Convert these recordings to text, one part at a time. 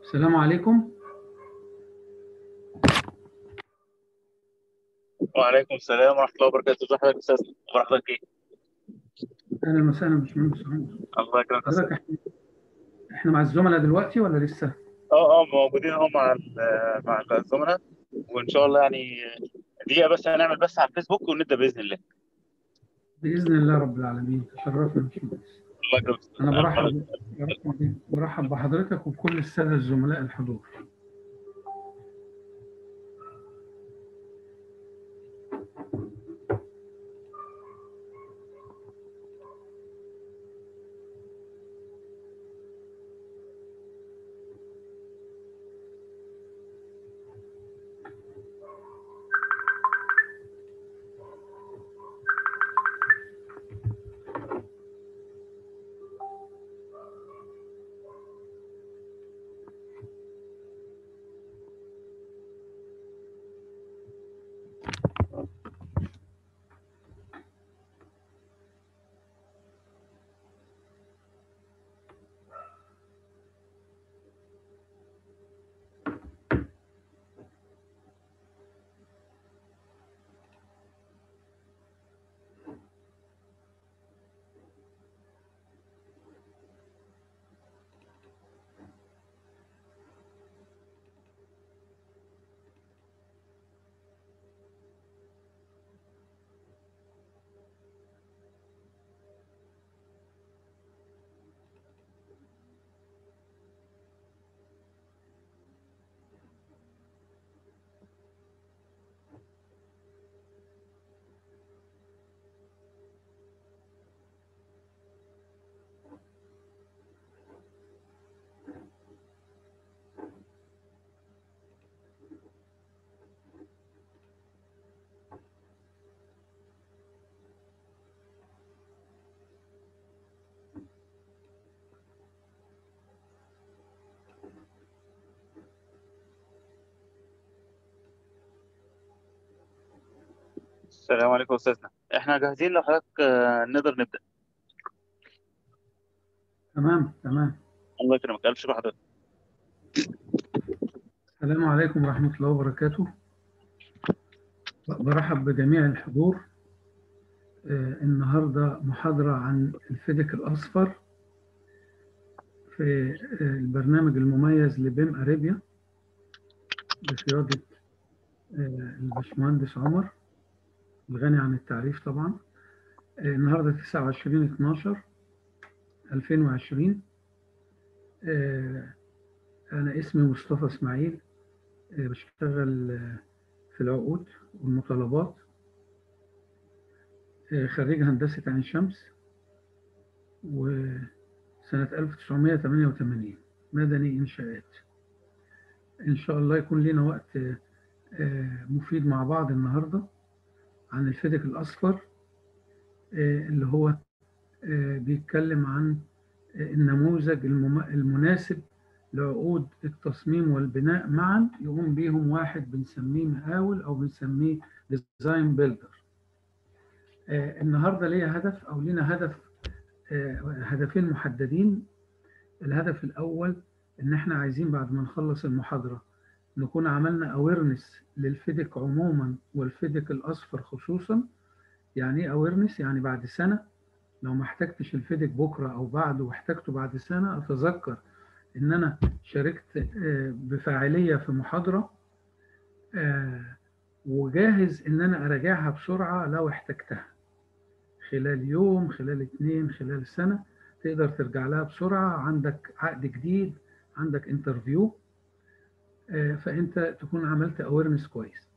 السلام عليكم. وعليكم السلام ورحمة الله وبركاته. ازي حضرتك يا أستاذ؟ أخبار حضرتك إيه؟ اهلا وسهلا باشمهندس عمر. الله يكرمك يا أستاذ. حضرتك احنا مع الزملاء دلوقتي ولا لسه؟ موجودين أهو مع الزملاء، وإن شاء الله يعني دقيقة بس هنعمل بس على الفيسبوك ونبدأ بإذن الله. باذن الله رب العالمين. تشرفنا يا باشمهندس. الله يكرمك يا أستاذ. انا برحب بحضرتك وبكل الساده الزملاء الحضور. السلام عليكم يا أستاذنا، إحنا جاهزين لو حضرتك نقدر نبدأ. تمام. الله يكرمك، ألف شكر حضرتك. السلام عليكم ورحمه الله وبركاته. برحب بجميع الحضور. النهارده محاضره عن الفيديك الاصفر في البرنامج المميز لبيم اريبيا بقياده الباشمهندس عمر، الغني عن التعريف طبعا. النهارده 29/12/2020. أنا اسمي مصطفى إسماعيل، بشتغل في العقود والمطالبات، خريج هندسة عين شمس، وسنة 1988 مدني إنشاءات. إن شاء الله يكون لنا وقت مفيد مع بعض النهاردة عن الفيديك الأصفر، اللي هو بيتكلم عن النموذج المناسب لعقود التصميم والبناء معا، يقوم بيهم واحد بنسميه مقاول أو بنسميه ديزاين بيلدر. النهارده ليا هدف أو لينا هدفين محددين. الهدف الأول إن إحنا عايزين بعد ما نخلص المحاضرة نكون عملنا أويرنس للفيديك عموما والفيديك الأصفر خصوصا. يعني إيه أويرنس؟ يعني بعد سنة لو ما احتجتش الفيديك بكرة أو بعده واحتجته بعد سنة، أتذكر إن أنا شاركت بفاعلية في محاضرة، وجاهز إن أنا أراجعها بسرعة لو احتجتها خلال يوم، خلال 2، خلال سنة. تقدر ترجع لها بسرعة، عندك عقد جديد، عندك انترفيو، فأنت تكون عملت أويرنس كويس.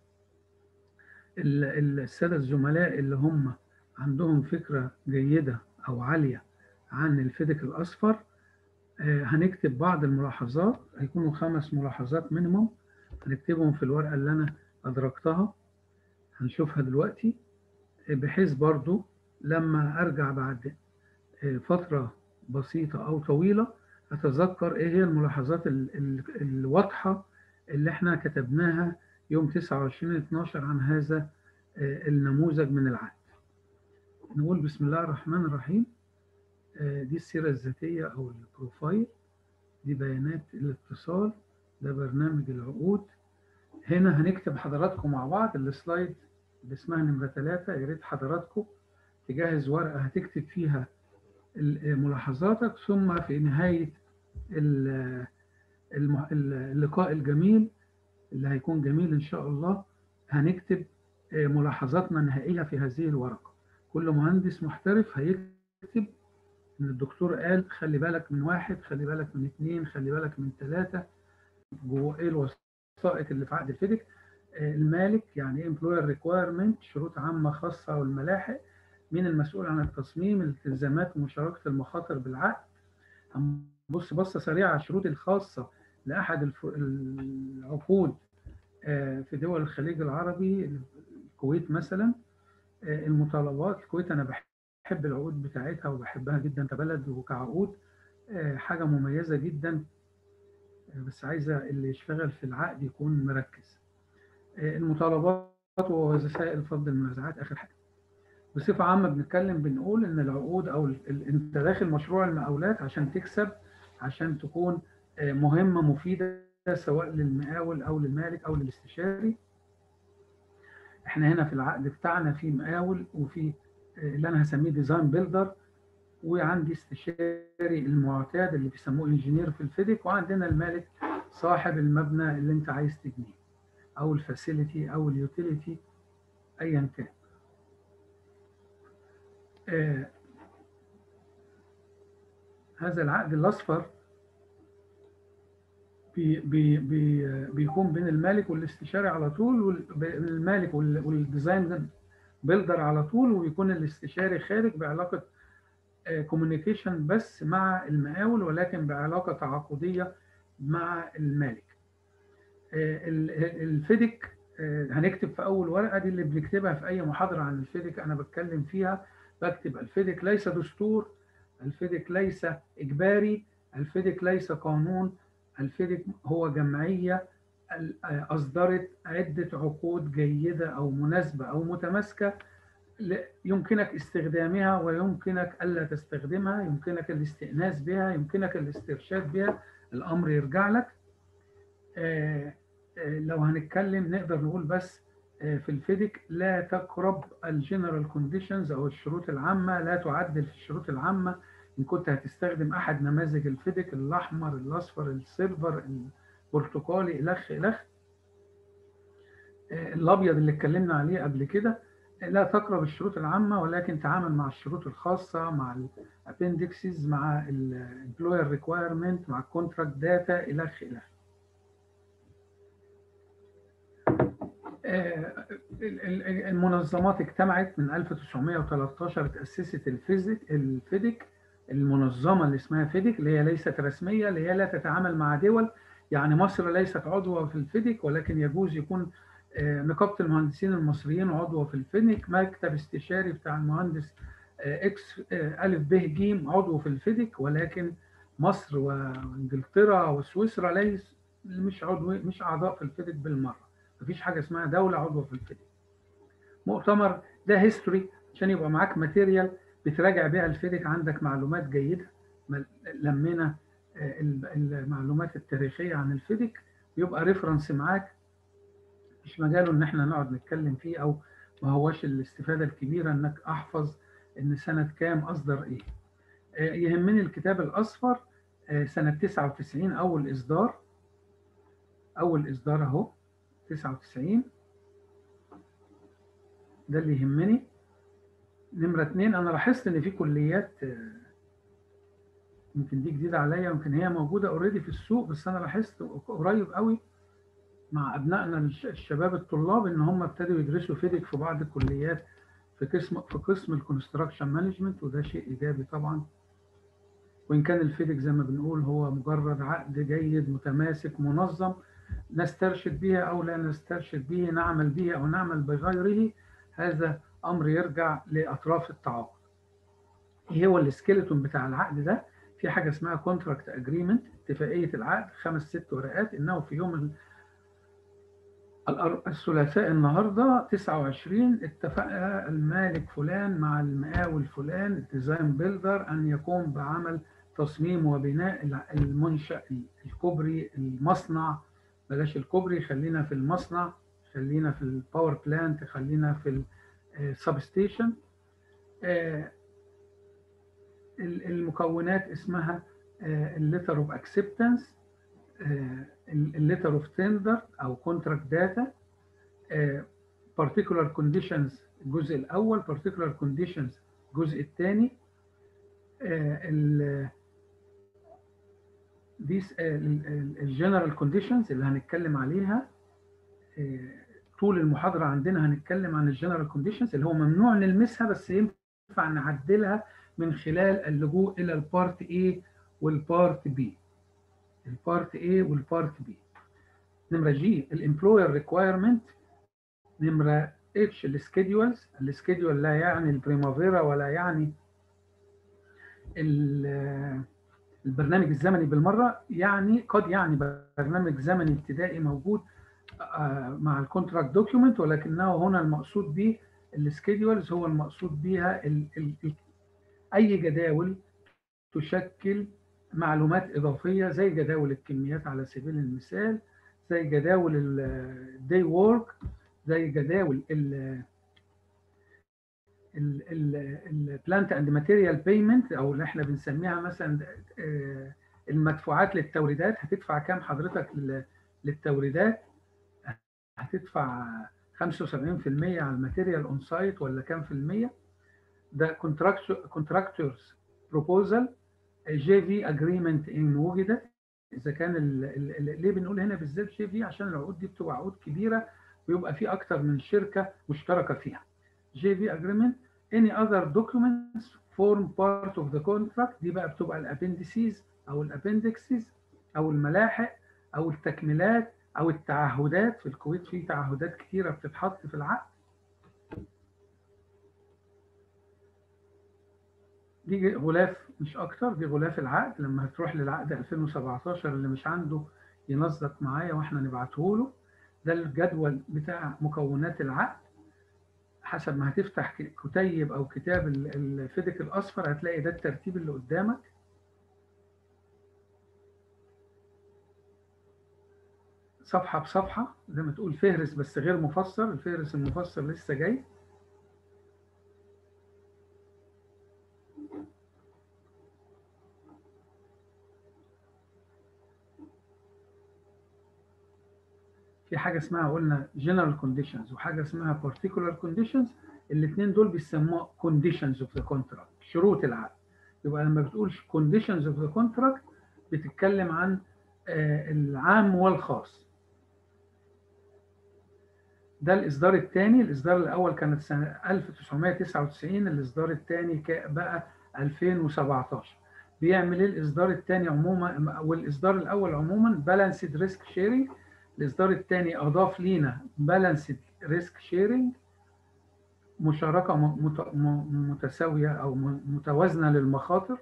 السادة الزملاء اللي هم عندهم فكرة جيدة أو عالية عن الفيديك الأصفر، هنكتب بعض الملاحظات، هيكونوا 5 ملاحظات مينيموم، هنكتبهم في الورقة اللي أنا أدركتها هنشوفها دلوقتي، بحيث برضو لما أرجع بعد فترة بسيطة أو طويلة أتذكر إيه هي الملاحظات الواضحة اللي إحنا كتبناها يوم 29/12 عن هذا النموذج من العقد. نقول بسم الله الرحمن الرحيم. دي السيرة الذاتية أو البروفايل. دي بيانات الاتصال، ده برنامج العقود. هنا هنكتب حضراتكم مع بعض السلايد اللي اسمها نمرة 3. يا ريت حضراتكم تجهز ورقة هتكتب فيها ملاحظاتك، ثم في نهاية اللقاء الجميل اللي هيكون جميل إن شاء الله هنكتب ملاحظاتنا النهائية في هذه الورقة. كل مهندس محترف هيكتب إن الدكتور قال خلي بالك من 1، خلي بالك من 2، خلي بالك من 3. جوه إيه الوثائق اللي في عقد الفيديك. المالك يعني امبلوير ريكوايرمنت، شروط عامة خاصة والملاحق، مين المسؤول عن التصميم، الالتزامات ومشاركة المخاطر بالعقد. هنبص بصة سريعة على الشروط الخاصة لأحد العقود في دول الخليج العربي، الكويت مثلا. المتطلبات، الكويت أنا بحب العقود بتاعتها وبحبها جدا كبلد وكعقود، حاجة مميزة جدا، بس عايزة اللي يشتغل في العقد يكون مركز. المطالبات ووسائل فض المنازعات آخر حاجة. بصفة عامة بنتكلم بنقول إن العقود أو أنت داخل مشروع المقاولات عشان تكسب، عشان تكون مهمة مفيدة سواء للمقاول أو للمالك أو للاستشاري. احنا هنا في العقد بتاعنا في مقاول وفي اللي أنا هسميه ديزاين بيلدر، وعندي استشاري المعتاد اللي بيسموه انجينير في الفيديك، وعندنا المالك صاحب المبنى اللي أنت عايز تبنيه أو الفاسيلتي أو اليوتيليتي أيا كان. هذا العقد الأصفر بيكون بين المالك والاستشاري على طول، بين المالك والديزاين بيلدر على طول، وبيكون الاستشاري خارج بعلاقة كوميونيكيشن بس مع المقاول، ولكن بعلاقة تعاقدية مع المالك. الفيديك هنكتب في أول ورقة دي اللي بنكتبها في أي محاضرة عن الفيديك أنا بتكلم فيها، بكتب الفيديك ليس دستور، الفيديك ليس إجباري، الفيديك ليس قانون، الفيديك هو جمعية أصدرت عدة عقود جيدة أو مناسبة أو متماسكة يمكنك استخدامها ويمكنك ألا تستخدمها، يمكنك الاستئناس بها، يمكنك الاسترشاد بها، الأمر يرجع لك. لو هنتكلم نقدر نقول بس في الفيديك لا تقرب الجنرال كونديشنز أو الشروط العامة، لا تعدل في الشروط العامة. إن كنت هتستخدم أحد نماذج الفيديك، الأحمر، الأصفر، السيلفر، البرتقالي، إلخ إلخ. الأبيض اللي اتكلمنا عليه قبل كده لا تقرب الشروط العامة، ولكن تعامل مع الشروط الخاصة، مع الابندكسز، مع الامبلوير ريكوايرمنت، مع الكونتراكت داتا، إلخ إلخ. المنظمات اجتمعت من 1913، تأسست الفيديك، المنظمة اللي اسمها فيديك، اللي هي ليست رسمية، اللي هي لا تتعامل مع دول. يعني مصر ليست عضوة في الفيديك، ولكن يجوز يكون نقابة المهندسين المصريين عضوة في الفيديك، مكتب استشاري بتاع المهندس اكس ألف ب ج عضو في الفيديك، ولكن مصر وانجلترا وسويسرا مش أعضاء في الفيديك بالمرة. مفيش حاجة اسمها دولة عضوة في الفيديك. مؤتمر ده هيستوري عشان يبقى معاك ماتيريال بتراجع بيها الفيديك، عندك معلومات جيدة. لمينا المعلومات التاريخية عن الفيديك، يبقى ريفرنس معاك، مش مجاله ان احنا نقعد نتكلم فيه، او ما هوش الاستفادة الكبيرة انك احفظ ان سنة كام اصدر ايه. يهمني الكتاب الاصفر سنة 99 اول اصدار اهو 99، ده اللي يهمني. نمرة 2، أنا لاحظت إن في كليات يمكن دي جديدة عليا، يمكن هي موجودة أوريدي في السوق، بس أنا لاحظت قريب قوي مع أبنائنا الشباب الطلاب إن هم ابتدوا يدرسوا فيديك في بعض الكليات في قسم الكونستراكشن مانجمنت، وده شيء إيجابي طبعا. وإن كان الفيديك زي ما بنقول هو مجرد عقد جيد متماسك منظم نسترشد به أو لا نسترشد به، نعمل به أو نعمل بغيره، هذا أمر يرجع لأطراف التعاقد. ايه هو السكيلتون بتاع العقد ده؟ في حاجه اسمها كونتراكت اجريمنت، اتفاقيه العقد، 5-6 ورقات. انه في يوم الثلاثاء النهارده 29 اتفق المالك فلان مع المقاول فلان الديزاين بيلدر ان يقوم بعمل تصميم وبناء المنشأ، الكوبري، المصنع، بلاش الكوبري، خلينا في المصنع، خلينا في الباور بلانت، خلينا في السبستيشن. المكونات اسمها الليتر اوف اكسبتنس، الليتر اوف تندر او كونتراكت داتا، particular conditions الجزء الاول، particular conditions الجزء الثاني، الجنرال كونديشنز اللي هنتكلم عليها طول المحاضره. عندنا هنتكلم عن الجنرال كونديشنز اللي هو ممنوع نلمسها، بس ينفع نعدلها من خلال اللجوء الى البارت A والبارت B. البارت A والبارت B. نمره جي الامبلوير ريكوايرمنت. نمره اتش السكيدولز. السكيدول لا يعني البريمافيرا ولا يعني البرنامج الزمني بالمره، يعني قد يعني برنامج زمني ابتدائي موجود مع الكونتراكت دوكيومنت، ولكنه هنا المقصود به السكيدولز، هو المقصود بها اي جداول تشكل معلومات اضافيه زي جداول الكميات على سبيل المثال، زي جداول الداي وورك، زي جداول البلانت اند ماتيريال بيمنت، او اللي احنا بنسميها مثلا المدفوعات للتوريدات. هتدفع كام حضرتك للتوريدات؟ هتدفع 75% على الماتيريال اون سايت ولا كام في المية؟ ده كونتراكتورز بروبوزال، جي في اجريمنت ان وجدت. اذا كان ليه بنقول هنا بالذات جي في؟ عشان العقود دي بتبقى عقود كبيره ويبقى في اكتر من شركه مشتركه فيها. جي في اجريمنت. any other documents form part of the contract. دي بقى بتبقى الابندسيز او الابندكسز او الملاحق او التكميلات او التعهدات. في الكويت في تعهدات كتيره بتتحط في العقد. دي غلاف مش اكتر، دي غلاف العقد. لما هتروح للعقد 2017 اللي مش عنده ينسق معايا واحنا نبعته له. ده الجدول بتاع مكونات العقد. حسب ما هتفتح كتيب او كتاب الفيديك الاصفر هتلاقي ده الترتيب اللي قدامك. صفحه بصفحه زي ما تقول فهرس بس غير مفسر. الفهرس المفسر لسه جاي. في حاجه اسمها قلنا general conditions وحاجه اسمها particular conditions. الاثنين دول بيسموها conditions of the contract، شروط العقد. يبقى لما بتقول conditions of the contract بتتكلم عن العام والخاص. ده الاصدار الثاني. الاصدار الاول كانت سنه 1999، الاصدار الثاني بقى 2017. بيعمل ايه الاصدار الثاني عموما والاصدار الاول عموما؟ بالانسد ريسك شيرنج. الاصدار الثاني اضاف لينا بالانسد ريسك شيرنج، مشاركه متساويه او متوازنه للمخاطر.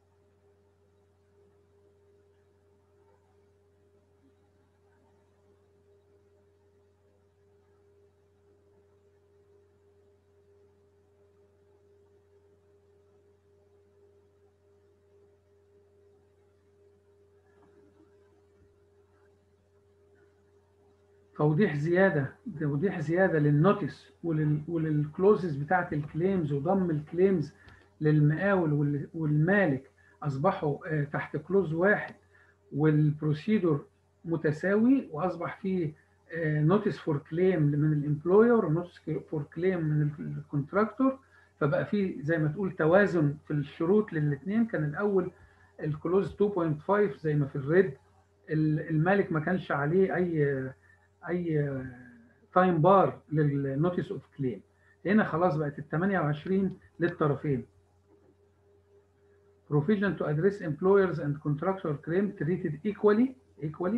توضيح زياده للنوتس وللكلوزز بتاعت الكليمز، وضم الكليمز للمقاول والمالك اصبحوا تحت كلوز واحد، والبروسيدور متساوي، واصبح فيه نوتس فور كليم من الامبلوير ونوتس فور كليم من الكونتراكتور. فبقى في زي ما تقول توازن في الشروط للاثنين. كان الاول الكلوز 2.5 زي ما في الريد، المالك ما كانش عليه اي تايم بار للنوتس اوف كليم. هنا خلاص بقت ال 28 للطرفين. provision to address employers and contractor claim treated equally.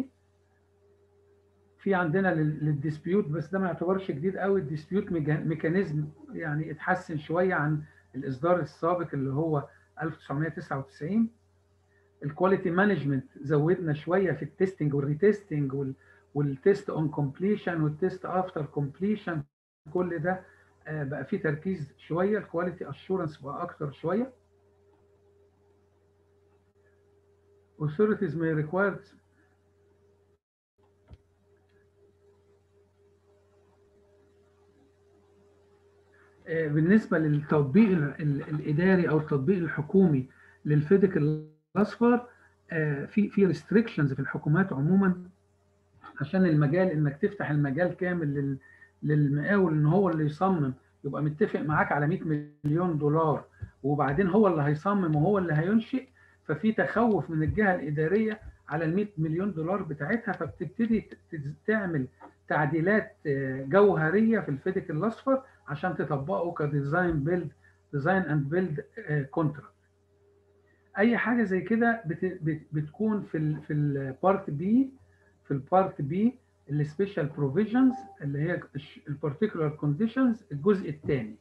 في عندنا للديسبيوت، بس ده ما يعتبرش جديد قوي. الديسبيوت ميكانيزم يعني اتحسن شويه عن الاصدار السابق اللي هو 1999. الكواليتي مانجمنت زودنا شويه في التستنج والريتستنج والتست اون كومبليشن والتست افتر كومبليشن. كل ده بقى فيه تركيز شويه. الكواليتي اشورنس بقى اكتر شويه. authorities may require. بالنسبة للتطبيق الإداري أو التطبيق الحكومي للفيديك الأصفر، في ريستريكشنز في الحكومات عموما، عشان المجال انك تفتح المجال كامل للمقاول ان هو اللي يصمم، يبقى متفق معاك على 100 مليون دولار وبعدين هو اللي هيصمم وهو اللي هينشئ، ففي تخوف من الجهة الإدارية على ال 100 مليون دولار بتاعتها، فبتبتدي تعمل تعديلات جوهرية في الفيديك الأصفر عشان تطبقه كديزاين بيلد، ديزاين اند بيلد كونتراكت. اي حاجه زي كده بتكون في البارت بي، في البارت بي السبيشال بروفيجنز اللي هي البارتيكولار كونديشنز الجزء الثاني.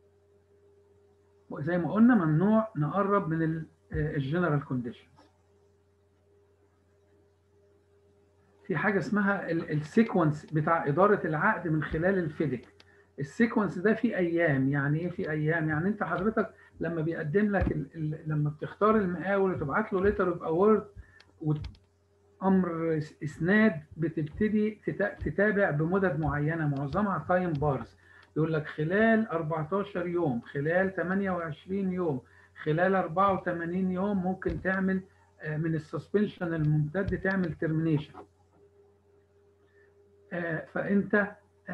زي ما قلنا ممنوع نقرب من الجنرال كونديشنز. في حاجه اسمها السيكونس بتاع اداره العقد من خلال الفيديك. السيكونس ده في ايام. يعني ايه في ايام؟ يعني انت حضرتك لما بيقدم لك لما بتختار المقاول وتبعت له ليتر اوف اوورد امر اسناد، بتبتدي تتابع بمدد معينه معظمها تايم بارز. يقول لك خلال 14 يوم، خلال 28 يوم، خلال 84 يوم ممكن تعمل من السسبنشن الممتد تعمل ترمينيشن. فانت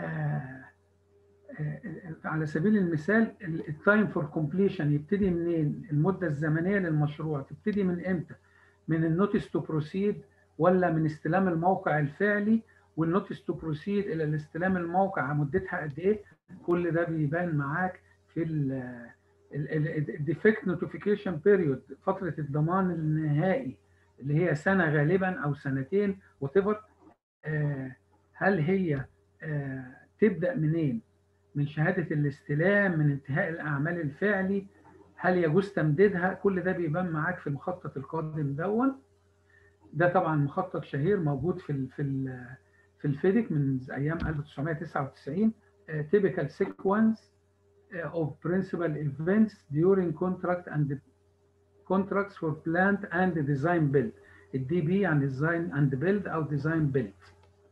على سبيل المثال التايم فور كومبليشن يبتدي منين؟ المده الزمنيه للمشروع تبتدي من امتى؟ من النوتس تو بروسيد ولا من استلام الموقع الفعلي؟ والنوتس تو بروسيد الى الاستلام الموقع مدتها قد ايه؟ كل ده بيبان معاك في الديفكت نوتيفيكيشن بيريود، فتره الضمان النهائي اللي هي سنه غالبا او سنتين وتفر. هل هي تبدا منين؟ من شهاده الاستلام، من انتهاء الاعمال الفعلي، هل يجوز تمديدها؟ كل ده بيبان معاك في المخطط القادم دون. ده طبعا مخطط شهير موجود في الفيديك من ايام 1999. typical sequence of principal events during contracts for plant and design build. الدي بي يعني design and build او design build.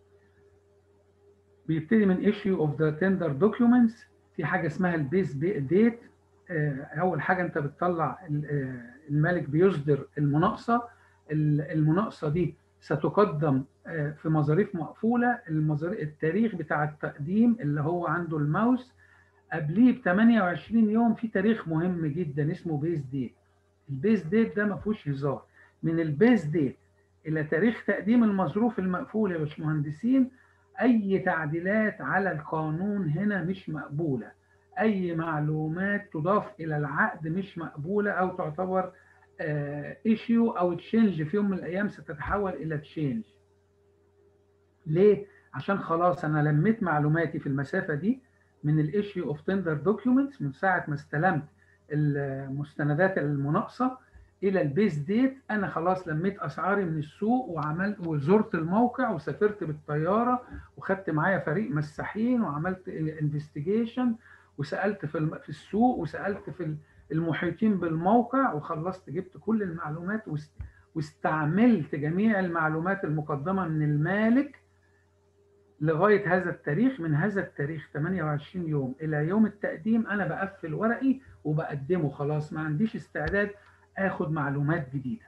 بيبتدي من issue of the tender documents. في حاجه اسمها البيس ديت. اول حاجه انت بتطلع المالك بيصدر المناقصه. المناقصه دي ستقدم في مظاريف مقفوله. التاريخ بتاع التقديم اللي هو عنده الماوس قبليه ب 28 يوم في تاريخ مهم جدا اسمه بيس ديت. البيس ديت ده ما فيهوش هزار. من البيس ديت الى تاريخ تقديم المظروف المقفول يا باشمهندسين، اي تعديلات على القانون هنا مش مقبوله. اي معلومات تضاف الى العقد مش مقبوله او تعتبر ايشيو او تشينج في يوم من الايام ستتحول الى تشينج. ليه؟ عشان خلاص انا لميت معلوماتي في المسافه دي من الايشيو اوف تندر دوكيومنتس، من ساعه ما استلمت المستندات المناقصه الى البيس ديت. انا خلاص لميت اسعاري من السوق وعملت وزرت الموقع وسافرت بالطياره وخدت معايا فريق مساحين وعملت انفستيجيشن وسالت في السوق وسالت في المحيطين بالموقع وخلصت جبت كل المعلومات واستعملت جميع المعلومات المقدمه من المالك لغايه هذا التاريخ. من هذا التاريخ 28 يوم الى يوم التقديم انا بقفل ورقي وبقدمه. خلاص ما عنديش استعداد اخد معلومات جديده.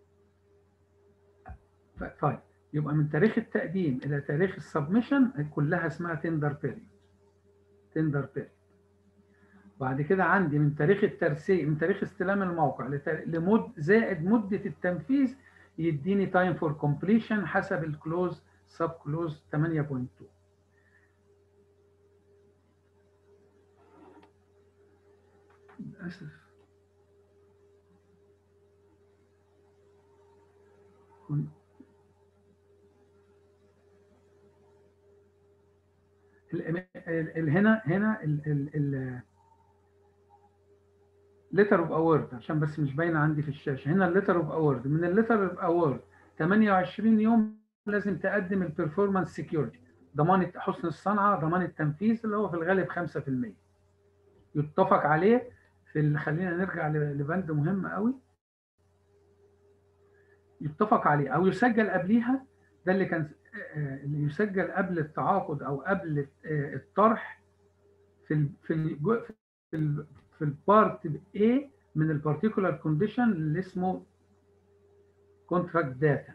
طيب يبقى من تاريخ التقديم الى تاريخ السبمشن كلها اسمها تندر بيريود. تندر بيريود. بعد كده عندي من تاريخ الترسيم، من تاريخ استلام الموقع زائد مده التنفيذ يديني تايم فور كومبليشن حسب الكلوز سب كلوز 8.2. للاسف هنا الليتر اوف اوورد عشان بس مش باينه عندي في الشاشه. هنا الليتر اوف اوورد، من الليتر اوف اوورد 28 يوم لازم تقدم البرفورمانس سكيورتي، ضمان حسن الصنعه، ضمان التنفيذ اللي هو في الغالب 5% يتفق عليه. خلينا نرجع لبند مهم قوي. يتفق عليه او يسجل قبليها. ده اللي كان اللي يسجل قبل التعاقد او قبل الطرح في ال في ال في ال في البارت A من البارتيكولار كونديشن اللي اسمه كونتراكت داتا،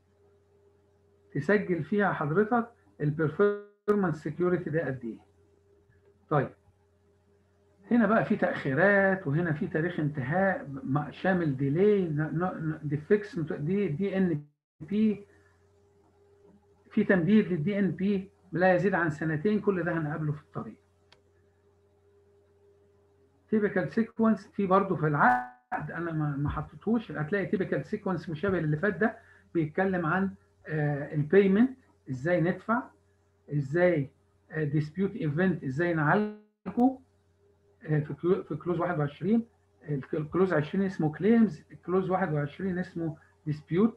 تسجل فيها حضرتك البرفورمانس سكيورتي ده قد ايه. طيب هنا بقى في تاخيرات، وهنا في تاريخ انتهاء شامل ديلي ديفكس دي ان بي، في تمديد للدي ان بي لا يزيد عن سنتين، كل ده هنقابله في الطريق. تيبيكال سيكونس في برضه في العقد انا ما حطيتهوش، هتلاقي تيبيكال سيكونس مشابه للي فات ده، بيتكلم عن البيمنت ازاي ندفع، ازاي ديسبيوت ايفنت ازاي نعالجه في كلوز 21. الكلوز 20 اسمه كليمز، الكلوز 21 اسمه ديسبيوت.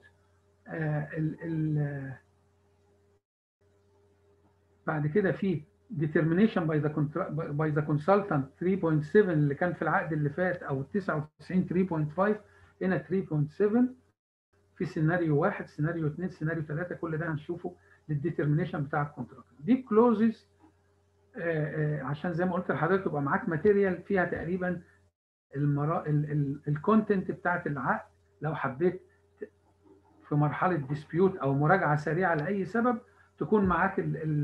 بعد كده في determination by the consultant 3.7 اللي كان في العقد اللي فات، او 99 3.5، هنا 3.7 في سيناريو 1 سيناريو 2 سيناريو 3، كل ده هنشوفه للديترمينيشن بتاع الكونتراكت. دي كلوزز عشان زي ما قلت لحضرتك يبقى معاك ماتيريال فيها تقريبا الكونتنت بتاعت العقد، لو حبيت في مرحله ديسبيوت او مراجعه سريعه لاي سبب تكون معاك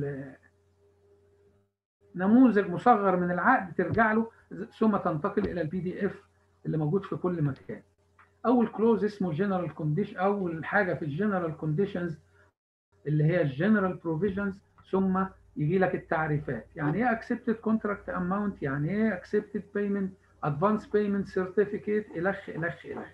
نموذج مصغر من العقد ترجع له، ثم تنتقل الى البي دي اف اللي موجود في كل مكان. اول كلوز اسمه جنرال كونديشن، اول حاجه في الجنرال كونديشنز اللي هي الجنرال بروفيجنز، ثم يجي لك التعريفات. يعني ايه اكسبتد كونتراكت اماونت، يعني ايه اكسبتد بيمنت، ادفانس بيمنت سيرتيفيكيت، الخ الخ الخ.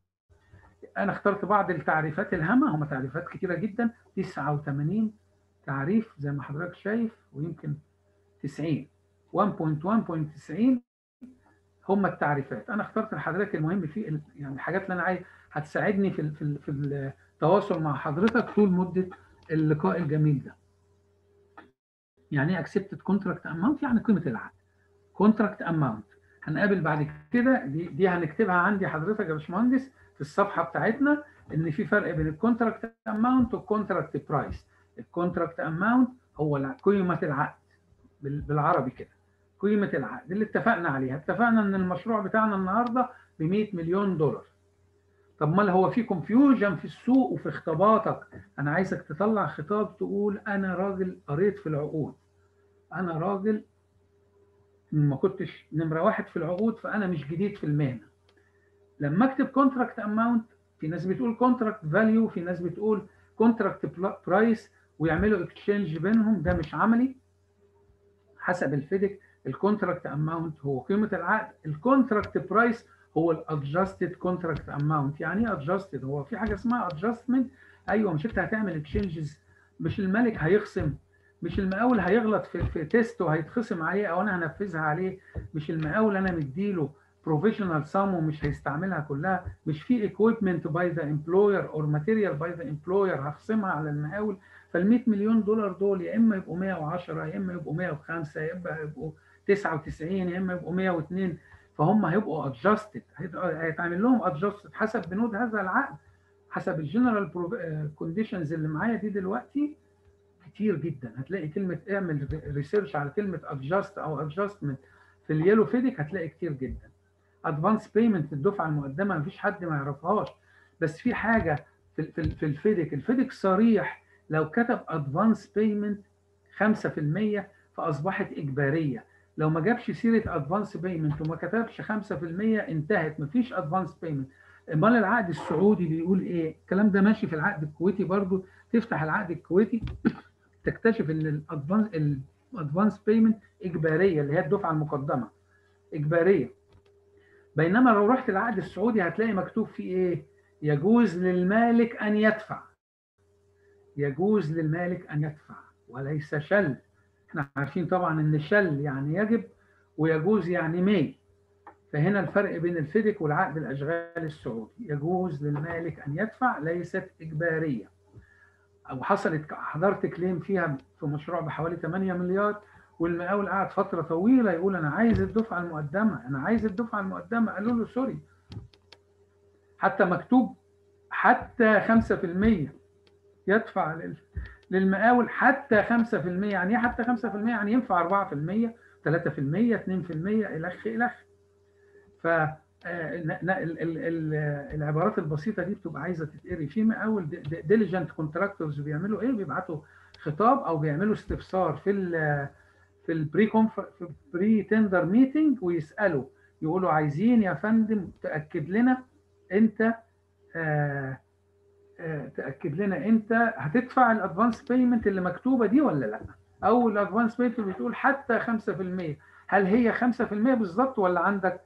انا اخترت بعض التعريفات الهامه، هم تعريفات كتيره جدا، 89 تعريف زي ما حضرتك شايف، ويمكن 90 1.1.90 هم التعريفات. انا اخترت لحضرتك المهم في يعني الحاجات اللي انا عايز هتساعدني في التواصل مع حضرتك طول مده اللقاء الجميل ده. يعني ايه اكسبتد كونتراكت اماونت؟ يعني قيمه العقد. كونتراكت اماونت هنقابل بعد كده، دي هنكتبها عندي حضرتك يا باشمهندس في الصفحه بتاعتنا، ان في فرق بين الكونتراكت اماونت والكونتراكت برايس. الكونتراكت اماونت هو قيمه العقد بالعربي كده، قيمه العقد اللي اتفقنا عليها. اتفقنا ان المشروع بتاعنا النهارده ب 100 مليون دولار. طب ما هو في كونفيوجن في السوق وفي خطاباتك، انا عايزك تطلع خطاب تقول انا راجل قريت في العقود، انا راجل ما كنتش نمره واحد في العقود، فانا مش جديد في المهنه. لما اكتب كونتراكت اماونت، في ناس بتقول كونتراكت فاليو، في ناس بتقول كونتراكت برايس، ويعملوا اكسشينج بينهم، ده مش عملي. حسب الفيدك الكونتراكت اماونت هو قيمه العقد، الكونتراكت برايس هو الادجستد كونتراكت اماونت. يعني ايه ادجستد؟ هو في حاجه اسمها ادجستمنت، ايوه مش انت هتعمل اكسشينجز، مش الملك هيخصم، مش المقاول هيغلط في تيست وهيتخصم عليه او انا هنفذها عليه، مش المقاول انا مديله بروفيشنال سام ومش هيستعملها كلها، مش في ايكويبمنت باي ذا امبلوير اور ماتيريال باي ذا امبلوير هخصمها على المقاول. فال 100 مليون دولار دول يا اما يبقوا 110، يا اما يبقوا 105، يا اما يبقوا 99، يا اما يبقوا 102، فهم هيبقوا ادجستد، هيتعمل لهم ادجستد حسب بنود هذا العقد، حسب الجنرال كونديشنز اللي معايا دي دلوقتي. كتير جدا هتلاقي كلمه، اعمل ريسيرش على كلمه ادجست او ادجستمنت في اليلو فيديك، هتلاقي كتير جدا. ادفانس بيمنت الدفعه المقدمه مفيش حد ما يعرفهاش، بس في حاجه في الفيديك، الفيديك صريح، لو كتب ادفانس بيمنت 5% فاصبحت اجباريه. لو ما جابش سيره ادفانس بيمنت وما كتبش 5% انتهت، مفيش ادفانس بيمنت. امال العقد السعودي بيقول ايه؟ الكلام ده ماشي في العقد الكويتي برضو، تفتح العقد الكويتي تكتشف ان الادفانس بيمنت اجباريه، اللي هي الدفعه المقدمه اجباريه. بينما لو رحت العقد السعودي هتلاقي مكتوب فيه ايه؟ يجوز للمالك ان يدفع، يجوز للمالك ان يدفع وليس شل. احنا عارفين طبعا ان شل يعني يجب، ويجوز يعني مي. فهنا الفرق بين الفيدك والعقد الاشغال السعودي، يجوز للمالك ان يدفع ليست اجباريه. او حضرت كليم فيها في مشروع بحوالي 8 مليار، والمقاول قعد فتره طويله يقول انا عايز الدفعه المقدمه، انا عايز الدفعه المقدمه، قالوا له سوري. حتى مكتوب حتى 5% يدفع للمقاول حتى 5%. يعني ايه حتى 5%؟ يعني ينفع 4%، 3%، 2%، الخ الخ. ف العبارات البسيطه دي بتبقى عايزه تتقري. في مقاول ديليجنت كونتراكتورز بيعملوا ايه؟ بيبعتوا خطاب او بيعملوا استفسار في البري تندر ميتنج، ويسالوا يقولوا عايزين يا فندم تاكد لنا انت هتدفع الادفانس بيمنت اللي مكتوبه دي ولا لا، او الادفانس بيمنت بتقول حتى 5%، هل هي 5% بالظبط ولا عندك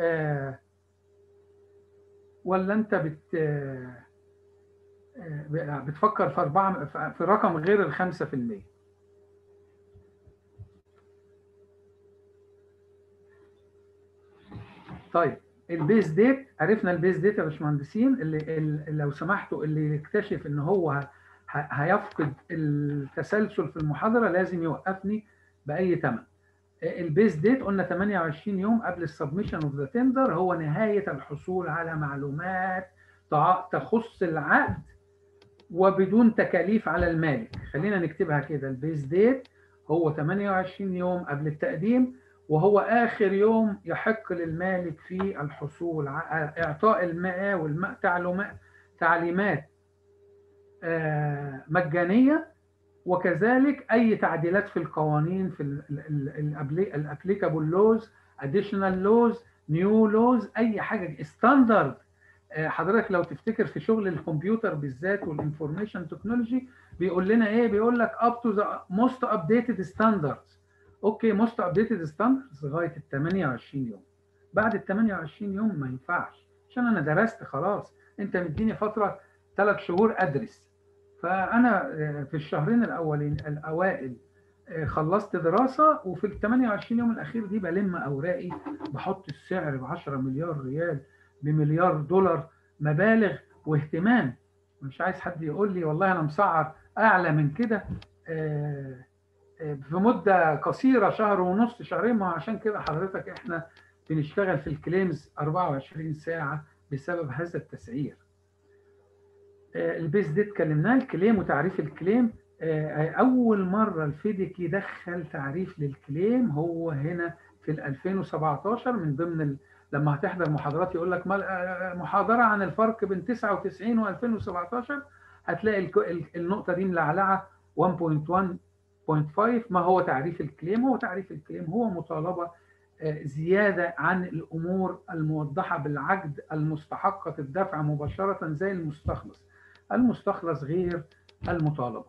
ولا انت بتفكر في رقم غير ال 5%. طيب البيز ديت، عرفنا البيز ديت يا باشمهندسين. اللي لو سمحتوا اللي يكتشف ان هو هيفقد التسلسل في المحاضره لازم يوقفني باي ثمن. البيز ديت قلنا 28 يوم قبل السبمشن اوف ذا تندر، هو نهايه الحصول على معلومات تخص العقد وبدون تكاليف على المالك. خلينا نكتبها كده، البيز ديت هو 28 يوم قبل التقديم، وهو آخر يوم يحق للمالك في الحصول على إعطاء المقاول تعليمات مجانية، وكذلك أي تعديلات في القوانين في الابليكابل لوز، اديشنال لوز، نيو لوز، أي حاجة ستاندرد. حضرتك لو تفتكر في شغل الكمبيوتر بالذات والانفورميشن تكنولوجي بيقول لنا ايه؟ بيقول لك up to the most updated standards. اوكي most updated standards لغايه ال 28 يوم. بعد ال 28 يوم ما ينفعش، عشان انا درست خلاص. انت مديني فتره 3 شهور ادرس، فانا في الشهرين الاوائل خلصت دراسه، وفي ال 28 يوم الاخير دي بلم اوراقي، بحط السعر ب 10 مليار ريال، بمليار دولار، مبالغ واهتمام. مش عايز حد يقول لي والله انا مسعر اعلى من كده في مده قصيره، شهر ونص، شهرين. ما عشان كده حضرتك احنا بنشتغل في الكليمز 24 ساعه بسبب هذا التسعير. البيز دي اتكلمناه، الكليم وتعريف الكليم. اول مره الفيديك يدخل تعريف للكليم هو هنا في 2017، من ضمن لما هتحضر محاضرات يقول لك محاضره عن الفرق بين 99 و2017، هتلاقي النقطه دي ملعلعه 1.1.5. ما هو تعريف الكليم؟ هو تعريف الكليم هو مطالبه زياده عن الامور الموضحه بالعقد المستحقه الدفع مباشره زي المستخلص غير المطالبه.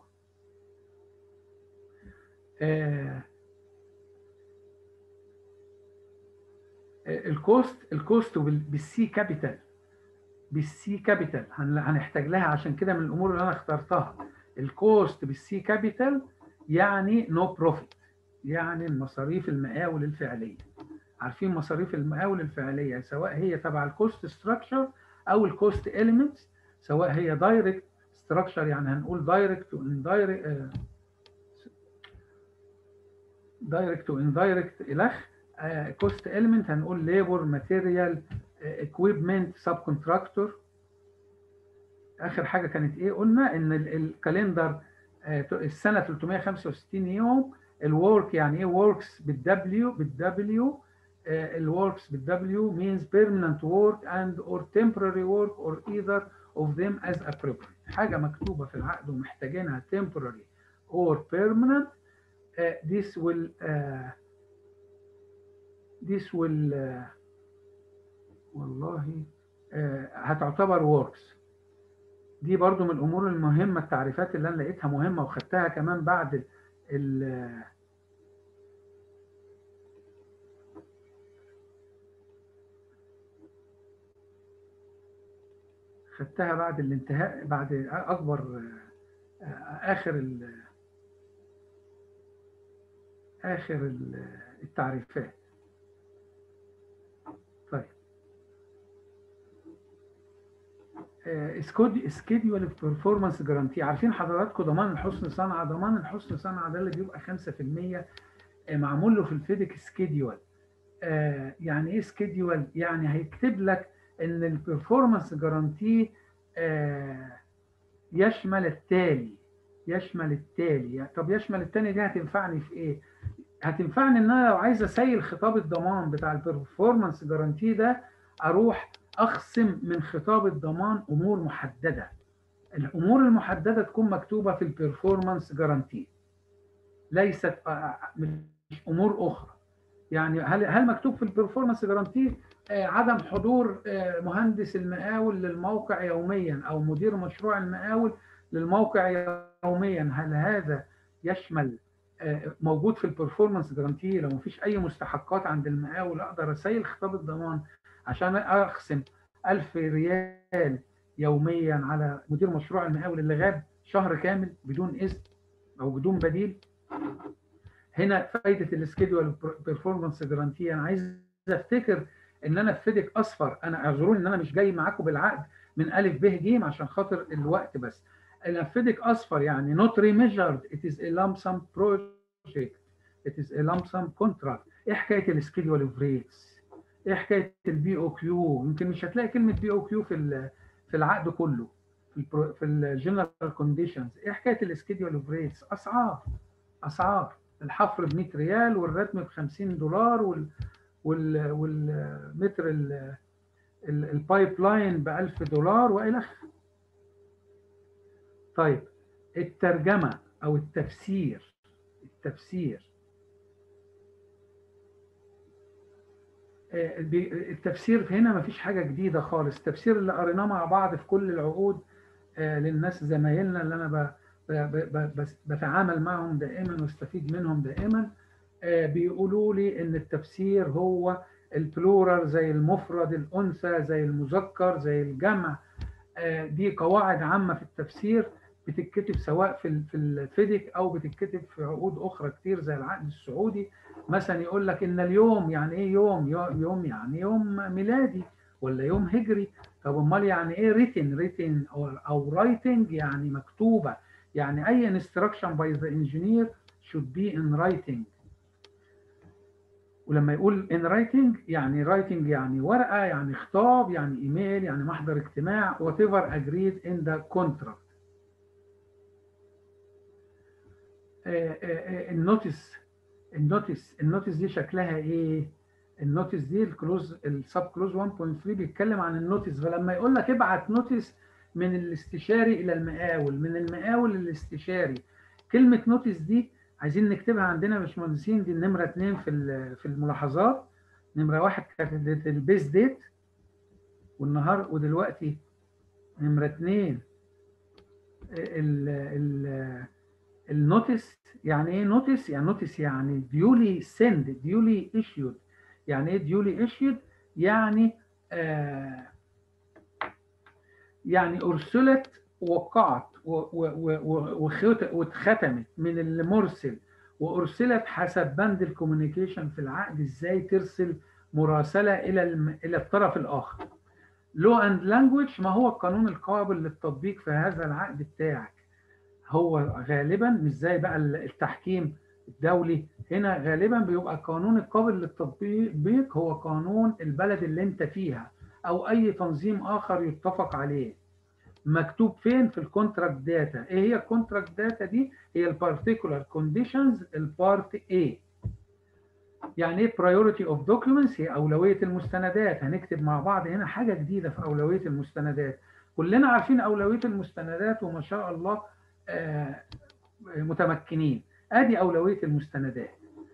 الكوست بالسي كابيتال هنحتاج لها، عشان كده من الامور اللي انا اخترتها الكوست بالسي كابيتال، يعني نو بروفيت، يعني المصاريف المقاول الفعليه. عارفين مصاريف المقاول الفعليه سواء هي تبع الكوست ستراكشر او الكوست اليمنتس، سواء هي دايركت ستراكشر يعني هنقول دايركت واندايركت الخ. كوست اليمنت هنقول ليبر، ماتيريال، اكويبمنت، سب كونتراكتور. اخر حاجه كانت ايه؟ قلنا ان الكالندر السنه 365 يوم. الورك يعني ايه؟ وركس بالدبليو الوركس بالدبليو means permanent work and or temporary work or either of them as appropriate. حاجه مكتوبه في العقد ومحتاجينها temporary or permanent. this will والله هتعتبر works. دي برضو من الامور المهمه، التعريفات اللي انا لقيتها مهمه وخدتها كمان بعد خدتها بعد الانتهاء، بعد اكبر اخر التعريفات. طيب سكيدول بيرفورمانس جارانتي. عارفين حضراتكم ضمان الحسن صنعه؟ ضمان الحسن صنعه ده اللي بيبقى 5% معمول له في الفيديك سكيدول. يعني ايه سكيدول؟ يعني هيكتب لك ان البرفورمانس جارانتي يشمل التالي. يشمل التالي. طب يشمل التالي دي هتنفعني في ايه؟ هتنفعني ان انا لو عايز اسيل خطاب الضمان بتاع البرفورمانس جارانتي ده، اروح اخصم من خطاب الضمان امور محدده. الامور المحدده تكون مكتوبه في البرفورمانس جارانتي، ليست مش امور اخرى. يعني هل مكتوب في البرفورمانس جارانتي عدم حضور مهندس المقاول للموقع يوميا او مدير مشروع المقاول للموقع يوميا؟ هل هذا يشمل موجود في البرفورمانس جارانتي؟ لو مفيش اي مستحقات عند المقاول اقدر اسيل خطاب الضمان عشان اقسم 1000 ريال يوميا على مدير مشروع المقاول اللي غاب شهر كامل بدون اذن او بدون بديل. هنا فايده السكيدول بيرفورمانس جارانتي. انا عايز افتكر ان انا في فيديك اصفر. انا اعذروني ان انا مش جاي معاكم بالعقد من الف ب ج عشان خاطر الوقت، بس انا في فيديك اصفر يعني not remeasured it is a lump sum project it is a lump sum contract. ايه حكايه السكيدول اوف ريتس؟ ايه حكايه البي او كيو؟ يمكن مش هتلاقي كلمه بي او كيو في العقد كله في الجنرال كونديشنز. ايه حكايه السكيدول اوف ريتس؟ اسعار الحفر ب 100 ريال والردم ب 50 دولار والمتر البايب لاين ب 1000 دولار والى اخره. طيب الترجمه او التفسير. التفسير هنا مفيش حاجه جديده خالص. التفسير اللي قريناه مع بعض في كل العقود للناس زمايلنا اللي انا بتعامل معهم دائما واستفيد منهم دائما، بيقولوا لي ان التفسير هو البلورال زي المفرد، الانثى زي المذكر زي الجمع. دي قواعد عامه في التفسير بتتكتب سواء في الفيديك او بتتكتب في عقود اخرى كتير زي العقد السعودي. مثلا يقول لك ان اليوم يعني ايه يوم؟ يوم يعني يوم ميلادي ولا يوم هجري. طب امال يعني ايه written او writing؟ يعني مكتوبه. يعني اي instruction by the engineer should be in writing. ولما يقول in writing يعني writing يعني ورقه، يعني خطاب، يعني ايميل، يعني محضر اجتماع whatever agreed in the contract. النوتس دي شكلها ايه؟ النوتس دي السب كلوز 1.3 بيتكلم عن النوتس. فلما يقول لك ابعت نوتس من الاستشاري الى المقاول، من المقاول للاستشاري، كلمه نوتس دي عايزين نكتبها عندنا يا باشمهندسين. دي النمره 2 في الملاحظات. نمره 1 كانت البيس ديت والنهار، ودلوقتي نمره 2 النوتس. يعني ايه نوتس؟ يعني نوتس يعني ديولي سند، ديولي ايشيود. يعني ايه ديولي ايشيود؟ يعني يعني ارسلت، وقعت واتختمت من المرسل، وارسلت حسب بند الكوميونيكيشن في العقد. ازاي ترسل مراسله الى الطرف الاخر؟ لو اند لانجويج، ما هو القانون القابل للتطبيق في هذا العقد بتاعك؟ هو غالبا مش زي بقى التحكيم الدولي. هنا غالبا بيبقى القانون القابل للتطبيق هو قانون البلد اللي انت فيها او اي تنظيم اخر يتفق عليه. مكتوب فين؟ في الكونتراكت داتا. ايه هي الكونتراكت داتا دي؟ هي البارتيكولار كونديشنز البارت A. يعني ايه priority of documents؟ هي اولويه المستندات. هنكتب مع بعض هنا حاجه جديده في اولويه المستندات. كلنا عارفين اولويه المستندات وما شاء الله متمكنين. ادي اولويه المستندات.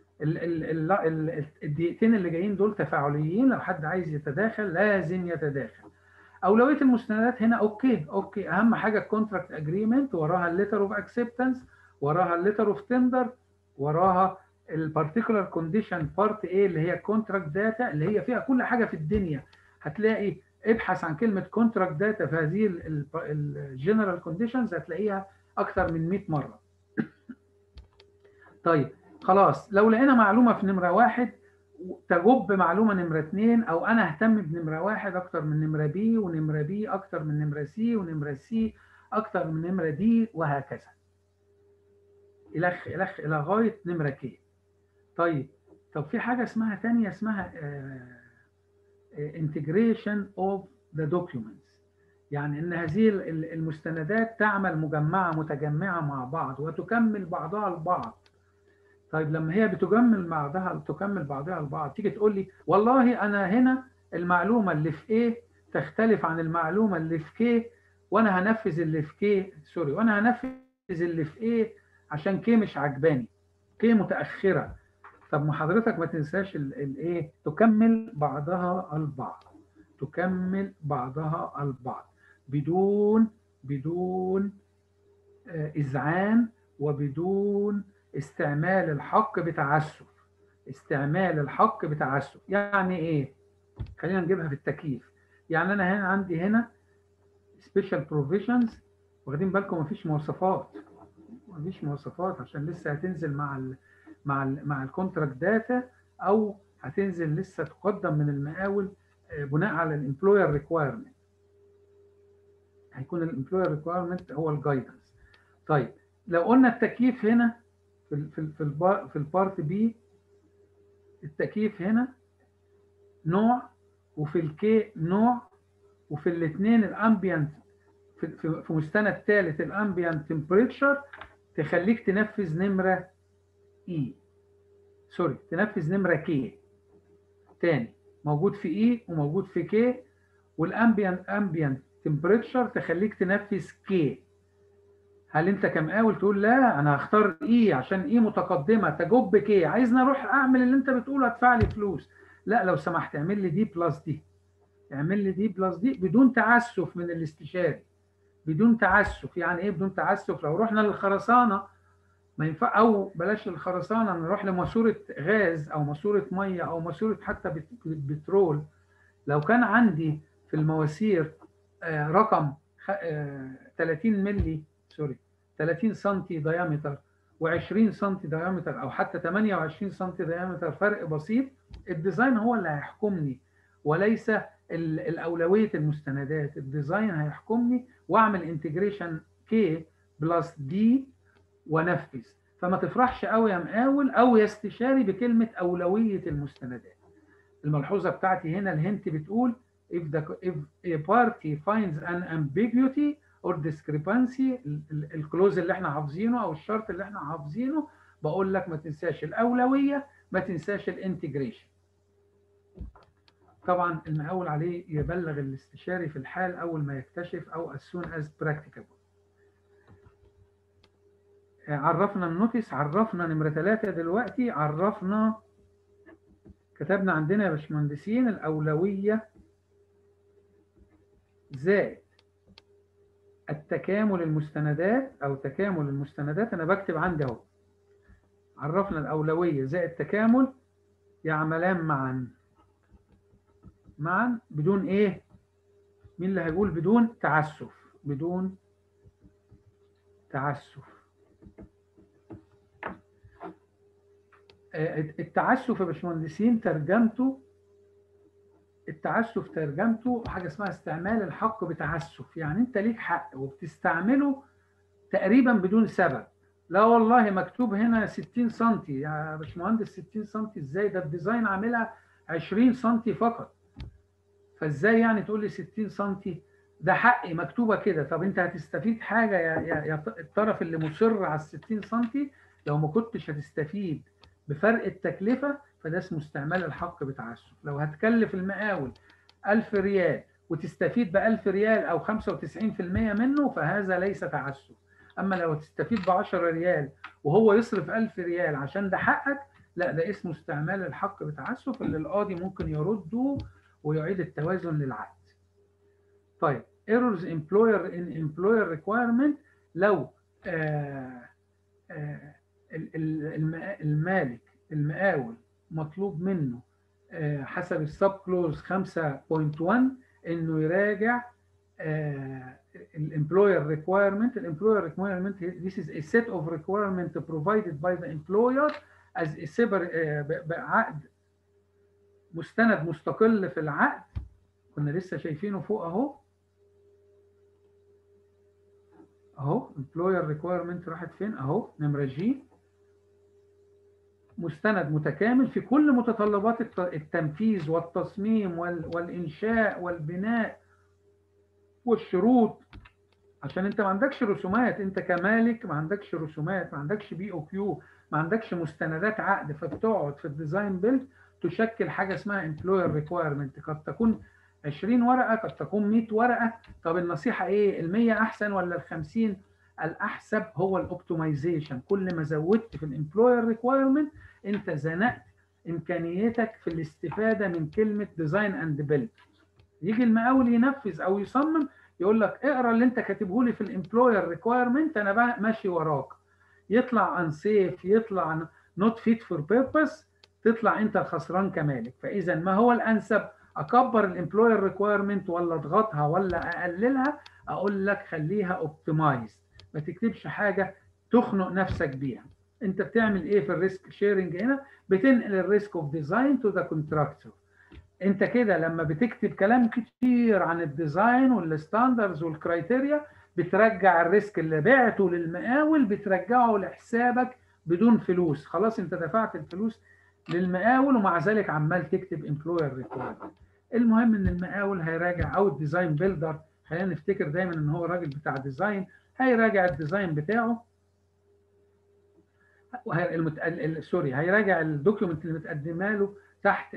الدقيقتين اللي جايين دول تفاعليين، لو حد عايز يتداخل لازم يتداخل. اولويه المستندات هنا اوكي. اهم حاجه الكونتراكت اجريمنت، وراها الليتر اوف اكسبتنس، وراها الليتر اوف تندر، وراها البارتيكولار كونديشن بارت ايه اللي هي الكونتراكت داتا اللي هي فيها كل حاجه في الدنيا. هتلاقي ابحث عن كلمه كونتراكت داتا في هذه الجنرال كونديشنز هتلاقيها اكثر من 100 مره. طيب خلاص، لو لقينا معلومه في نمره 1 تجب معلومه نمره 2، او انا اهتم بنمره 1 اكتر من نمره بي، ونمره بي اكتر من نمره سي، ونمره سي اكتر من نمره دي، وهكذا الى غايه نمره كي. طب في حاجه اسمها ثانيه اسمها integration of the documents. يعني ان هذه المستندات تعمل مجمعة متجمعة مع بعض وتكمل بعضها البعض. طيب لما هي تكمل بعضها البعض، تيجي تقول لي والله انا هنا المعلومة اللي في ايه تختلف عن المعلومة اللي في كي، وانا هنفذ اللي في كي، سوري، وانا هنفذ اللي في ايه عشان كي مش عجباني، كي متأخرة. طب ما حضرتك ما تنساش الايه، تكمل بعضها البعض، تكمل بعضها البعض بدون إذعان، وبدون استعمال الحق بتعسف. استعمال الحق بتعسف يعني إيه؟ خلينا نجيبها في التكييف. يعني أنا هنا عندي هنا special provisions، واخدين بالكم مفيش مواصفات، مفيش مواصفات عشان لسه هتنزل مع الكونتراكت داتا، أو هتنزل لسه تقدم من المقاول بناء على الامبلوير ريكوايرمنت. هيكون الامبلوير ريكوايرمنت هو الجايدنس. طيب لو قلنا التكييف هنا في البارت بي، التكييف هنا نوع، وفي الكي نوع، وفي الاثنين الامبيانت، في مستند ثالث الامبيانت تمبريتشر تخليك تنفذ نمره اي، سوري تنفذ نمره كي تاني، موجود في اي وموجود في كي، والامبيانت تمبريتشر تخليك تنفذ كي. هل انت كمقاول تقول لا انا هختار اي عشان اي متقدمه تجب كي، عايزني اروح اعمل اللي انت بتقوله هدفع لي فلوس؟ لا، لو سمحت اعمل لي دي بلس دي، اعمل لي دي بلس دي بدون تعسف من الاستشاري. بدون تعسف يعني ايه بدون تعسف؟ لو رحنا للخرسانه ما ينفع، او بلاش الخرسانه، نروح لماسوره غاز او ماسوره ميه او ماسوره حتى بترول. لو كان عندي في المواسير رقم 30 ملي، سوري 30 سنتي ديامتر و20 سنتي ديامتر، او حتى 28 سنتي ديامتر، فرق بسيط، الديزاين هو اللي هيحكمني وليس الاولويه المستندات. الديزاين هيحكمني واعمل انتجريشن كي بلس دي وانفذ. فما تفرحش قوي يا مقاول او يا استشاري بكلمه اولويه المستندات. الملحوظه بتاعتي هنا الهنت بتقول if a party finds an ambiguity or discrepancy، الكلوز اللي احنا حافظينه او الشرط اللي احنا حافظينه، بقول لك ما تنساش الاولويه، ما تنساش الانتجريشن. طبعا المقاول عليه يبلغ الاستشاري في الحال اول ما يكتشف او as soon as practicable. عرفنا النوتس، عرفنا نمره 3 دلوقتي، عرفنا كتبنا عندنا يا باشمهندسين الأولوية زائد التكامل المستندات أو تكامل المستندات. أنا بكتب عندي أهو، عرفنا الأولوية زائد تكامل يعملان معا بدون إيه؟ مين اللي هيقول بدون تعسف؟ بدون تعسف. التعسف يا باشمهندسين ترجمته، التعسف ترجمته حاجة اسمها استعمال الحق بتعسف. يعني انت ليك حق وبتستعمله تقريبا بدون سبب. لا والله مكتوب هنا 60 سم يا باشمهندس، 60 سم ازاي؟ ده الديزاين عاملها 20 سم فقط، فازاي يعني تقول لي 60 سم؟ ده حقي مكتوبة كده. طب انت هتستفيد حاجة يا الطرف اللي مصر على 60 سم؟ لو ما كنتش هتستفيد بفرق التكلفة فده اسمه استعمال الحق بتعسف. لو هتكلف المقاول 1000 ريال وتستفيد ب 1000 ريال أو 95% منه فهذا ليس تعسف. أما لو تستفيد ب 10 ريال وهو يصرف 1000 ريال عشان ده حقك، لا ده اسمه استعمال الحق بتعسف اللي القاضي ممكن يرده ويعيد التوازن للعقد. طيب errors employer in employer requirement، لو المالك المقاول مطلوب منه حسب السب كلوز 5.1 انه يراجع الامبلوير ريكويرمنت. الامبلوير ريكويرمنت this is a set of requirement provided by the employer as a separate بعقد مستند مستقل في العقد. كنا لسه شايفينه فوق اهو، اهو employer requirement راحت فين اهو، نمرة جي، مستند متكامل في كل متطلبات التنفيذ والتصميم والإنشاء والبناء والشروط، عشان انت ما عندكش رسومات، انت كمالك ما عندكش رسومات، ما عندكش بي او كيو، ما عندكش مستندات عقد، فبتقعد في الديزاين بيلد تشكل حاجه اسمها امبلوير ريكوايرمنت، قد تكون 20 ورقه، قد تكون 100 ورقه. طب النصيحه ايه؟ ال 100 احسن ولا ال 50؟ الاحسب هو الاوبتمايزيشن. كل ما زودت في الامبلوير ريكوايرمنت انت زنقت امكانيتك في الاستفاده من كلمه ديزاين اند بيلد. يجي المقاول ينفذ او يصمم يقول لك اقرا اللي انت كاتبه لي في الامبلوير ريكوايرمنت، انا بقى ماشي وراك. يطلع انسيف، يطلع نوت فيت فور بيربس، تطلع انت الخسران كمالك. فاذا ما هو الانسب؟ اكبر الامبلوير ريكوايرمنت ولا اضغطها ولا اقللها؟ اقول لك خليها اوبتمايز، ما تكتبش حاجه تخنق نفسك بيها. انت بتعمل ايه في الريسك شيرنج هنا؟ بتنقل الريسك اوف ديزاين تو ذا كونتراكتور. انت كده لما بتكتب كلام كتير عن الديزاين والستاندرز والكرايتيريا بترجع الريسك اللي بعته للمقاول، بترجعه لحسابك بدون فلوس. خلاص انت دفعت الفلوس للمقاول ومع ذلك عمال تكتب امبلوير ريكوايرمنت. المهم ان المقاول هيراجع، او الديزاين بيلدر، خلينا نفتكر دايما ان هو راجل بتاع ديزاين، هيراجع الديزاين بتاعه، سوري، هيراجع الدوكيومنت اللي متقدمه له تحت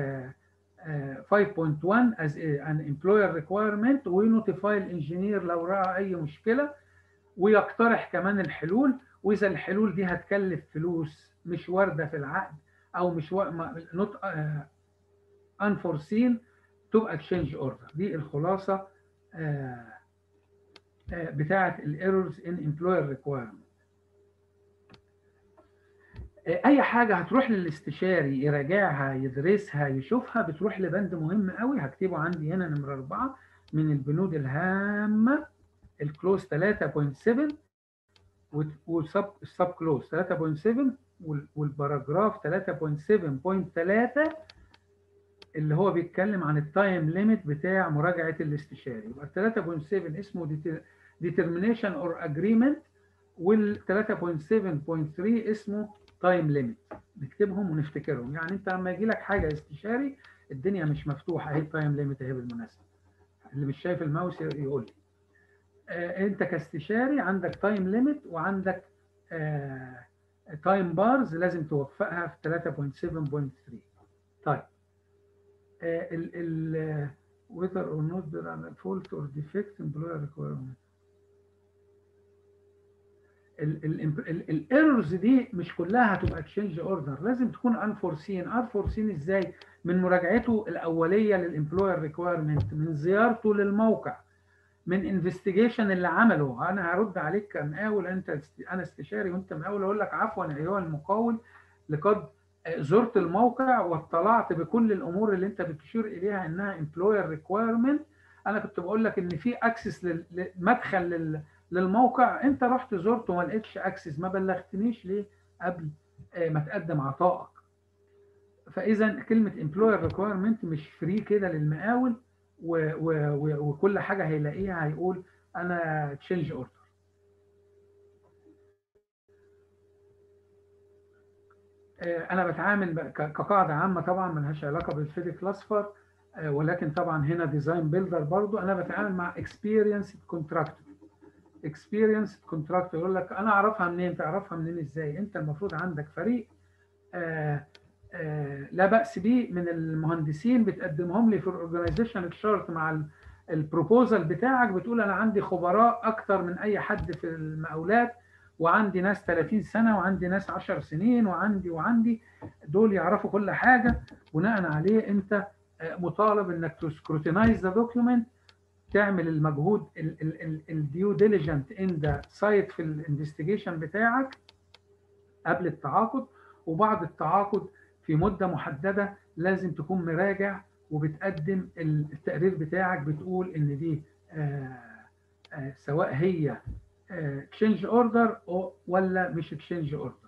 5.1 as an employer requirement، وينوتيفاي الانجينير لو راى اي مشكله، ويقترح كمان الحلول. واذا الحلول دي هتكلف فلوس مش وارده في العقد او مش نوت unforeseen تبقى تشينج اوردر. دي الخلاصه بتاعه الايرورز ان امبلوير ريكوايرمنت. اي حاجه هتروح للاستشاري يراجعها يدرسها يشوفها بتروح لبند مهم قوي، هكتبه عندي هنا نمره 4 من البنود الهامه، الكلوز 3.7 والسب كلوز 3.7 والباراجراف 3.7.3 اللي هو بيتكلم عن التايم ليميت بتاع مراجعه الاستشاري. يبقى 3.7 اسمه determination or agreement، وال 3.7.3 اسمه تايم ليميت. نكتبهم ونفتكرهم. يعني انت لما يجي لك حاجه استشاري الدنيا مش مفتوحه، اهي التايم ليميت اهي بالمناسبه، اللي مش شايف الماوس يقول لي. انت كاستشاري عندك تايم ليميت وعندك تايم بارز لازم توفقها في 3.7.3. طيب ال whether or not there are fault or defect employer requirement. الايرورز دي مش كلها هتبقى تشينج اوردر، لازم تكون انفورسين. انفورسين ازاي؟ من مراجعته الاوليه للامبلوير ريكوايرمنت، من زيارته للموقع، من انفستيجيشن اللي عمله. انا هرد عليك كمقاول، انا استشاري وانت مقاول، اقول لك عفوا ايها المقاول، لقد زرت الموقع واطلعت بكل الامور اللي انت بتشير اليها انها امبلوير ريكوايرمنت. انا كنت بقول لك ان في اكسس مدخل للموقع، انت رحت زرته وما لقيتش اكسس، ما بلغتنيش ليه قبل ما تقدم عطائك؟ فاذا كلمه امبلوير ريكوايرمنت مش فري كده للمقاول وكل حاجه هيلاقيها هيقول انا تشينج اوردر. انا بتعامل كقاعده عامه، طبعا ملهاش علاقه بالفيديك الاصفر، ولكن طبعا هنا ديزاين بيلدر برضو. انا بتعامل مع اكسبيرينس كونتراكتور. اكسبيرينس كونتراكتور يقول لك انا اعرفها منين؟ تعرفها منين ازاي؟ انت المفروض عندك فريق لا باس به من المهندسين بتقدمهم لي في الاورجنايزيشن تشارت مع البروبوزال بتاعك، بتقول انا عندي خبراء اكتر من اي حد في المقاولات، وعندي ناس 30 سنه وعندي ناس 10 سنين وعندي دول يعرفوا كل حاجه. بناء عليه انت مطالب انك تسكروتينايز ذا دوكيومنت، تعمل المجهود الديو ديليجنت ان ذا سايت في الانفستيجيشن بتاعك قبل التعاقد، وبعد التعاقد في مده محدده لازم تكون مراجع وبتقدم التقرير بتاعك، بتقول ان دي سواء هي تشينج اوردر ولا مش تشينج اوردر.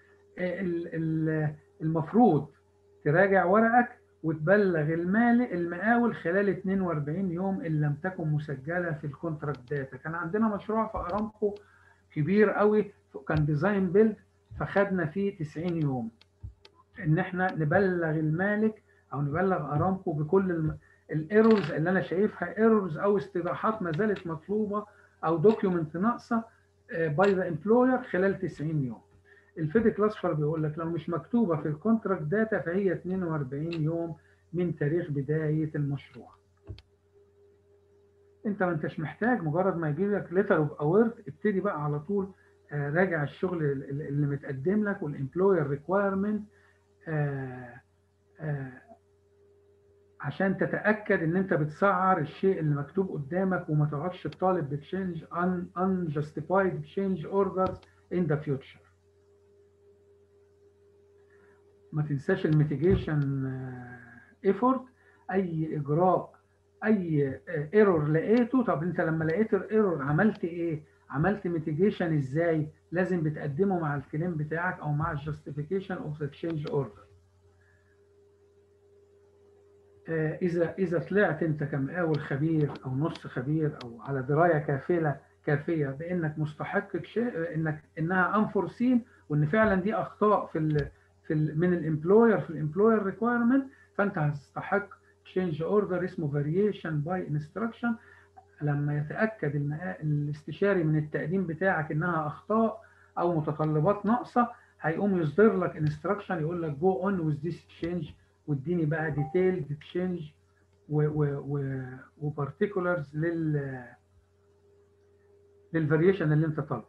المفروض تراجع ورقك وتبلغ المقاول خلال 42 يوم ان لم تكن مسجله في الكونتراكت داتا. كان عندنا مشروع في ارامكو كبير قوي، كان ديزاين بيلد، فخدنا فيه 90 يوم ان احنا نبلغ المالك او نبلغ ارامكو بكل الايرورز اللي انا شايفها ايرورز او استباحات ما زالت مطلوبه او دوكيومنت ناقصه باي ذا امبلوير خلال 90 يوم. الفيديك الاصفر بيقول لك لو مش مكتوبه في الكونتراكت داتا فهي 42 يوم من تاريخ بدايه المشروع. انت ما انتش محتاج، مجرد ما يجي لك ليتر اوف اويرت ابتدي بقى على طول راجع الشغل اللي متقدم لك والامبلوير ريكوايرمنت عشان تتاكد ان انت بتسعر الشيء اللي مكتوب قدامك وما تقعدش تطالب بتشينج unjustified change orders in the future. ما تنساش الميتيجيشن ايفورت، اي اجراء، اي ايرور لقيته. طب انت لما لقيت الايرور عملت ايه؟ عملت ميتيجيشن ازاي؟ لازم بتقدمه مع الكليم بتاعك او مع الجاستيفيكيشن اوف ذا تشينج اوردر. اذا طلعت انت كمقاول خبير او نص خبير او على درايه كافيه بانك مستحق شيء، انها انفورسين وان فعلا دي اخطاء من الامبلوير في الامبلوير ريكويرمنت، فانت هتستحق تشينج اوردر اسمه فاريشن باي انستراكشن. لما يتاكد الاستشاري من التقديم بتاعك انها اخطاء او متطلبات ناقصه، هيقوم يصدر لك انستراكشن يقول لك جو اون وذ ذيس تشينج، واديني بقى ديتيلد تشينج وبارتيكولرز للفاريشن اللي انت طالبه.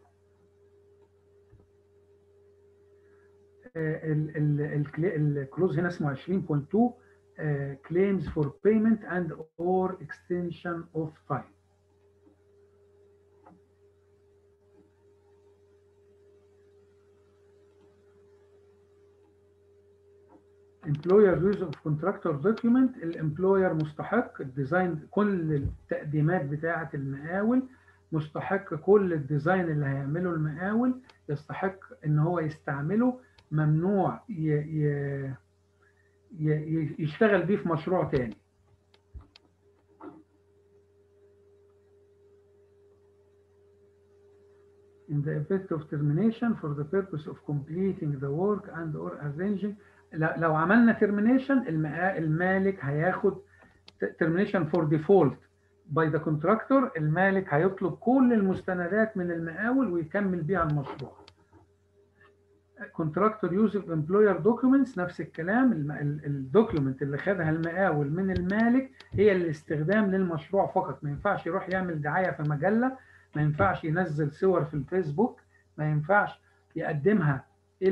الكلوز هنا اسمه 20.2 claims for payment and or extension of time. employer use of contractor document. الامبلوير مستحق الديزاين، كل التقديمات بتاعه المقاول، مستحق كل الديزاين اللي هيعمله المقاول يستحق ان هو يستعمله، ممنوع يشتغل بيه في مشروع تاني. In the event of termination for the purpose of completing the work and or arranging. لو عملنا termination المالك هياخد termination for default by the contractor، المالك هيطلب كل المستندات من المقاول ويكمل بيها المشروع. contractor use of employer documents نفس الكلام، الدوكيومنت اللي خدها المقاول من المالك هي الاستخدام للمشروع فقط. ما ينفعش يروح يعمل دعاية في مجلة، ما ينفعش ينزل صور في الفيسبوك، ما ينفعش يقدمها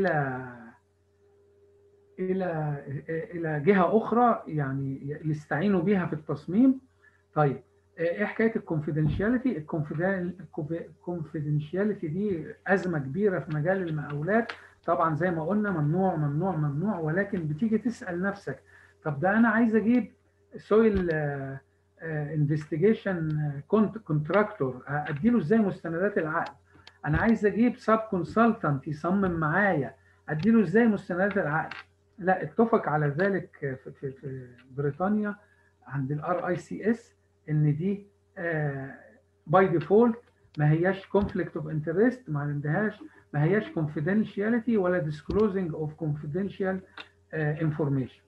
الى جهه اخرى يعني يستعينوا بيها في التصميم. طيب ايه حكايه الكونفيدنشياليتي؟ الكونفيدنشياليتي دي ازمه كبيره في مجال المقاولات. طبعا زي ما قلنا ممنوع ممنوع ممنوع، ولكن بتيجي تسال نفسك طب ده انا عايز اجيب سويل انفستيجيشن كونتراكتور، اديله ازاي مستندات العقد؟ انا عايز اجيب سب كونسلتنت يصمم معايا، اديله ازاي مستندات العقد؟ لا، اتفق على ذلك في بريطانيا عند الRICS ان دي باي ديفولت ما هياش كونفليكت اوف انترست، ما هياش confidentiality ولا disclosing of confidential information.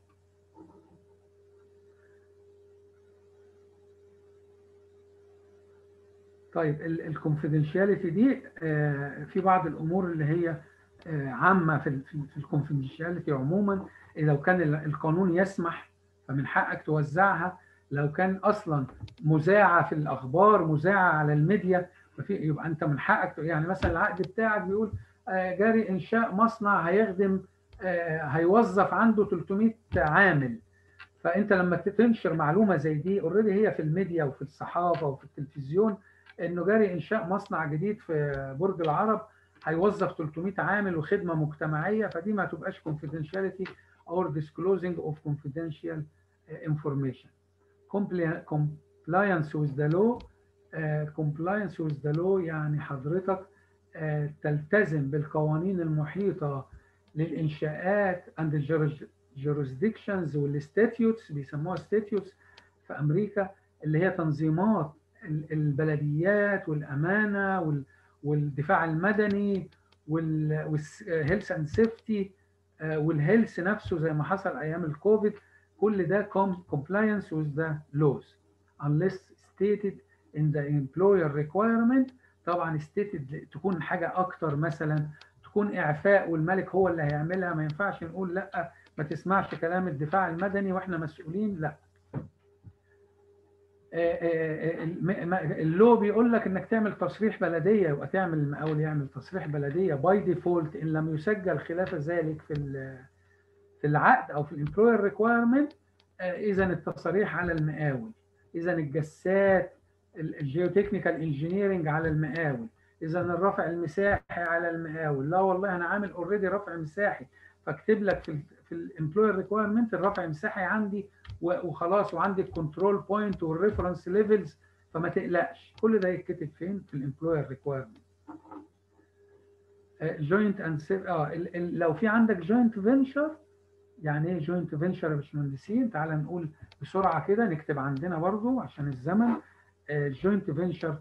طيب الكونفيدنشياليتي دي في بعض الامور اللي هي عامه في الكونفيدنشياليتي عموما. لو كان القانون يسمح فمن حقك توزعها، لو كان اصلا مذاعه في الاخبار، مذاعه على الميديا، يبقى انت من حقك. يعني مثلا العقد بتاعك بيقول جاري انشاء مصنع هيخدم هيوظف عنده 300 عامل، فانت لما تنشر معلومه زي دي اوريدي هي في الميديا وفي الصحافه وفي التلفزيون انه جاري انشاء مصنع جديد في برج العرب هيوظف 300 عامل وخدمه مجتمعيه، فدي ما تبقاش confidentiality or disclosing of confidential information. compliance with the law. compliance with the law يعني حضرتك تلتزم بالقوانين المحيطه للانشاءات and jurisdictions والستاتيوتس، بيسموها statutes في امريكا، اللي هي تنظيمات البلديات والامانه والدفاع المدني والهيلث اند سيفتي والهيلث نفسه زي ما حصل ايام الكوفيد. كل ده compliance with the laws unless stated in the employer requirement. طبعا stated تكون حاجه اكتر، مثلا تكون اعفاء والملك هو اللي هيعملها، ما ينفعش نقول لا ما تسمعش كلام الدفاع المدني واحنا مسؤولين، لا. اللو بيقول لك انك تعمل تصريح بلديه، يبقى تعمل المقاول يعمل تصريح بلديه باي ديفولت ان لم يسجل خلاف ذلك في العقد او في الامبلوير ريكوايرمنت. اذا التصاريح على المقاول، اذا الجسات الجيوتكنيكال انجينيرنج على المقاول، اذا الرفع المساحي على المقاول. لا والله انا عامل اوريدي رفع مساحي، فاكتب لك في الامبلوير ريكوايرمنت الرفع المساحي عندي وخلاص، وعندي الكنترول بوينت والريفرنس ليفلز، فما تقلقش. كل ده يتكتب فين؟ في الامبلوير ريكوايرمنت. جوينت اند لو في عندك جوينت فينشر. يعني ايه جوينت فينشر يا باشمهندسين؟ تعال نقول بسرعه كده، نكتب عندنا برضو عشان الزمن. جوينت فينشر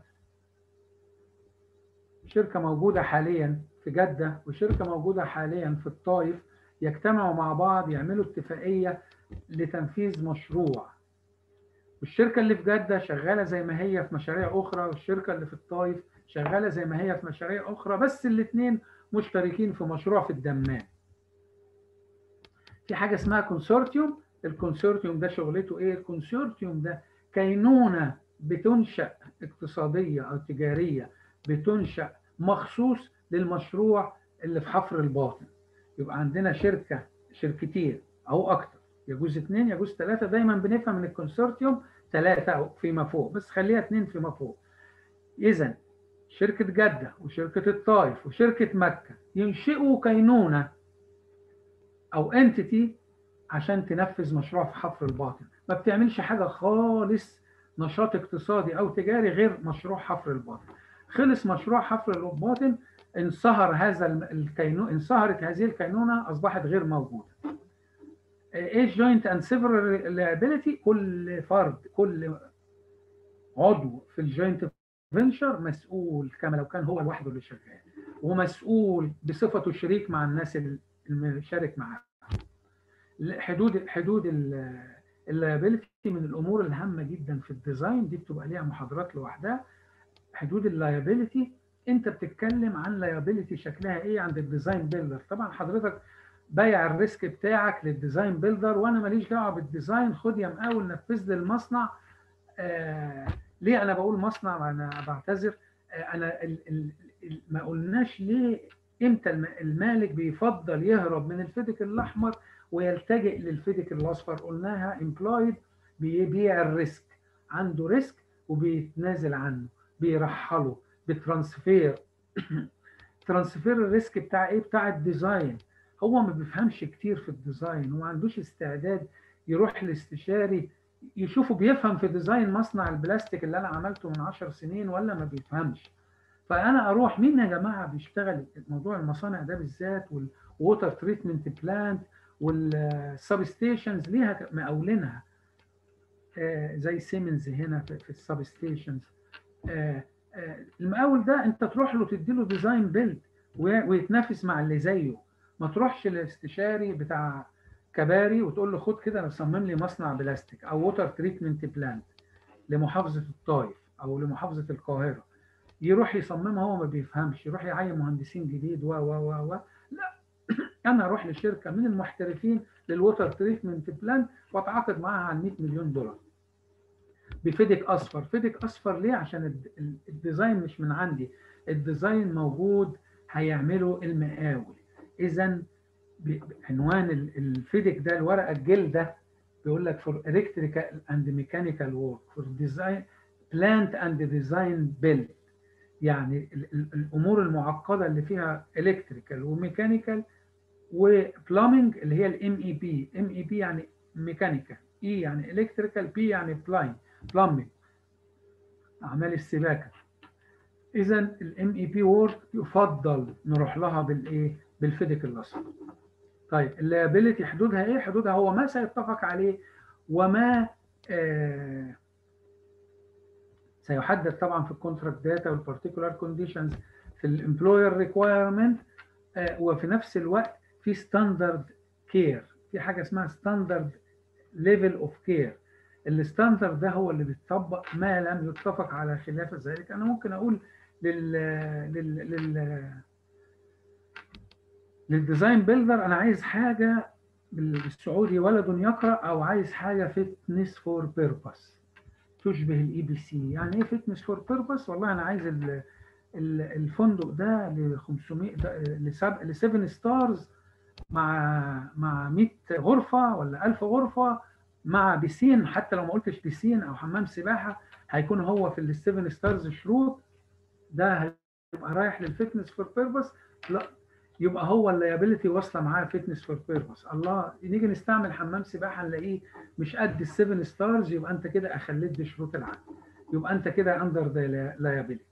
شركه موجوده حاليا في جده وشركه موجوده حاليا في الطائف، يجتمعوا مع بعض يعملوا اتفاقيه لتنفيذ مشروع. والشركه اللي في جده شغاله زي ما هي في مشاريع اخرى، والشركه اللي في الطائف شغاله زي ما هي في مشاريع اخرى، بس الاثنين مشتركين في مشروع في الدمام. في حاجه اسمها كونسورتيوم. الكونسورتيوم ده شغلته ايه؟ الكونسورتيوم ده كينونه بتنشا اقتصاديه او تجاريه، بتنشا مخصوص للمشروع اللي في حفر الباطن. يبقى عندنا شركتين او اكتر، يجوز اثنين يجوز ثلاثه، دايما بنفهم من الكونسورتيوم ثلاثه او فيما فوق، بس خليها اثنين فيما فوق. اذا شركه جده وشركه الطائف وشركه مكه ينشئوا كينونه او انتيتي عشان تنفذ مشروع في حفر الباطن. ما بتعملش حاجه خالص نشاط اقتصادي او تجاري غير مشروع حفر الباطن. خلص مشروع حفر الباطن، انصهرت هذه الكينونه، اصبحت غير موجوده. ايه جوينت اند سيفرال لايبيليتي؟ كل فرد، كل عضو في الجوينت فينشر مسؤول كما لو كان هو لوحده اللي شغال، ومسؤول بصفته شريك مع الناس اللي شارك معاه. حدود اللايبيلتي من الامور الهامه جدا في الديزاين، دي بتبقى ليها محاضرات لوحدها. حدود اللايبيلتي، انت بتتكلم عن لايبيلتي شكلها ايه عند الديزاين بيلدر. طبعا حضرتك بايع الريسك بتاعك للديزاين بيلدر، وانا ماليش دعوه بالديزاين، خد يا مقاول نفذ لي المصنع. ليه انا بقول مصنع؟ انا بعتذر. انا ما قلناش ليه امتى المالك بيفضل يهرب من الفدك الاحمر ويلتجئ للفدك الاصفر. قلناها امبلويد بيبيع الريسك، عنده ريسك وبيتنازل عنه، بيرحله بترانسفير. ترانسفير الريسك بتاع ايه؟ بتاع الديزاين. هو ما بيفهمش كتير في الديزاين وما عندوش استعداد يروح لاستشاري يشوفه بيفهم في ديزاين مصنع البلاستيك اللي انا عملته من 10 سنين ولا ما بيفهمش. فانا اروح مين يا جماعه بيشتغل موضوع المصانع ده بالذات، والووتر تريتمنت بلانت والسب ستيشنز ليها مقاولينها، زي سيمنز هنا في السب ستيشنز. المقاول ده انت تروح له تدي له ديزاين بيلد ويتنافس مع اللي زيه. ما تروحش للاستشاري بتاع كباري وتقول له خد كده صمم لي مصنع بلاستيك او ووتر تريتمنت بلانت لمحافظه الطائف او لمحافظه القاهره، يروح يصممها هو ما بيفهمش، يروح يعين مهندسين جديد و لا. انا اروح لشركه من المحترفين للووتر تريتمنت بلانت واتعاقد معاها على 100 مليون دولار بفدك اصفر. فدك اصفر ليه؟ عشان الديزاين مش من عندي، الديزاين موجود هيعمله المقاول. اذا عنوان الفدك ده الورقه الجلد ده بيقول لك for electrical and mechanical work for design plant and design build. يعني الامور المعقده اللي فيها الكتريكال وميكانيكال وبلامنج اللي هي الام اي بي. ام اي بي يعني ميكانيكال، اي يعني الكتريكال، بي يعني بلامنج اعمال السباكه. اذا الام اي بي وورك يفضل نروح لها بالايه؟ بالفدك الاصفر. طيب اللايبيلتي حدودها ايه؟ حدودها هو ما سيتفق عليه وما سيحدد طبعا في الكونتراكت داتا والبارتيكولار كونديشنز في الامبلوير ريكوايرمنت. وفي نفس الوقت في ستاندرد كير، في حاجه اسمها ستاندرد ليفل اوف كير. الستاندرد ده هو اللي بيتطبق، ما لم يتفق على خلاف ذلك. انا ممكن اقول لل لل لل للديزاين بيلدر انا عايز حاجه بالسعودي ولد يقرا، او عايز حاجه فيتنس فور بيربس تشبه الاي بي سي. يعني ايه فيتنس فور بيربس؟ والله انا عايز الفندق ده ل 500 ل 7 ستارز، مع 100 غرفه ولا 1000 غرفه، مع بيسين. حتى لو ما قلتش بيسين او حمام سباحه، هيكون هو في السيفن ستارز شروط. ده هيبقى رايح للفتنس فور بيربس. لا، يبقى هو اللايبيلتي واصله معاه فتنس فور بيربس. الله، نيجي نستعمل حمام سباحه نلاقيه مش قد السيفن ستارز، يبقى انت كده اخليت بشروط العقد، يبقى انت كده اندر ذا لايبيلتي.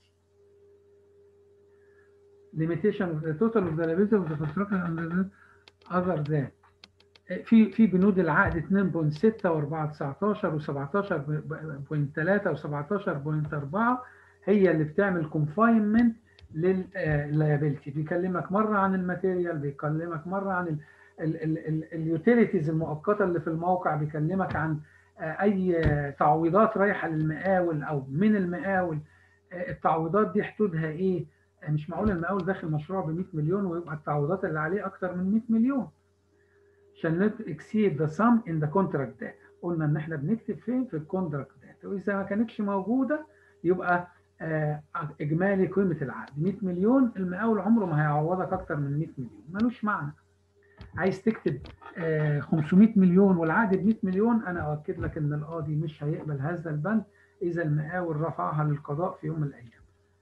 limitation of the total of the liability of the construction under other than. في بنود العقد 2.6 و4.19 و17.3 و17.4 هي اللي بتعمل confinement لللايبيلتي. بيكلمك مره عن الماتيريال، بيكلمك مره عن اليوتيليتيز المؤقته اللي في الموقع، بيكلمك عن اي تعويضات رايحه للمقاول او من المقاول. التعويضات دي حدودها ايه؟ مش معقول المقاول داخل مشروع ب 100 مليون ويبقى التعويضات اللي عليه اكتر من 100 مليون. shall not exceed the sum in the contract data. قلنا ان احنا بنكتب فين؟ في الكونتراكت داتا، واذا ما كانتش موجوده يبقى اجمالي قيمه العقد 100 مليون. المقاول عمره ما هيعوضك اكتر من 100 مليون، ملوش معنى. عايز تكتب 500 مليون والعقد ب 100 مليون، انا اؤكد لك ان القاضي مش هيقبل هذا البند اذا المقاول رفعها للقضاء في يوم من الايام.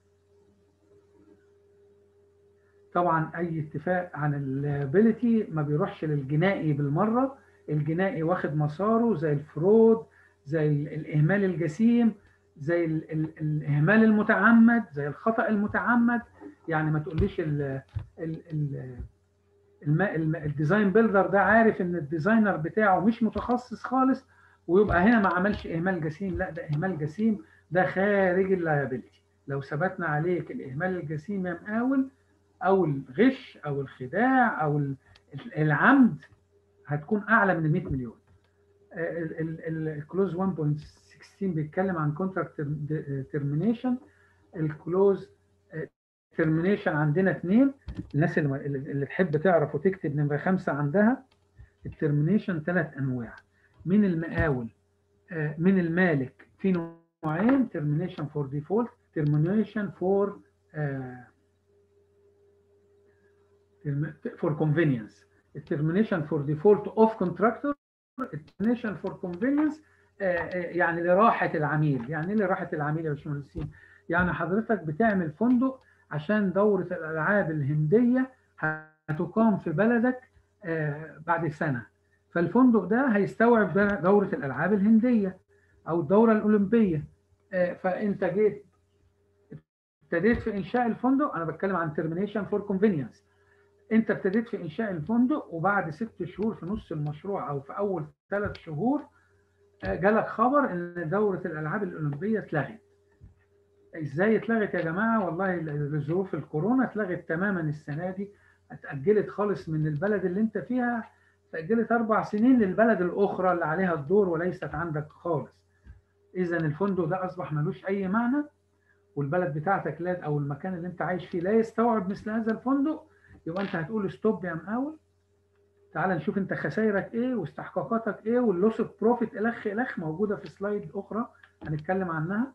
طبعا اي اتفاق عن اللايبيلتي ما بيروحش للجنائي بالمره. الجنائي واخد مساره زي الفرود، زي الاهمال الجسيم، زي الاهمال المتعمد، زي الخطا المتعمد. يعني ما تقوليش الديزاين بيلدر ده عارف ان الديزاينر بتاعه مش متخصص خالص ويبقى هنا ما عملش اهمال جسيم. لا، ده اهمال جسيم، ده خارج اللايبيلتي. لو ثبتنا عليك الاهمال الجسيم يا مقاول، او الغش او الخداع او العمد، هتكون اعلى من 100 مليون. الكلوز 1.16 بيتكلم عن كونتراكت ترمينيشن. الكلوز ترمينيشن عندنا اثنين. الناس اللي تحب تعرف وتكتب نمره 5 عندها. الترمينيشن 3 انواع. من المقاول، من المالك في نوعين: ترمينيشن فور ديفولت، ترمينيشن فور for convenience. الترمينيشن فور ديفولت اوف كونتراكتور، الترمينيشن فور كونفينينس يعني لراحه العميل. يعني ايه لراحه العميل يا باشمهندسين؟ يعني حضرتك بتعمل فندق عشان دوره الالعاب الهنديه هتقام في بلدك بعد سنه، فالفندق ده هيستوعب دوره الالعاب الهنديه او الدوره الاولمبيه. فانت جيت ابتديت في انشاء الفندق. انا بتكلم عن ترمينيشن فور كونفينينس. انت ابتديت في انشاء الفندق وبعد 6 شهور في نص المشروع او في اول 3 شهور جالك خبر ان دوره الالعاب الاولمبيه اتلغت. ازاي اتلغت يا جماعه؟ والله لظروف الكورونا اتلغت تماما السنه دي. اتاجلت خالص من البلد اللي انت فيها، اتاجلت 4 سنين للبلد الاخرى اللي عليها الدور وليست عندك خالص. اذا الفندق ده اصبح ملوش اي معنى، والبلد بتاعتك لا، او المكان اللي انت عايش فيه لا يستوعب مثل هذا الفندق. يبقى انت هتقول ستوب يا مقاول، تعال نشوف انت خسائرك ايه واستحقاقاتك ايه، واللوس اوف بروفيت الخ موجوده في سلايد اخرى هنتكلم عنها.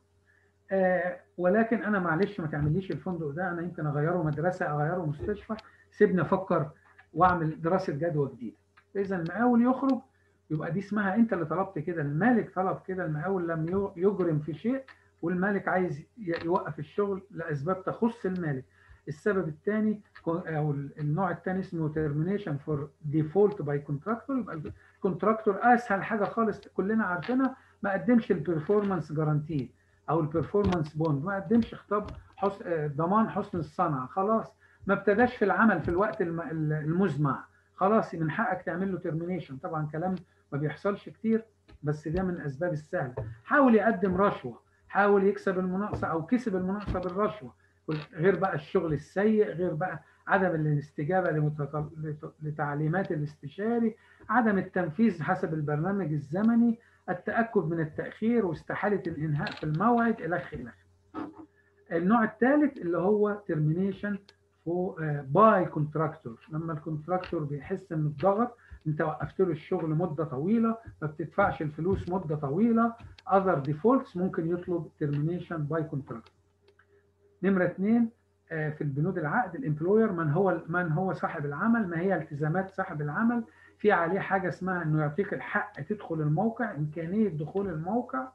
ولكن انا معلش ما تعمليش الفندق ده، انا يمكن اغيره مدرسه، اغيره مستشفى، سيبني افكر واعمل دراسه جدوى جديده. اذا المقاول يخرج، يبقى دي اسمها انت اللي طلبت كده، المالك طلب كده، المقاول لم يجرم في شيء، والمالك عايز يوقف الشغل لاسباب تخص المالك. السبب الثاني او النوع الثاني اسمه ترمينيشن فور ديفولت باي كونتراكتور. يبقى الكونتراكتور اسهل حاجه خالص كلنا عارفينها، ما قدمش البرفورمانس جارانتي او البرفورمانس بوند، ما قدمش خطاب ضمان حسن الصنعه، خلاص ما ابتداش في العمل في الوقت المزمع، خلاص من حقك تعمل له ترمينيشن. طبعا كلام ما بيحصلش كتير، بس ده من الاسباب السهله. حاول يقدم رشوه، حاول يكسب المناقصه او كسب المناقصه بالرشوه، غير بقى الشغل السيء، غير بقى عدم الاستجابة لتعليمات الاستشاري، عدم التنفيذ حسب البرنامج الزمني، التأكد من التأخير واستحالة الإنهاء في الموعد إلخ إلخ. النوع الثالث اللي هو termination باي كونتراكتور، لما الكونتراكتور بيحس ان الضغط، انت وقفت له الشغل مده طويله، ما بتدفعش الفلوس مده طويله، other defaults، ممكن يطلب termination باي كونتراكتور. نمره 2 في البنود العقد، الامبلوير من هو صاحب العمل، ما هي التزامات صاحب العمل، في عليه حاجه اسمها انه يعطيك الحق تدخل الموقع، امكانيه دخول الموقع،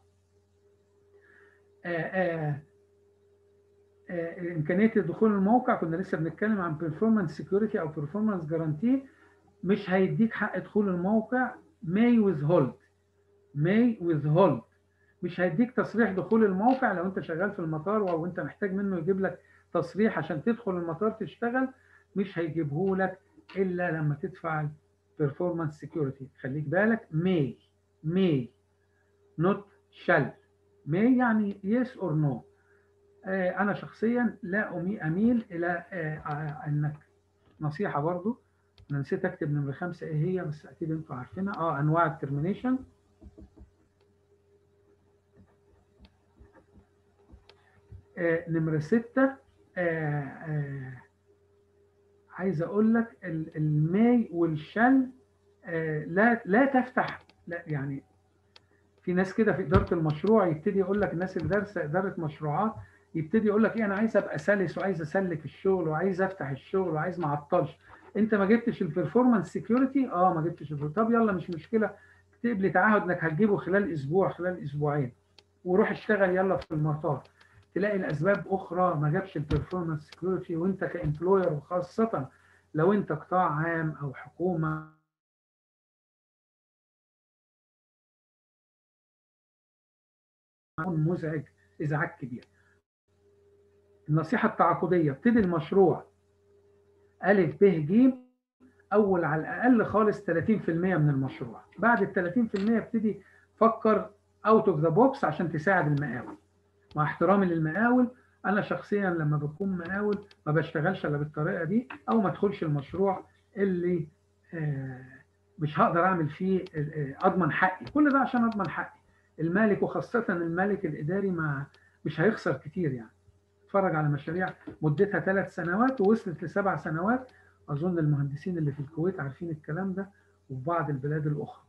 امكانيه دخول الموقع. كنا لسه بنتكلم عن performance security او performance guarantee. مش هيديك حق دخول الموقع، may withhold، مش هيديك تصريح دخول الموقع لو انت شغال في المطار او انت محتاج منه يجيب لك تصريح عشان تدخل المطار تشتغل، مش هيجيبه لك الا لما تدفع performance security. خليك بالك، may not shall. may يعني yes or no. انا شخصيا لا اميل الى انك، نصيحه برضو انا نسيت اكتب نمره 5 ايه هي، بس اكيد انتوا عارفينها، انواع الترمينيشن. نمره 6 عايز اقول لك الماي والشل لا تفتح، لا يعني في ناس كده في اداره المشروع يبتدي يقول لك، الناس اللي دارسه اداره مشروعات يبتدي يقول لك ايه، انا عايز ابقى سلس وعايز اسلك الشغل وعايز افتح الشغل وعايز ما اعطلش. انت ما جبتش البرفورمانس سيكيورتي، ما جبتش طب يلا مش مشكله، اكتب لي تعهد انك هتجيبه خلال اسبوع خلال اسبوعين، وروح اشتغل يلا في المطار. تلاقي الاسباب اخرى ما جابش البرفورمانس سيكيورتي، وانت كامبلوير، وخاصه لو انت قطاع عام او حكومه، مزعج ازعاج كبير. النصيحه التعاقديه، ابتدي المشروع أ ب ج، اول على الاقل خالص 30% من المشروع، بعد ال 30% ابتدي فكر اوت اوف ذا بوكس عشان تساعد المقاول. مع احترامي للمقاول، انا شخصيا لما بكون مقاول ما بشتغلش الا بالطريقه دي، او ما ادخلش المشروع اللي مش هقدر اعمل فيه اضمن حقي، كل ده عشان اضمن حقي المالك، وخاصه المالك الاداري ما مش هيخسر كتير يعني. اتفرج على مشاريع مدتها 3 سنوات ووصلت ل7 سنوات، اظن المهندسين اللي في الكويت عارفين الكلام ده، وفي بعض البلاد الاخرى.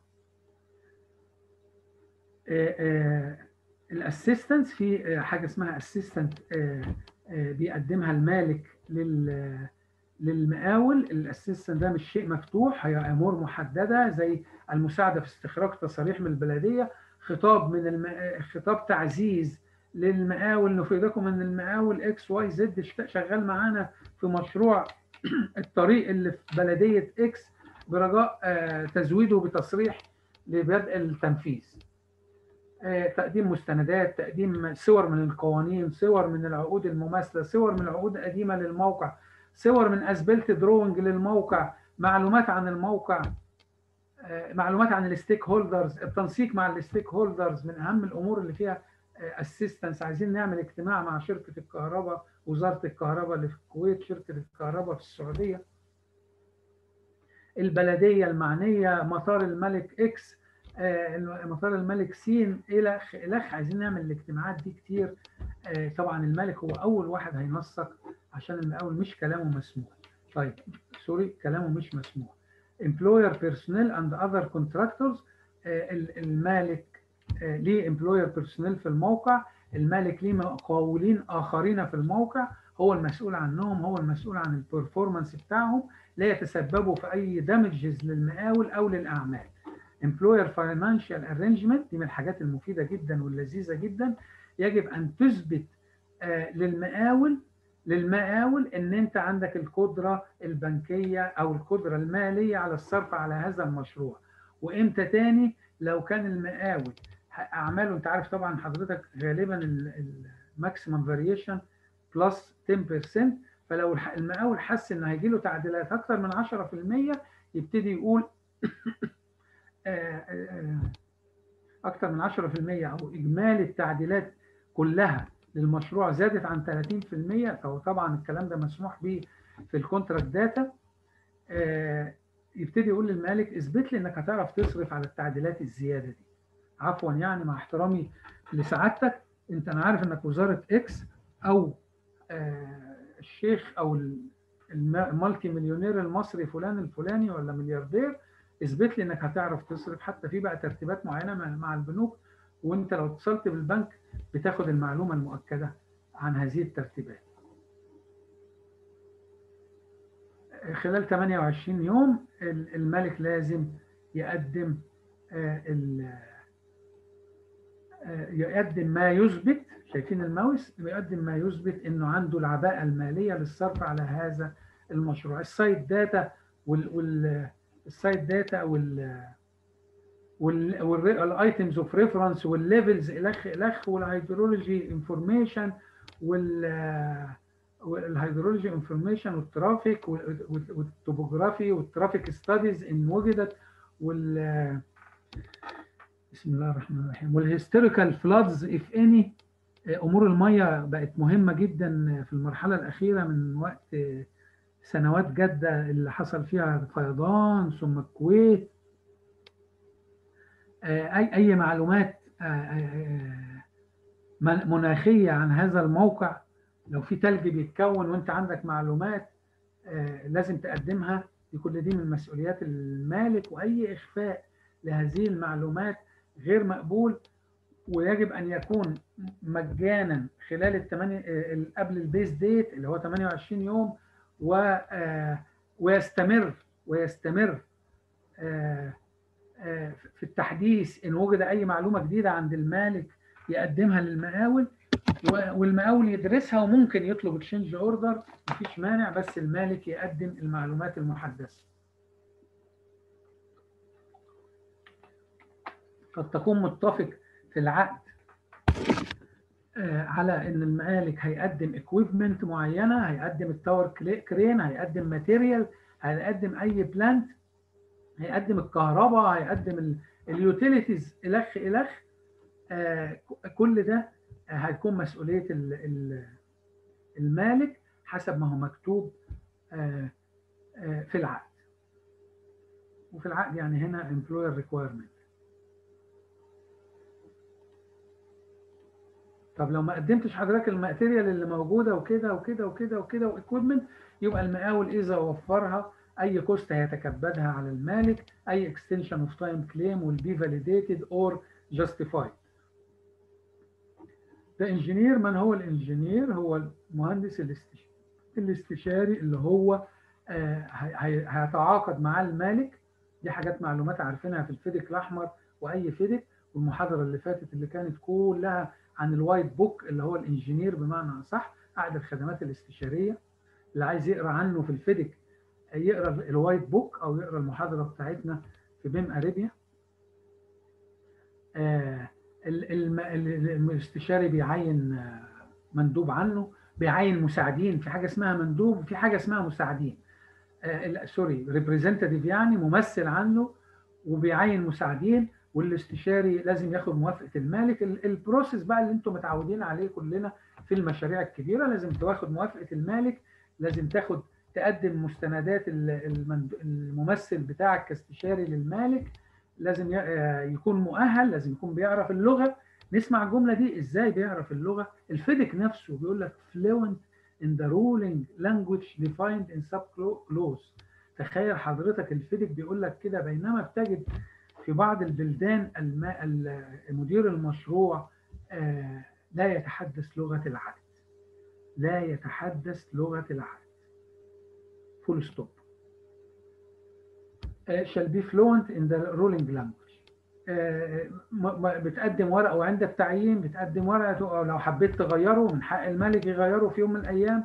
الاسيستنس، في حاجه اسمها اسيستنت بيقدمها المالك للمقاول. الاسيستنت ده مش شيء مفتوح، هي امور محدده، زي المساعده في استخراج تصاريح من البلديه، خطاب من خطاب تعزيز للمقاول، نفيدكم ان المقاول اكس واي زد شغال معانا في مشروع الطريق اللي في بلديه اكس، برجاء تزويده بتصريح لبدء التنفيذ. تقديم مستندات، تقديم صور من القوانين، صور من العقود المماثله، صور من العقود القديمه للموقع، صور من اسبلت دروينج للموقع، معلومات عن الموقع، معلومات عن الستيك هولدرز، التنسيق مع الستيك هولدرز من اهم الامور اللي فيها اسيستنس. عايزين نعمل اجتماع مع شركه الكهرباء، وزاره الكهرباء اللي في الكويت، شركه الكهرباء في السعوديه، البلديه المعنيه، مطار الملك اكس، مطار الملك سين، الخ. عايزين نعمل الاجتماعات دي كتير. طبعا الملك هو اول واحد هينسق، عشان المقاول مش كلامه مسموع. طيب سوري، كلامه مش مسموع. employer personnel and other contractors، المالك ليه employer personnel في الموقع، المالك ليه مقاولين اخرين في الموقع، هو المسؤول عنهم، هو المسؤول عن البرفورمانس بتاعهم، لا يتسببوا في اي دامجز للمقاول او للاعمال. employer financial arrangement دي من الحاجات المفيدة جدا واللذيذة جدا. يجب أن تثبت للمقاول أن أنت عندك القدرة البنكية أو القدرة المالية على الصرف على هذا المشروع. وإمتى تاني؟ لو كان المقاول أعماله، أنت عارف طبعا حضرتك غالبا الماكسيمم فاريشن بلس 10%، فلو المقاول حس إن هيجي له تعديلات أكثر من 10%، يبتدي يقول أكثر من 10% أو إجمالي التعديلات كلها للمشروع زادت عن 30%، فهو طبعا الكلام ده مسموح به في الكونتراكت داتا يبتدي يقول للمالك اثبت لي انك هتعرف تصرف على التعديلات الزياده دي. عفوا يعني مع احترامي لسعادتك، انا عارف انك وزاره اكس او الشيخ او المالتي مليونير المصري فلان الفلاني ولا ملياردير، اثبت لي انك هتعرف تصرف. حتى في بقى ترتيبات معينه مع البنوك، وانت لو اتصلت بالبنك بتاخد المعلومه المؤكده عن هذه الترتيبات. خلال 28 يوم المالك لازم يقدم يقدم ما يثبت، شايفين الماوس، يقدم ما يثبت انه عنده العباءة المالية للصرف على هذا المشروع. السايت داتا السايت داتا والايتمز اوف ريفرنس والليفلز الخ والهيدرولوجي انفورميشن والهيدرولوجي انفورميشن والترافيك والتوبوغرافي والترافيك ستاديز ان وجدت بسم الله الرحمن الرحيم والهيستوريكال فلادز اف اني. امور الميه بقت مهمه جدا في المرحله الاخيره من وقت سنوات جده اللي حصل فيها فيضان ثم الكويت. اي معلومات مناخيه عن هذا الموقع، لو في ثلج بيتكون وانت عندك معلومات لازم تقدمها. كل دي من مسؤوليات المالك، واي اخفاء لهذه المعلومات غير مقبول، ويجب ان يكون مجانا خلال قبل البيس ديت اللي هو 28 يوم، ويستمر في التحديث ان وجد اي معلومه جديده عند المالك يقدمها للمقاول، والمقاول يدرسها وممكن يطلب تشينج اوردر، مفيش مانع، بس المالك يقدم المعلومات المحدثه. قد تكون متفق في العقد على ان المالك هيقدم اكويبمنت معينه، هيقدم التاور كرين، هيقدم ماتيريال، هيقدم اي بلانت، هيقدم الكهرباء، هيقدم اليوتيليتيز الخ كل ده هيكون مسؤوليه المالك حسب ما هو مكتوب في العقد. وفي العقد يعني هنا employer requirement. طب لو ما قدمتش حضرتك الماتيريال اللي موجوده وكده وكده وكده وكده واكويبمنت، يبقى المقاول اذا وفرها اي كوست هيتكبدها على المالك، اي اكستنشن اوف تايم كليم will be validated or justified. ده انجينير. من هو الانجينير؟ هو المهندس الاستشاري اللي هو هيتعاقد مع المالك. دي حاجات معلومات عارفينها في الفيديك الاحمر واي فيديك، والمحاضره اللي فاتت اللي كانت كلها عن الوايت بوك اللي هو الانجينير بمعنى اصح، عقد الخدمات الاستشاريه. اللي عايز يقرا عنه في الفيديك يقرا الوايت بوك او يقرا المحاضره بتاعتنا في بيم اريبيا. الاستشاري بيعين مندوب عنه، بيعين مساعدين، في حاجه اسمها مندوب وفي حاجه اسمها مساعدين. سوري، ريبريزنتاتيف يعني ممثل عنه، وبيعين مساعدين، والاستشاري لازم ياخد موافقه المالك. البروسيس بقى اللي انتم متعودين عليه كلنا في المشاريع الكبيره، لازم تاخد موافقه المالك، لازم تقدم مستندات الممثل بتاعك كاستشاري للمالك، لازم يكون مؤهل، لازم يكون بيعرف اللغه. نسمع الجمله دي ازاي بيعرف اللغه؟ الفيديك نفسه بيقول لك fluent in the ruling language defined in subclause. تخيل حضرتك الفيديك بيقول لك كده، بينما بتجد في بعض البلدان مدير المشروع لا يتحدث لغه العقد، لا يتحدث لغه العقد، فول ستوب. shall be fluent in the ruling language. بتقدم ورقه، وعند التعيين بتقدم ورقه، او لو حبيت تغيره من حق المالك يغيره في يوم من الايام.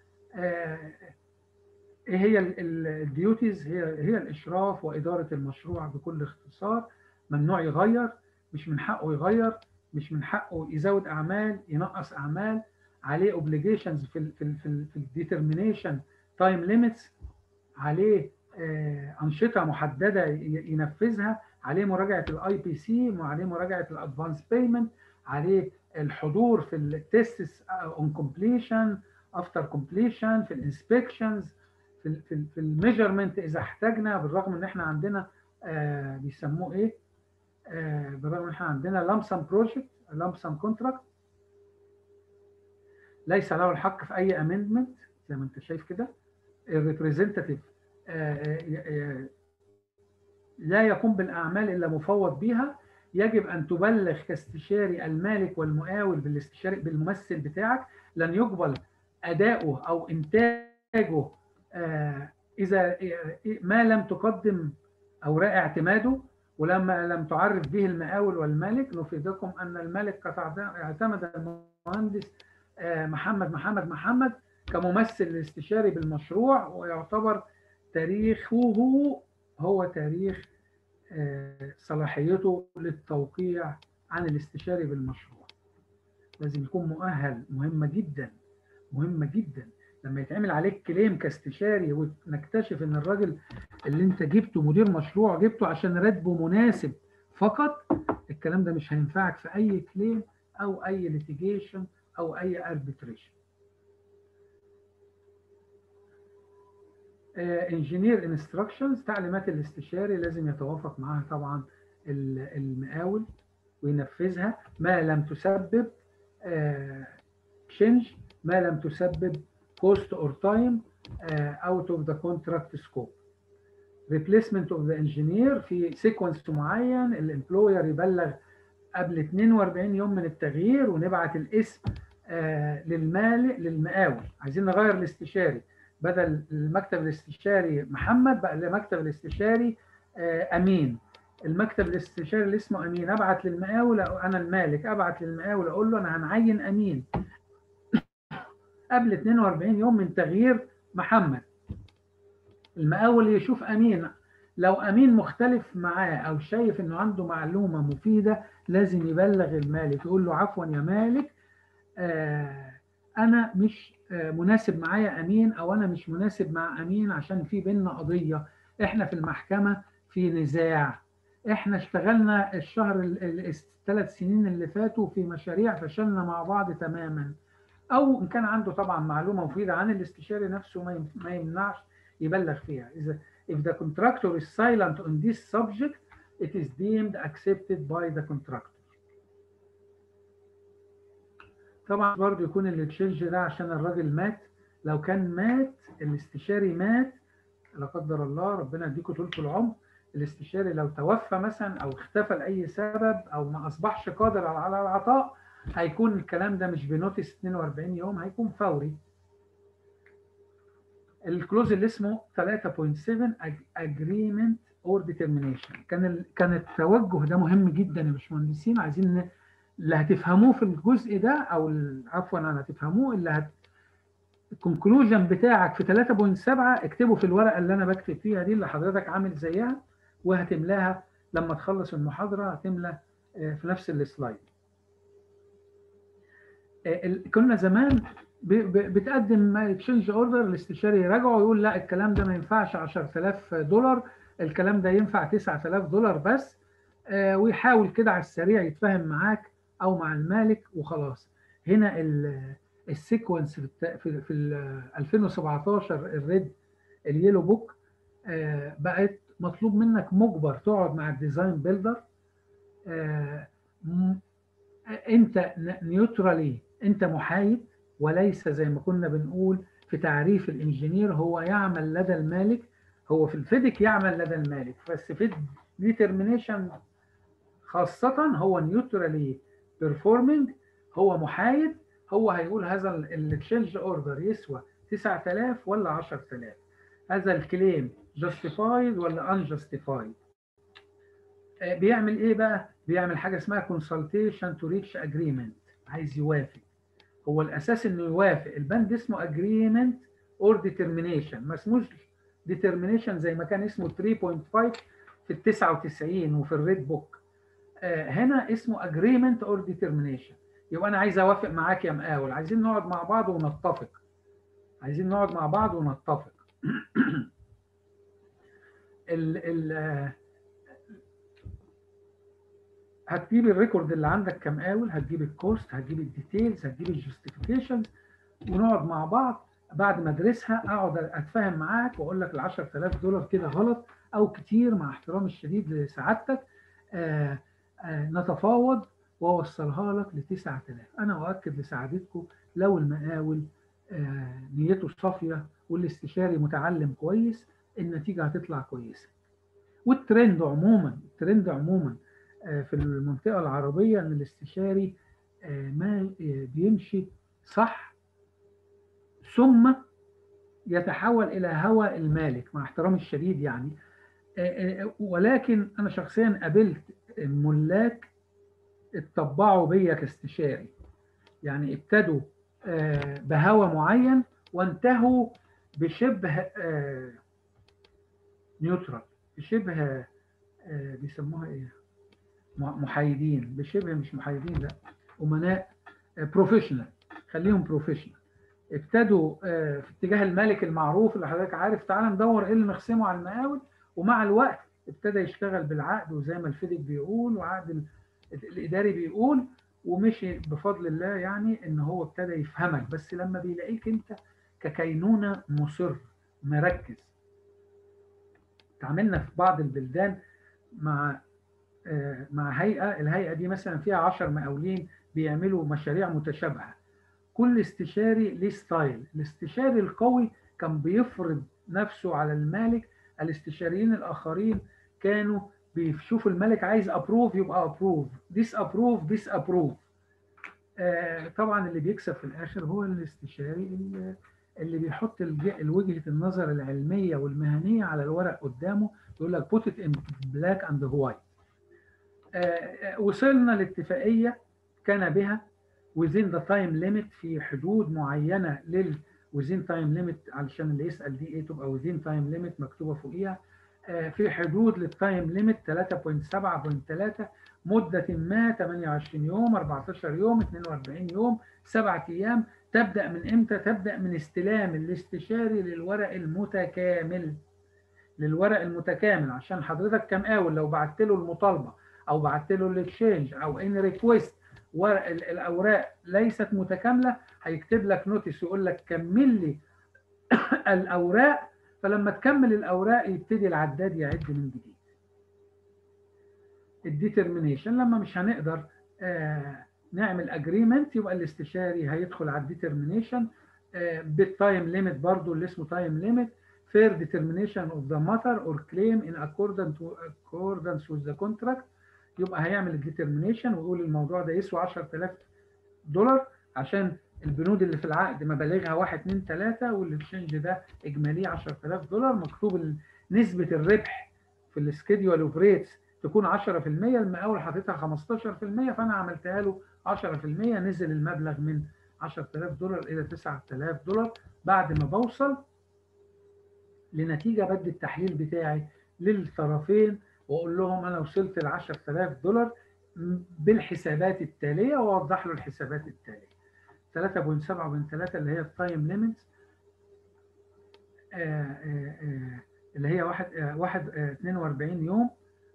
ايه هي الديوتيز؟ هي الاشراف واداره المشروع بكل اختصار. ممنوع يغير، مش من حقه يغير، مش من حقه يزود اعمال ينقص اعمال. عليه اوبليجيشنز في الديترمينيشن تايم ليميتس، عليه انشطه محدده ينفذها، عليه مراجعه الاي بي سي، وعليه مراجعه الادفانس بيمنت، عليه الحضور في التيستس اون كومبليشن افتر كومبليشن، في الانسبكشنز، في الميجرمنت اذا احتاجنا، بالرغم ان احنا عندنا بيسموه ايه، بالرغم ان احنا عندنا لامسم بروجكت، لامسم كونتراكت، ليس له الحق في اي امندمنت زي ما انت شايف كده. الريبريزنتيف لا يقوم بالاعمال الا مفوض بها. يجب ان تبلغ كاستشاري المالك والمقاول بالاستشاري بالممثل بتاعك، لن يقبل اداؤه او انتاجه اذا ما لم تقدم اوراق اعتماده، ولما لم تعرف به المقاول والمالك. نفيدكم ان المالك قد اعتمد المهندس محمد كممثل الاستشاري بالمشروع، ويعتبر تاريخه هو تاريخ صلاحيته للتوقيع عن الاستشاري بالمشروع. لازم يكون مؤهل، مهمة جدا، مهمة جدا. لما يتعمل عليك كليم كاستشاري ونكتشف ان الراجل اللي انت جبته مدير مشروع جبته عشان راتبه مناسب فقط، الكلام ده مش هينفعك في اي كليم او اي ليتيجيشن او اي اربيتريشن. انجينير انستراكشنز، تعليمات الاستشاري لازم يتوافق معها طبعا المقاول وينفذها، ما لم تسبب تشينج، ما لم تسبب كوست اور تايم اوت اوف ذا كونتراكت سكوب. ريبليسمنت اوف ذا انجينير في سيكونس معين، الامبلوير يبلغ قبل 42 يوم من التغيير، ونبعت الاسم للمقاول، عايزين نغير الاستشاري، بدل المكتب الاستشاري محمد بقى المكتب الاستشاري امين. المكتب الاستشاري اللي اسمه امين ابعت للمقاول، انا المالك ابعت للمقاول اقول له انا هنعين امين قبل 42 يوم من تغيير محمد. المقاول يشوف امين، لو امين مختلف معاه او شايف انه عنده معلومه مفيده لازم يبلغ المالك، يقول له عفوا يا مالك انا مش مناسب معايا امين، او انا مش مناسب مع امين عشان في بيننا قضيه، احنا في المحكمه في نزاع، احنا اشتغلنا الشهر الثلاث سنين اللي فاتوا في مشاريع فشلنا مع بعض تماما. او ان كان عنده طبعا معلومه مفيده عن الاستشاري نفسه ما يمنعش يبلغ فيها. اذا if the contractor is silent on this subject it is deemed accepted by the contractor. طبعا برضه يكون التشينج ده عشان الراجل مات، لو كان مات الاستشاري مات لا قدر الله، ربنا يديكم طول العمر، الاستشاري لو توفى مثلا او اختفى لاي سبب او ما اصبحش قادر على العطاء، هيكون الكلام ده مش بنوتس 42 يوم، هيكون فوري. الكلوز اللي اسمه 3.7 اجريمنت اور ديترمينيشن، كان التوجه ده مهم جدا يا باشمهندسين، عايزين اللي هتفهموه في الجزء ده، او عفوا انا هتفهموه اللي الكونكلوجن بتاعك في 3.7 اكتبه في الورقه اللي انا بكتب فيها دي اللي حضرتك عامل زيها، وهتملاها لما تخلص المحاضره، هتملى في نفس السلايد. كنا زمان بتقدم تشينج اوردر، الاستشاري يراجعه ويقول لا الكلام ده ما ينفعش $10,000، الكلام ده ينفع $9,000 بس، ويحاول كده على السريع يتفاهم معاك او مع المالك وخلاص. هنا السيكونس في 2017 الريد اليلو بوك بقت مطلوب منك مجبر تقعد مع الديزاين بيلدر، انت نيوترالي، انت محايد، وليس زي ما كنا بنقول في تعريف الانجينير هو يعمل لدى المالك، هو في الفيديك يعمل لدى المالك، بس في الديترمينيشن خاصة هو نيوترالي بيرفورمينج، هو محايد، هو هيقول هذا التشينج اوردر يسوى 9,000 ولا 10,000، هذا الكليم جاستيفايد ولا انجاستيفايد. بيعمل ايه بقى؟ بيعمل حاجه اسمها كونسلتيشن تو ريتش اجريمنت، عايز يوافق، هو الاساس انه يوافق. البند اسمه اجريمنت اور ديترمينيشن، ما اسموش ديترمينيشن زي ما كان اسمه 3.5 في ال 99 وفي الريد بوك. هنا اسمه اجريمنت اور ديترمينيشن، يبقى انا عايز اوافق معاك يا مقاول، عايزين نقعد مع بعض ونتفق، عايزين نقعد مع بعض ونتفق. هتجيب الريكورد اللي عندك كمقاول، هتجيب الكوست، هتجيب الديتيلز، هتجيب الجستيفيكيشنز، ونقعد مع بعض بعد ما ادرسها، اقعد اتفاهم معاك واقول لك ال 10000 دولار كده غلط او كتير، مع احترامي الشديد لسعادتك. نتفاوض واوصلها لك ل 9000. انا اؤكد لسعادتكم لو المقاول نيته صافيه والاستشاري متعلم كويس، النتيجه هتطلع كويسه. والترند عموما، الترند عموما في المنطقه العربيه ان الاستشاري ما بيمشي صح ثم يتحول الى هوى المالك، مع احترامي الشديد يعني. ولكن انا شخصيا قابلت ملاك اتطبعوا بيا كاستشاري، يعني ابتدوا بهوى معين وانتهوا بشبه نيوترال، بشبه بيسموها ايه، محايدين، بشبه مش محايدين، لا امناء بروفيشنال، خليهم بروفيشنال. ابتدوا في اتجاه المالك المعروف اللي حضرتك عارف، تعال ندور ايه اللي نخصمه على المقاول، ومع الوقت ابتدى يشتغل بالعقد وزي ما الفيديك بيقول وعقد الاداري بيقول، ومشي بفضل الله. يعني ان هو ابتدى يفهمك، بس لما بيلاقيك انت ككينونه مصر مركز. تعاملنا في بعض البلدان مع هيئه، الهيئه دي مثلا فيها 10 مقاولين بيعملوا مشاريع متشابهه، كل استشاري ليه ستايل. الاستشاري القوي كان بيفرض نفسه على المالك، الاستشاريين الاخرين كانوا بيشوفوا الملك عايز ابروف يبقى ابروف، ديس ابروف ديس ابروف. طبعا اللي بيكسب في الاخر هو الاستشاري اللي بيحط وجهه النظر العلميه والمهنيه على الورق قدامه، يقول لك put it in black and white. وصلنا لاتفاقيه كان بها within the time limit، في حدود معينه within time limit، علشان اللي يسال دي ايه تبقى within time limit مكتوبه فوقيها، في حدود للتايم ليميت 3.7.3، مده ما 28 يوم، 14 يوم، 42 يوم، 7 ايام. تبدا من امتى؟ تبدا من استلام الاستشاري للورق المتكامل، للورق المتكامل. عشان حضرتك كمقاول لو بعت له المطالبه او بعت له الاكشينج او ان ريكويست الاوراق ليست متكامله، هيكتب لك نوتس يقول لك كمل لي الاوراق. فلما تكمل الاوراق يبتدي العداد يعد من جديد. الديترمينيشن لما مش هنقدر نعمل اجريمنت، يبقى الاستشاري هيدخل على الديترمينيشن بالتايم ليميت برضو اللي اسمه تايم ليميت. fair determination of the matter or claim in accordance with the contract. يبقى هيعمل الديترمينيشن ويقول الموضوع ده يسوى 10000 دولار عشان البنود اللي في العقد مبالغها 1 2 3، والاكشنج ده اجماليه 10000 دولار. مكتوب نسبه الربح في السكيدول اوف ريتس تكون 10%، المقاول حاططها 15%، فانا عملتها له 10%، نزل المبلغ من 10000 دولار الى 9000 دولار. بعد ما بوصل لنتيجه بدي التحليل بتاعي للطرفين واقول لهم انا وصلت ل 10000 دولار بالحسابات التاليه، واوضح له الحسابات التاليه. 3.7.3 اللي هي التايم ليميت، اللي هي 42 يوم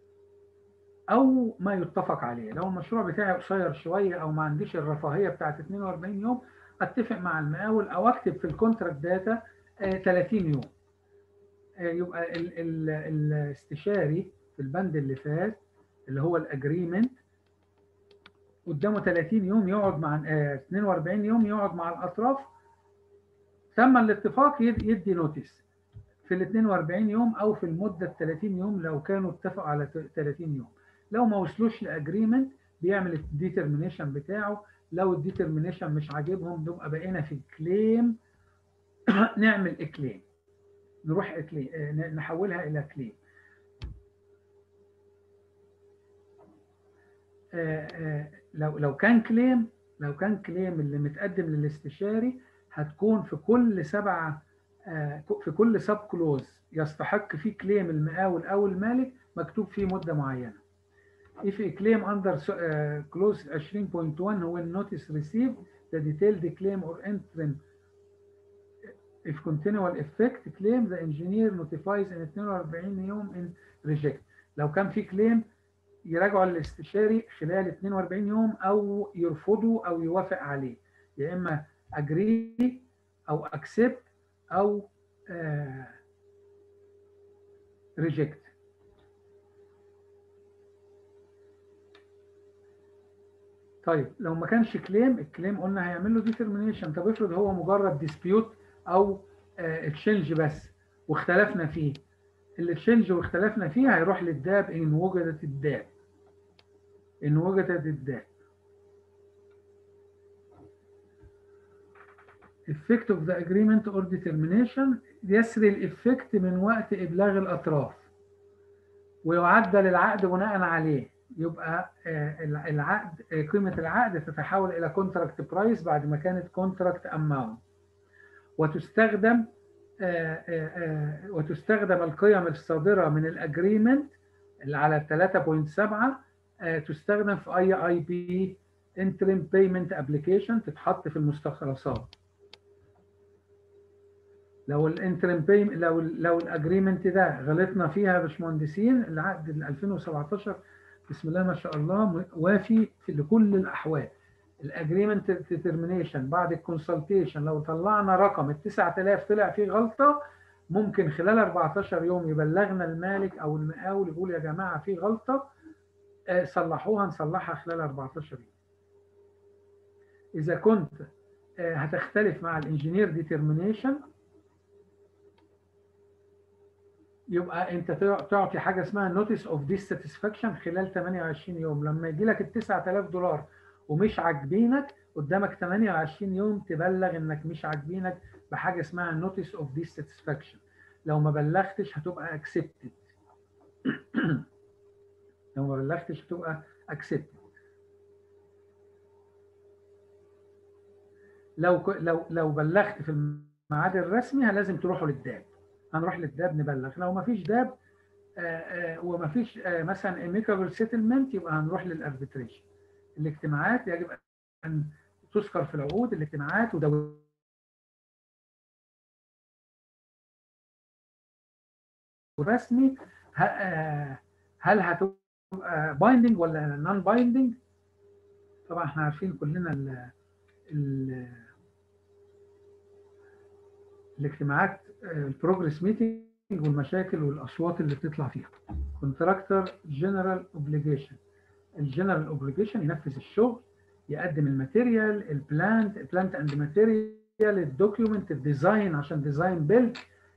او ما يتفق عليه. لو المشروع بتاعي قصير شويه او ما عنديش الرفاهيه بتاعت 42 يوم، اتفق مع المقاول او اكتب في الكونتراكت داتا 30 يوم. يبقى الاستشاري في البند اللي فات اللي هو الاجريمنت قدامه 30 يوم يقعد مع 42 يوم يقعد مع الاطراف، تم الاتفاق يدي نوتيس في ال 42 يوم او في المده ال 30 يوم لو كانوا اتفقوا على 30 يوم. لو ما وصلوش لاجريمنت بيعمل الديترمينيشن بتاعه. لو الديترمينيشن مش عاجبهم نبقى بقينا في الكليم نعمل اكليم، نروح اكليم نحولها الى كليم. لو كان كليم اللي متقدم للاستشاري هتكون في كل سب كلوز يستحق فيه كليم المقاول او المالك مكتوب فيه مده معينه. If a claim under clause 20.1 when notice received the detailed claim or interim if continual effect claim the engineer notifies in 42 يوم in reject. لو كان في كليم يراجعوا الاستشاري خلال 42 يوم او يرفضوا او يوافق عليه، يا اما اجري او اكسبت او ريجكت. طيب لو ما كانش كليم، الكليم قلنا هيعمل له ديترمينيشن. طب افرض هو مجرد ديسبيوت او اكسشينج بس واختلفنا فيه، الاكسشينج واختلفنا فيه هيروح للداب ان وجدت الداب، ان وجدت الداب. effect of the agreement or determination يسري الافكت من وقت ابلاغ الاطراف، ويعدل العقد بناء عليه. يبقى العقد، قيمه العقد تتحول الى كونتراكت برايس بعد ما كانت كونتراكت اماونت. وتستخدم القيم الصادره من الاجريمنت اللي على 3.7 تستخدم في اي بي انترم بيمنت ابلكيشن، تتحط في المستخلصات. لو الانترم بيمنت، لو الاجريمنت ده غلطنا فيها يا باشمهندسين، العقد 2017 بسم الله ما شاء الله وافي في لكل الاحوال. الاجريمنت ديترمينيشن بعد الكونسلتيشن لو طلعنا رقم ال 9000 طلع فيه غلطه، ممكن خلال 14 يوم يبلغنا المالك او المقاول يقول يا جماعه في غلطه صلحوها، نصلحها خلال 14 يوم. اذا كنت هتختلف مع الانجينير ديترمينيشن، يبقى انت تعطي حاجه اسمها نوتيس اوف ديساتسفاكشن خلال 28 يوم. لما يجي لك ال 9000 دولار ومش عاجبينك، قدامك 28 يوم تبلغ انك مش عاجبينك بحاجه اسمها نوتيس اوف ديساتسفاكشن. لو ما بلغتش هتبقى اكسبتد. لو ما بلغتش هتبقى اكسبتد. لو بلغت في الميعاد الرسمي لازم تروحوا للداب، هنروح للداب نبلغ. لو ما فيش داب وما فيش مثلا اميكابل سيتلمنت، يبقى هنروح للاربيتريشن. الاجتماعات يجب ان تذكر في العقود، الاجتماعات ورسمي. هل هتبقى بايندنج ولا نون بايندنج؟ طبعا احنا عارفين كلنا الاجتماعات، البروجرس ميتنج والمشاكل والاصوات اللي بتطلع فيها. كونتراكتور جنرال اوبليجيشن. الجنرال اوبليجيشن ينفذ الشغل، يقدم الماتيريال، البلانت اند ماتيريال، الدوكيومنت، الديزاين عشان ديزاين بيلد،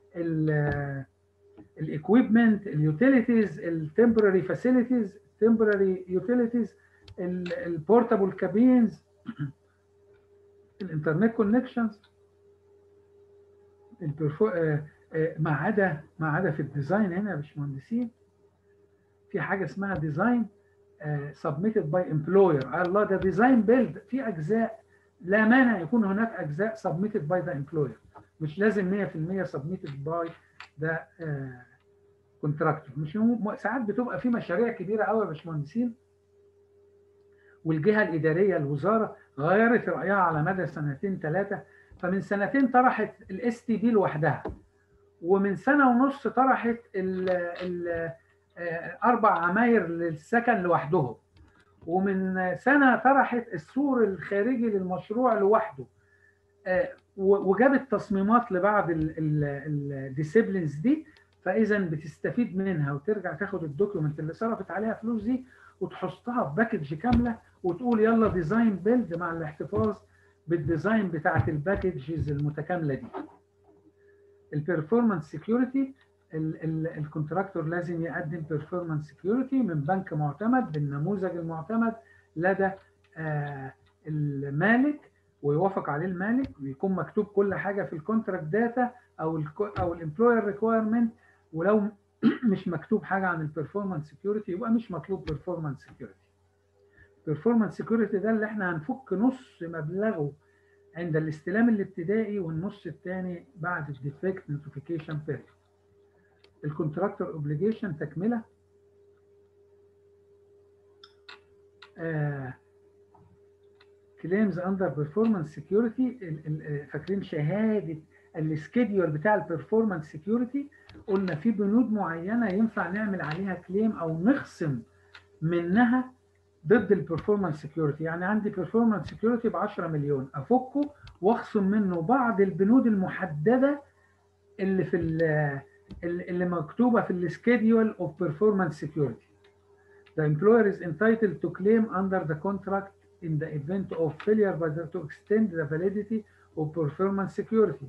الاكويبمنت، اليوتيليتيز، التمبراري فاسيلتيز، تمبراري يوتيليتيز، البورتابل كابينز، الانترنت كونكشنز، ما عدا في الديزاين هنا يا باشمهندسين في حاجه اسمها ديزاين submitted by employer. الله، ده ديزاين بيلد في اجزاء لا مانع يكون هناك اجزاء submitted by the employer، مش لازم 100% submitted by the contractor. مش ساعات بتبقى في مشاريع كبيره قوي يا باشمهندسين، والجهه الاداريه الوزاره غيرت رايها على مدى سنتين ثلاثه، فمن سنتين طرحت الاس تي بي لوحدها، ومن سنه ونص طرحت ال 4 عماير للسكن لوحدهم، ومن سنه طرحت السور الخارجي للمشروع لوحده، وجابت تصميمات لبعض الديسيبلينز دي. فاذا بتستفيد منها وترجع تاخد الدوكيومنت اللي صرفت عليها فلوس دي وتحطها في باكج كامله وتقول يلا ديزاين بيلد، مع الاحتفاظ بالديزاين بتاعت الباكجز المتكامله دي. البرفورمانس سكيورتي، الكونتراكتور لازم يقدم بيرفورمانس سكيورتي من بنك معتمد بالنموذج المعتمد لدى المالك، ويوافق عليه المالك، ويكون مكتوب كل حاجه في الكونتراكت داتا او الامبلوير ريكويرمنت. ولو مش مكتوب حاجه عن البرفورمانس سكيورتي يبقى مش مطلوب بيرفورمانس سكيورتي. بيرفورمانس سكيورتي ده اللي احنا هنفك نص مبلغه عند الاستلام الابتدائي والنص الثاني بعد الديفكت نوتيفيكيشن بيريود. الكونتراكتور اوبليجيشن تكمله. كليمز اندر بيرفورمانس سكيورتي، فاكرين شهاده السكيدول بتاع البيرفورمانس سكيورتي؟ قلنا في بنود معينه ينفع نعمل عليها كليم او نخصم منها ضد البرفورمانس سكيورتي. يعني عندي برفورمانس سكيورتي ب 10 مليون، افكه واخصم منه بعض البنود المحدده اللي في اللي مكتوبه في السكيدول اوف بيرفورمانس سكيورتي. The employer is entitled to claim under the contract in the event of failure by to extend the validity of performance security.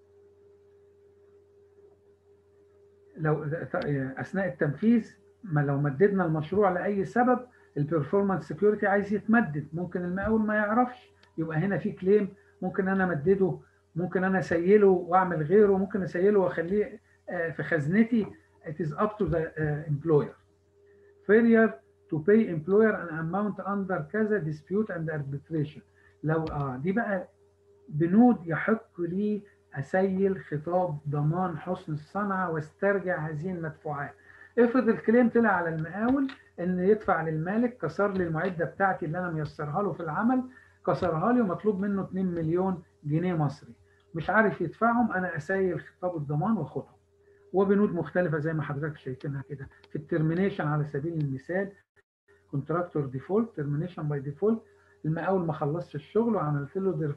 لو اثناء التنفيذ لو مددنا المشروع لاي سبب، البرفورمانس سكيورتي عايز يتمدد، ممكن المقاول ما يعرفش، يبقى هنا في كليم، ممكن انا امدده، ممكن انا اسيله واعمل غيره، ممكن اسيله واخليه في خزنتي. It is up to the employer. Failure to pay employer an amount under كذا dispute and arbitration. لو دي بقى بنود يحق لي اسيل خطاب ضمان حسن الصنعه واسترجع هذه المدفوعات. افرض الكليم طلع على المقاول ان يدفع للمالك، كسر لي المعده بتاعتي اللي انا ميسرها له في العمل، كسرها لي ومطلوب منه 2 مليون جنيه مصري، مش عارف يدفعهم، انا اسيل خطاب الضمان واخدهم. وبنود مختلفه زي ما حضرتك شايفينها كده. في الترمينيشن على سبيل المثال، كونتراكتور ديفولت، ترمينيشن باي ديفولت، المقاول ما خلصش الشغل وعملت له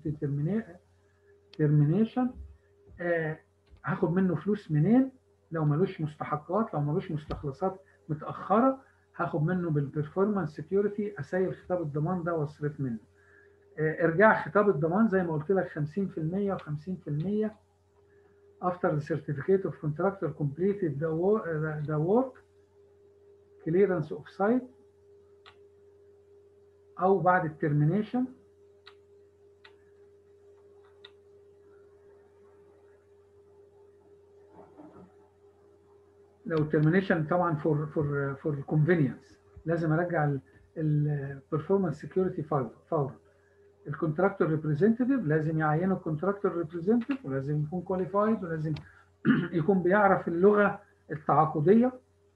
ترمينيشن، هاخد منه فلوس منين؟ لو ملوش مستحقات، لو ملوش مستخلصات متاخره، هاخد منه بالبرفورمانس سكيورتي، اسيل خطاب الضمان ده واصرف منه. ارجاع خطاب الضمان زي ما قلت لك 50% و50% after the certificate of contractor completed the work clearance of site او بعد الترمينيشن. لو الترمينيشن طبعا فور كونفينينس لازم ارجع البرفورمانس سكيورتي فورا. الكونتراكتور ريبريزنتيف لازم يعينوا الكونتراكتور ريبريزنتيف، ولازم يكون كواليفايد، ولازم يكون بيعرف اللغه التعاقديه.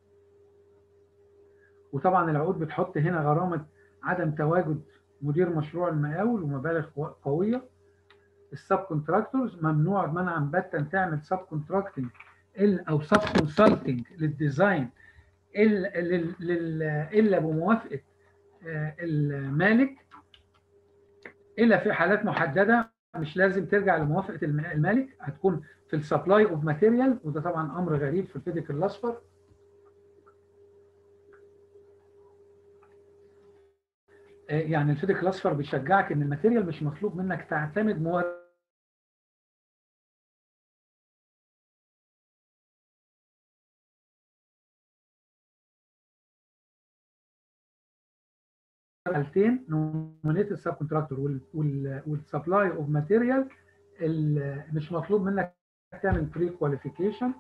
وطبعا العقود بتحط هنا غرامه عدم تواجد مدير مشروع المقاول ومبالغ قويه. السب كونتراكتورز ممنوع منعا باتا تعمل سب كونتراكتنج او سب كونسلتنج للديزاين الا بموافقه المالك، الا في حالات محدده، مش لازم ترجع لموافقه المالك، هتكون في السبلاي اوف ماتيريال، وده طبعا امر غريب في الفيديك الاصفر. يعني الفيديك الاصفر بيشجعك ان الماتيريال مش مطلوب منك تعتمد مورد حالتين، نومينيتد سب كونتراكتور والسبلاي اوف ماتيريال، مش مطلوب منك تعمل بري كواليفيكيشن.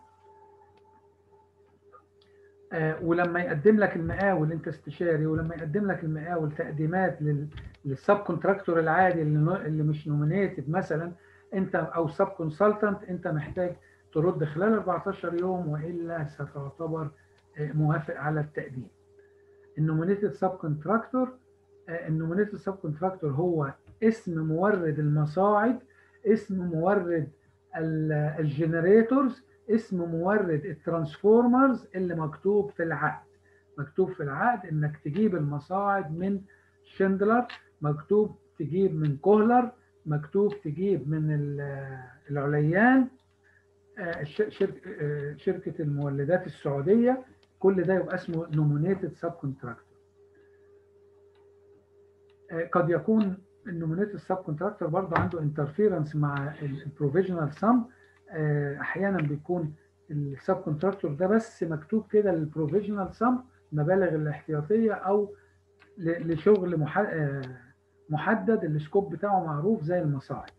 ولما يقدم لك المقاول، انت استشاري، ولما يقدم لك المقاول تقديمات للسب كونتراكتور العادي اللي مش نومينيتد مثلا انت او سب كونسلتنت، انت محتاج ترد خلال 14 يوم والا ستعتبر موافق على التقديم. النومينيتد سب كونتراكتور، النومينيتد سب كونتراكتور هو اسم مورد المصاعد، اسم مورد الجنريتورز، اسم مورد الترانسفورمرز اللي مكتوب في العقد. مكتوب في العقد انك تجيب المصاعد من شندلر، مكتوب تجيب من كوهلر، مكتوب تجيب من العليان، شركة المولدات السعودية. كل ده يبقى اسمه نومينيتد سب كونتراكتور. قد يكون النومينيتد سب كونتراكتور برضه عنده انترفيرنس مع البروفيجنال سم. احيانا بيكون السب كونتراكتور ده بس مكتوب كده البروفيجنال سم، مبالغ الاحتياطيه، او لشغل محدد السكوب بتاعه معروف زي المصاعد.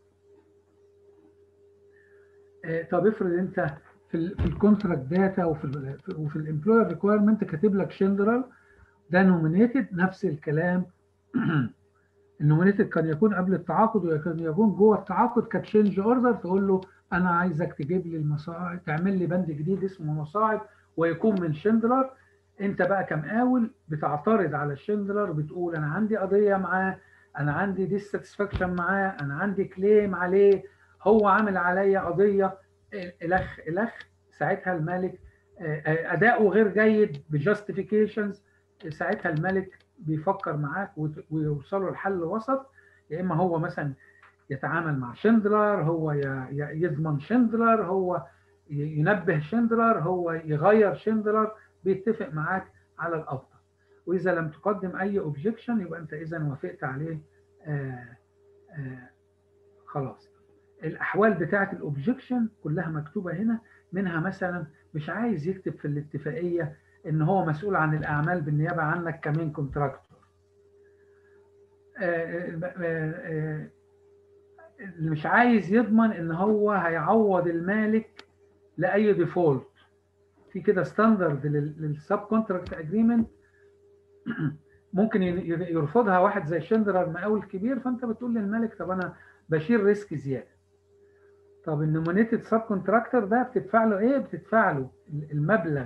طب افرض انت في الكونتراكت داتا وفي الامبلوير ريكويرمنت كاتب لك شندرال، ده نومينيتد، نفس الكلام. النومينيتد كان يكون قبل التعاقد، وكان يكون جوه التعاقد كتشينج اوردر، تقول له انا عايزك تجيب لي المصاعد، تعمل لي بند جديد اسمه مصاعد ويكون من شندلر. انت بقى كمقاول بتعترض على الشندلر، بتقول انا عندي قضيه معاه، انا عندي ديساتسفاكشن معاه، انا عندي كليم عليه، هو عامل عليا قضيه، الخ الخ. ساعتها المالك اداؤه غير جيد بجاستيفيكيشنز، ساعتها المالك بيفكر معاك ويوصلوا لحل وسط. يا اما هو مثلا يتعامل مع شندلر، هو يضمن شندلر، هو ينبه شندلر، هو يغير شندلر، بيتفق معاك على الافضل. واذا لم تقدم اي اوبجكشن يبقى انت اذا وافقت عليه. خلاص. الاحوال بتاعه الاوبجكشن كلها مكتوبه هنا. منها مثلا مش عايز يكتب في الاتفاقيه ان هو مسؤول عن الاعمال بالنيابه عنك كمين كونتراكتور. اللي مش عايز يضمن ان هو هيعوض المالك لاي ديفولت. في كده ستاندرد للسب كونتراكت اجريمنت ممكن يرفضها واحد زي شندلر المقاول الكبير، فانت بتقول للمالك طب انا بشيل ريسك زياده. طب النومينيتد سب كونتراكتور ده بتدفع له ايه؟ بتدفع له المبلغ،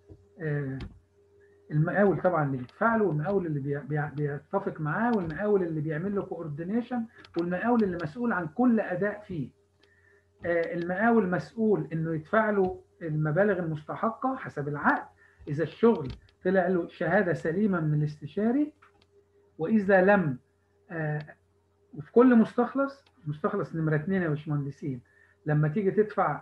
المقاول طبعا اللي بيدفع له، والمقاول اللي بيتفق معاه، والمقاول اللي بيعمل له كوردينيشن، والمقاول اللي مسؤول عن كل اداء فيه. المقاول مسؤول انه يدفع له المبالغ المستحقه حسب العقد اذا الشغل طلع له شهاده سليمه من الاستشاري، واذا لم. وفي كل مستخلص نمره 2 يا باشمهندسين، لما تيجي تدفع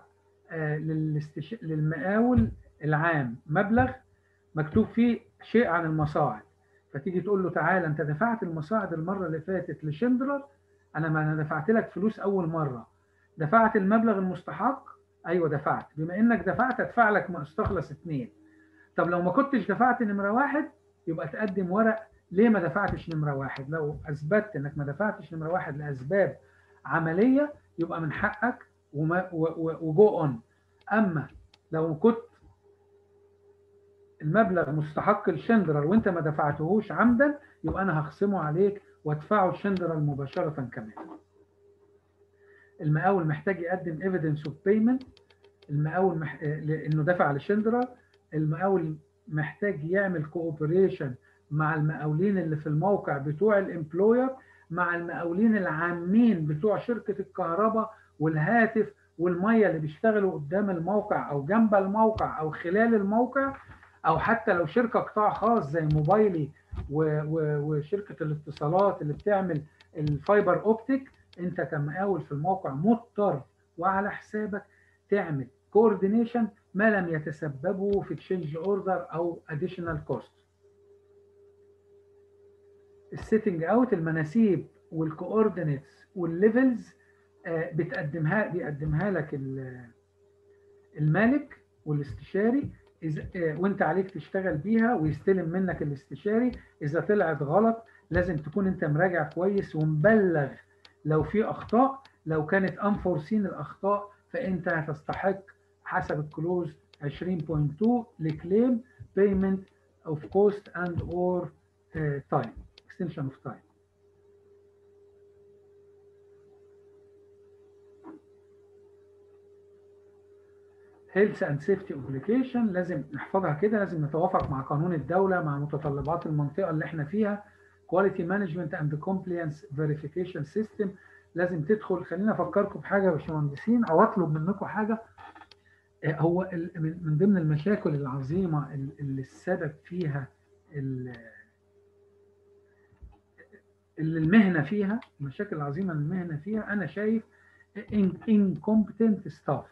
للمقاول العام مبلغ مكتوب فيه شيء عن المصاعد، فتيجي تقول له تعالى انت دفعت المصاعد المره اللي فاتت لشندلر، انا دفعت لك فلوس اول مره، دفعت المبلغ المستحق؟ ايوه دفعت. بما انك دفعت ادفع لك مستخلص 2. طب لو ما كنتش دفعت نمره 1 يبقى تقدم ورق ليه ما دفعتش نمره 1. لو اثبتت انك ما دفعتش نمره 1 لاسباب عمليه يبقى من حقك وجو اون. اما لو كنت المبلغ مستحق لشندلر وانت ما دفعتهوش عمدا يبقى انا هخصمه عليك وادفعه لشندلر مباشره كمان. المقاول محتاج يقدم ايفيدنس اوف بيمنت. المقاول لانه دفع لشندلر. المقاول محتاج يعمل كوبريشن مع المقاولين اللي في الموقع بتوع الامبلوير، مع المقاولين العامين بتوع شركه الكهرباء والهاتف والميه اللي بيشتغلوا قدام الموقع او جنب الموقع او خلال الموقع، او حتى لو شركه قطاع خاص زي موبايلي وشركه الاتصالات اللي بتعمل الفايبر اوبتيك. انت كمقاول في الموقع مضطر وعلى حسابك تعمل كوردينيشن ما لم يتسببوا في تشينج اوردر او اديشنال كوست. السيتنج اوت، المناسيب والكوردينيتس والليفلز بيقدمها لك المالك والاستشاري، وانت عليك تشتغل بيها ويستلم منك الاستشاري. اذا طلعت غلط لازم تكون انت مراجع كويس ومبلغ لو في اخطاء. لو كانت انفورسين الاخطاء فانت هتستحق حسب الكلوز 20.2 لكليم payment of cost and or time extension of time. هيلث اند سيفتي اوبليكيشن لازم نحفظها كده، لازم نتوافق مع قانون الدوله، مع متطلبات المنطقه اللي احنا فيها. كواليتي مانجمنت اند كومبلاينس فيريفيكيشن سيستم لازم تدخل. خلينا افكركم بحاجه يا باشمهندسين او اطلب منكم حاجه. هو من ضمن المشاكل العظيمه اللي السبب فيها اللي المهنه فيها، المشاكل العظيمه اللي المهنه فيها، انا شايف incompetent staff.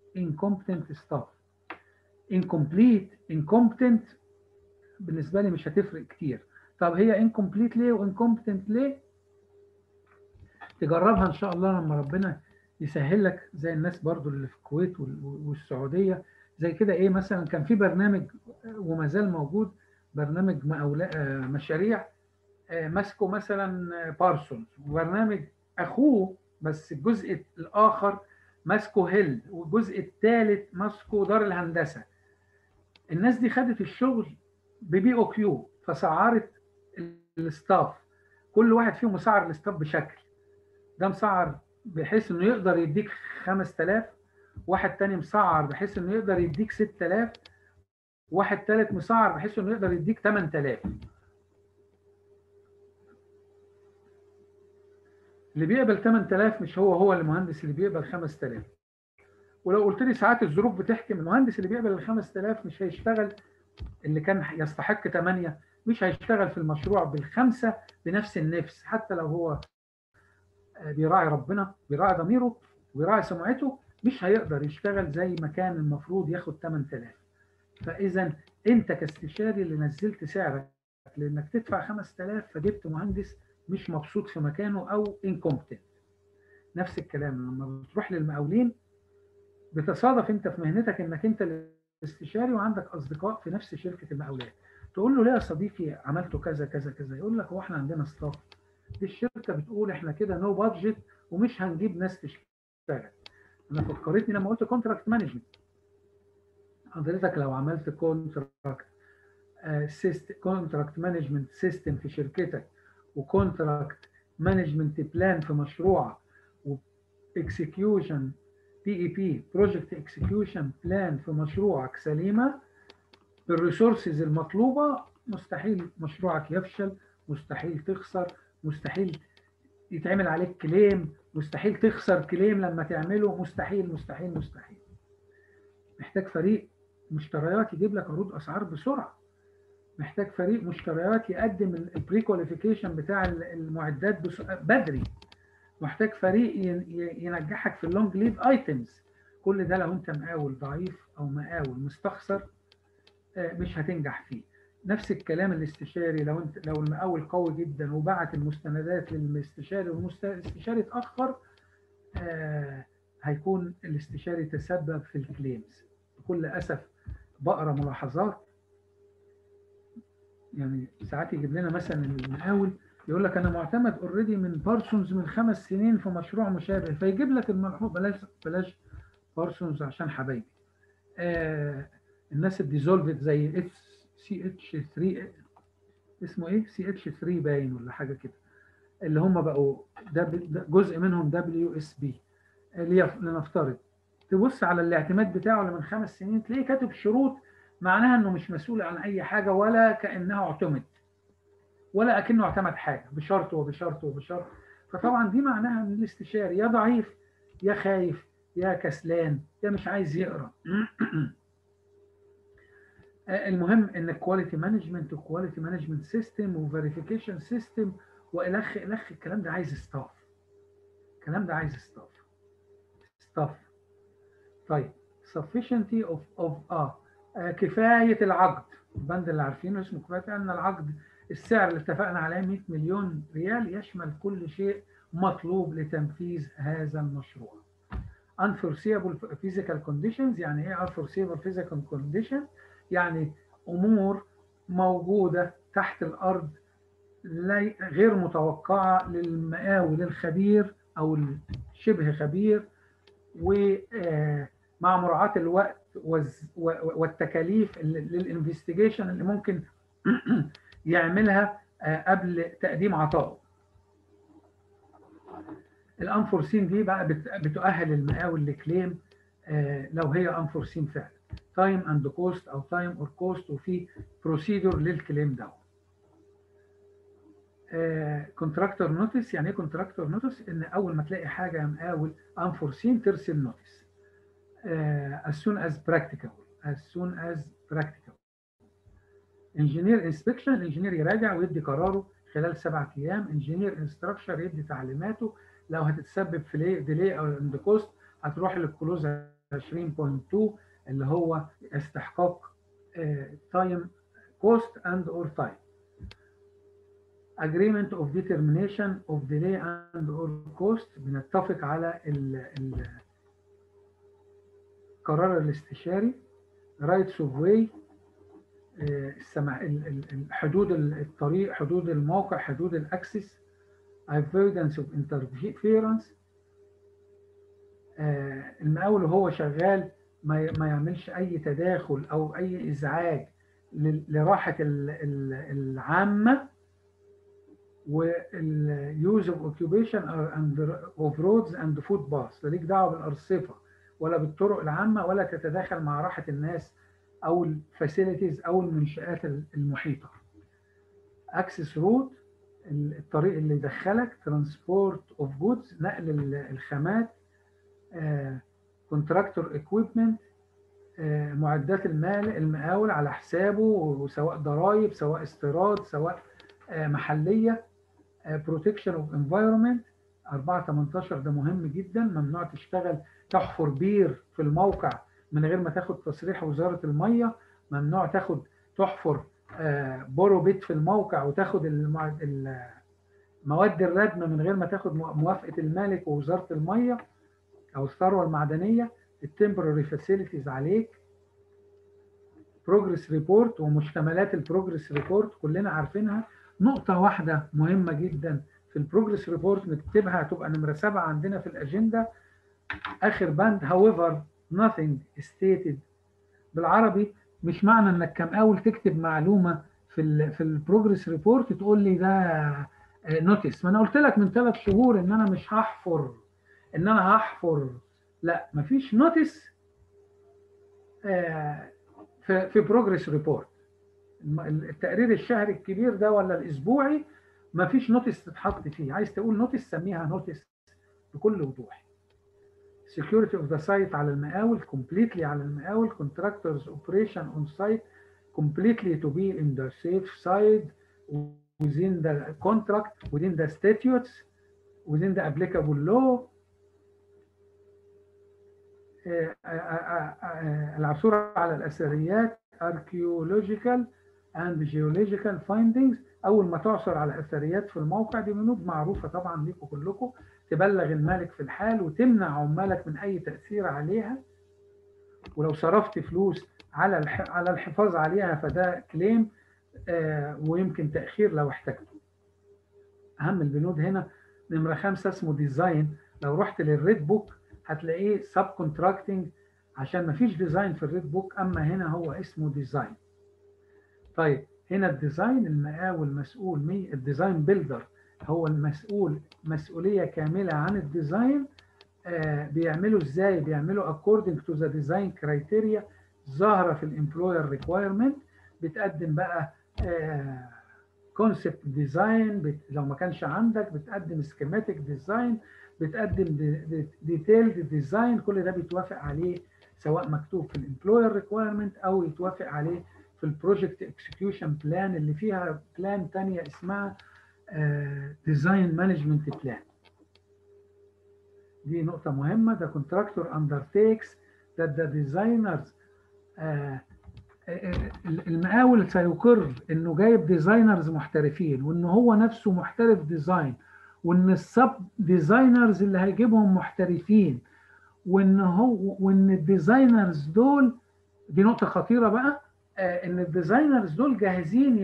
incompetent بالنسبه لي مش هتفرق كتير. طب هي incomplete ليه وincompetent ليه؟ تجربها ان شاء الله لما ربنا يسهل لك، زي الناس برضو اللي في الكويت والسعوديه زي كده. ايه مثلا كان في برنامج وما زال موجود، برنامج مشاريع ماسكه مثلا بارسونز، وبرنامج اخوه بس الجزء الاخر ماسكه هيل، والجزء الثالث ماسكه دار الهندسه. الناس دي خدت الشغل ببي او كيو، فسعرت الستاف. كل واحد فيهم مسعر الستاف بشكل، ده مسعر بحيث انه يقدر يديك 5000، واحد تاني مسعر بحيث انه يقدر يديك 6000، واحد تالت مسعر بحيث انه يقدر يديك 8000. اللي بيقبل 8000 مش هو المهندس اللي بيقبل 5000. ولو قلت لي ساعات الظروف بتحكم، المهندس اللي بيقبل ال 5000 مش هيشتغل اللي كان يستحق 8، مش هيشتغل في المشروع بالخمسه بنفس النفس، حتى لو هو بيراعي ربنا، بيراعي ضميره، ويراعي سمعته، مش هيقدر يشتغل زي ما كان المفروض ياخد 8000. فاذا انت كاستشاري اللي نزلت سعرك لانك تدفع 5000، فجبت مهندس مش مبسوط في مكانه او انكومبتنت. نفس الكلام لما بتروح للمقاولين، بتصادف انت في مهنتك انك انت الاستشاري وعندك اصدقاء في نفس شركه المقاولات، تقول له ليه يا صديقي عملته كذا كذا كذا، يقول لك هو احنا عندنا ستاف، دي الشركه بتقول احنا كده نو بادجت ومش هنجيب ناس تشتغل. انا فكرتني لما قلت كونتراكت مانجمنت. حضرتك لو عملت كونتراكت مانجمنت سيستم في شركتك، وكونتراكت مانجمنت بلان في مشروع، واكسكيوشن PEP بروجكت اكسكيوشن بلان في مشروعك سليمه بالريسورسز المطلوبه، مستحيل مشروعك يفشل، مستحيل تخسر، مستحيل يتعمل عليك كليم، مستحيل تخسر كليم لما تعمله، مستحيل مستحيل مستحيل. محتاج فريق مشتريات يجيب لك عروض اسعار بسرعه، محتاج فريق مشتريات يقدم البري كواليفيكيشن بتاع المعدات بدري، محتاج فريق ينجحك في اللونج ليد ايتمز. كل ده لو انت مقاول ضعيف او مقاول مستخسر مش هتنجح فيه. نفس الكلام الاستشاري، لو المقاول قوي جدا وبعت المستندات للاستشاري والاستشاري اتاخر، هيكون الاستشاري تسبب في الكليمز. بكل اسف بقرا ملاحظات، يعني ساعات يجيب لنا مثلا المقاول يقول لك انا معتمد اوريدي من بارسونز من 5 سنين في مشروع مشابه، فيجيب لك الملحوظ، بلاش بارسونز عشان حبايبي. الناس الديزولفد زي CH3، اسمه ايه، CH3 باين ولا حاجه كده، اللي هم بقوا جزء منهم WSB، لنفترض تبص على الاعتماد بتاعه اللي من 5 سنين تلاقيه كاتب شروط معناها انه مش مسؤول عن اي حاجه، ولا كانه اعتمد، ولا اكنه اعتمد حاجه، بشرط وبشرط وبشرط. فطبعا دي معناها ان الاستشاري يا ضعيف يا خايف يا كسلان يا مش عايز يقرا. المهم ان الكواليتي مانجمنت وكواليتي مانجمنت سيستم وفيريفيكيشن سيستم والخ الخ الكلام ده عايز ستاف، الكلام ده عايز ستاف. طيب sufficiency of كفايه العقد، البند اللي عارفينه اسمه كفايه، ان العقد السعر اللي اتفقنا عليه 100 مليون ريال يشمل كل شيء مطلوب لتنفيذ هذا المشروع. unforeseeable physical conditions، يعني ايه unforeseeable physical condition؟ يعني امور موجوده تحت الارض غير متوقعه للمقاول الخبير او الشبه خبير، ومع مراعاه الوقت والتكاليف للانفستيجيشن اللي ممكن يعملها قبل تقديم عطائه. الانفورسين دي بقى بتؤهل المقاول لكليم لو هي انفورسين فعلا، تايم اند كوست او تايم اور كوست، وفي بروسيدور للكليم ده. كونتراكتور نوتس، يعني ايه كونتراكتور نوتس؟ ان اول ما تلاقي حاجه مقاول انفورسين ترسل نوتس as soon as practical. انجينير انسبكشن، الانجينير يراجع ويدي قراره خلال 7 ايام. انجينير انستراكشر يدي تعليماته، لو هتتسبب في ديلي او اند كوست هتروح للكلوز 20.2 اللي هو استحقاق تايم كوست اند اور تايم. agreement of determination of delay and or cost، بنتفق على القرار الاستشاري. rights of way، حدود الطريق، حدود الموقع، حدود الاكسس. avoidance of interference، المقاول وهو شغال ما يعملش اي تداخل او اي ازعاج لراحه العامه. واليوز اوف اوكيوبيشن اوف رودز اند فوت باث، ماليك دعوه بالارصفه ولا بالطرق العامه، ولا تتداخل مع راحه الناس او الفاسيلتيز او المنشآت المحيطه. اكسس روت، الطريق اللي يدخلك. ترانسبورت اوف جودز، نقل الخامات. كونتراكتور اكويبمنت، معدات المقاول على حسابه، وسواء ضرائب سواء استيراد سواء محليه. بروتكشن اوف انفايرمنت 418 ده مهم جدا، ممنوع تشتغل تحفر بير في الموقع من غير ما تاخد تصريح وزاره الميه، ممنوع تحفر بورو بيت في الموقع وتاخد مواد الردم من غير ما تاخد موافقه المالك ووزاره الميه او الثروه المعدنيه. التمبرري فاسيلتيز عليك. بروجرس ريبورت ومشتملات البروجرس ريبورت كلنا عارفينها. نقطه واحده مهمه جدا في البروجرس ريبورت نكتبها، هتبقى نمره 7 عندنا في الاجنده، اخر بند. however nothing stated. بالعربي مش معنى انك كمقاول تكتب معلومه في البروجرس ريبورت تقول لي ده نوتس. ما انا قلت لك من 3 شهور ان انا مش هحفر، ان انا هحفر. لا، مفيش نوتس في بروجرس ريبورت. التقرير الشهري الكبير ده ولا الاسبوعي مفيش نوتس تتحط فيه. عايز تقول نوتس سميها نوتس بكل وضوح. security of the site على المقاول، completely على المقاول. contractors operation on site completely to be in the safe side within the contract, within the statutes, within the applicable law. العثور على الأثريات archaeological and geological findings. أول ما تعثر على أثريات في الموقع، دي بنود معروفة طبعا ليكم كلكم، تبلغ المالك في الحال وتمنع عمالك من أي تأثير عليها. ولو صرفت فلوس على الحفاظ عليها فده كليم ويمكن تأخير لو احتجته. أهم البنود هنا نمرة 5 اسمه ديزاين. لو رحت للريد بوك هتلاقيه سب كونتراكتنج عشان ما فيش ديزاين في الريد بوك، اما هنا هو اسمه ديزاين. طيب هنا الديزاين المقاول مسؤول، الديزاين بيلدر هو المسؤول مسؤوليه كامله عن الديزاين. بيعملوا ازاي؟ بيعملوا according to the design criteria ظاهره في الامبلوير ريكوايرمنت. بتقدم بقى كونسبت ديزاين، لو ما كانش عندك بتقدم سكيماتيك ديزاين، بتقدم ديتيلد ديزاين. كل ده بيتوافق عليه سواء مكتوب في الامبلوير ريكوايرمنت او يتوافق عليه في البروجكت اكسكيوشن بلان اللي فيها بلان ثانيه اسمها ديزاين مانجمنت بلان. دي نقطه مهمه. ده كونتراكتور اندرتيكس that the designers المقاول سيقر انه جايب ديزاينرز محترفين، وان هو نفسه محترف ديزاين، وان السب ديزاينرز اللي هيجيبهم محترفين، وان الديزاينرز دول، دي نقطة خطيرة بقى، ان الديزاينرز دول جاهزين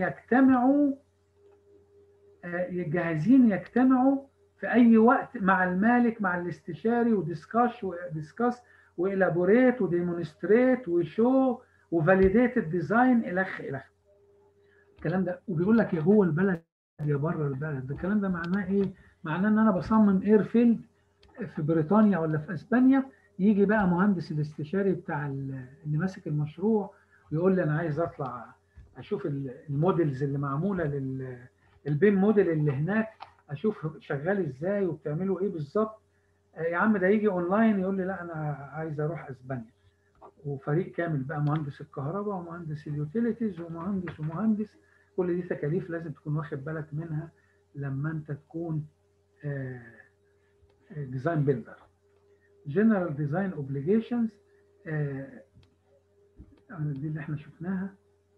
يجتمعوا في اي وقت مع المالك مع الاستشاري وديسكاس والابوريت وديمونستريت وشو وفاليديت الديزاين الخ الكلام ده. وبيقول لك يا جوه البلد يا بره البلد. ده الكلام ده معناه ايه؟ معناه ان انا بصمم ايرفيلد في بريطانيا ولا في اسبانيا، يجي بقى مهندس الاستشاري بتاع اللي ماسك المشروع ويقول لي انا عايز اطلع اشوف الموديلز اللي معموله البيم موديل اللي هناك، اشوف شغال ازاي وبتعملوا ايه بالظبط. يا عم ده يجي اونلاين يقول لي لا انا عايز اروح اسبانيا، وفريق كامل بقى، مهندس الكهرباء ومهندس اليوتيليتيز ومهندس. كل دي تكاليف لازم تكون واخد بالك منها لما انت تكون ديزاين بيلدر. جنرال ديزاين اوبليجيشنز دي اللي احنا شفناها.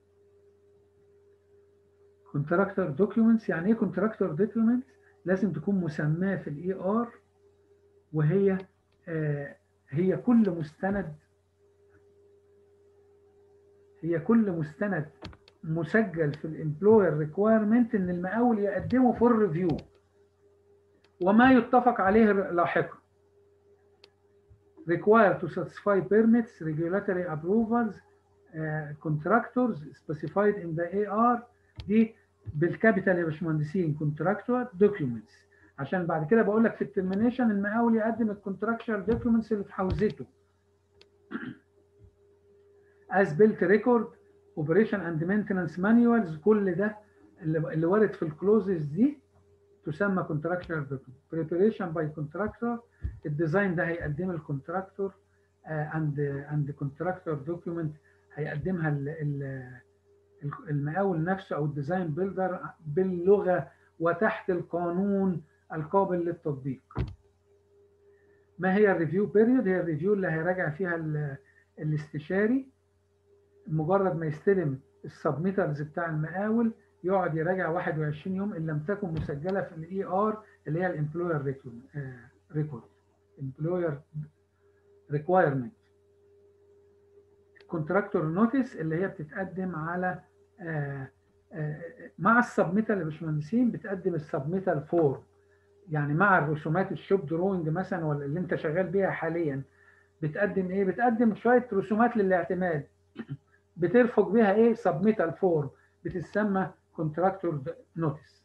كونتراكتور دوكيومنتس. يعني ايه كونتراكتور دوكيومنتس؟ لازم تكون مسماه في الاي ار، وهي هي كل مستند مسجل في الامبلوير ريكوايرمنت ان المقاول يقدمه فور ريفيو وما يتفق عليه لاحقا. required to satisfy permits, regulatory approvals, contractors specified in the AR. دي بالكابيتال يا باشمهندسين contractual documents، عشان بعد كده بقول لك في الترمينيشن المقاول يقدم الكونتراكشوال دوكيومنتس اللي في حوزته. as built record, operation and maintenance manuals، كل ده اللي وارد في الكلوزز دي تسمى contractual document. preparation by contractor، الديزاين ده هيقدمه الكونتراكتور اند كونتراكتور دوكيومنت هيقدمها المقاول نفسه او الديزاين بيلدر باللغه وتحت القانون القابل للتطبيق. ما هي الريفيو بيريود؟ هي الريفيو اللي هيراجع فيها الاستشاري مجرد ما يستلم السبميترز بتاع المقاول، يقعد يراجع 21 يوم ان لم تكن مسجله في الاي ار اللي هي الامبلوير ريكورد امبلوير ريكوايرمنت. كونتراكتور نوتس اللي هي بتتقدم على مع السبميتال يا باشمهندسين، بتقدم السبميتال فورم، يعني مع الرسومات الشوب دروينج مثلا ولا اللي انت شغال بيها حاليا، بتقدم ايه؟ بتقدم شويه رسومات للاعتماد، بترفق بيها ايه؟ سبميتال فورم، بتسمى كونتراكتور نوتس.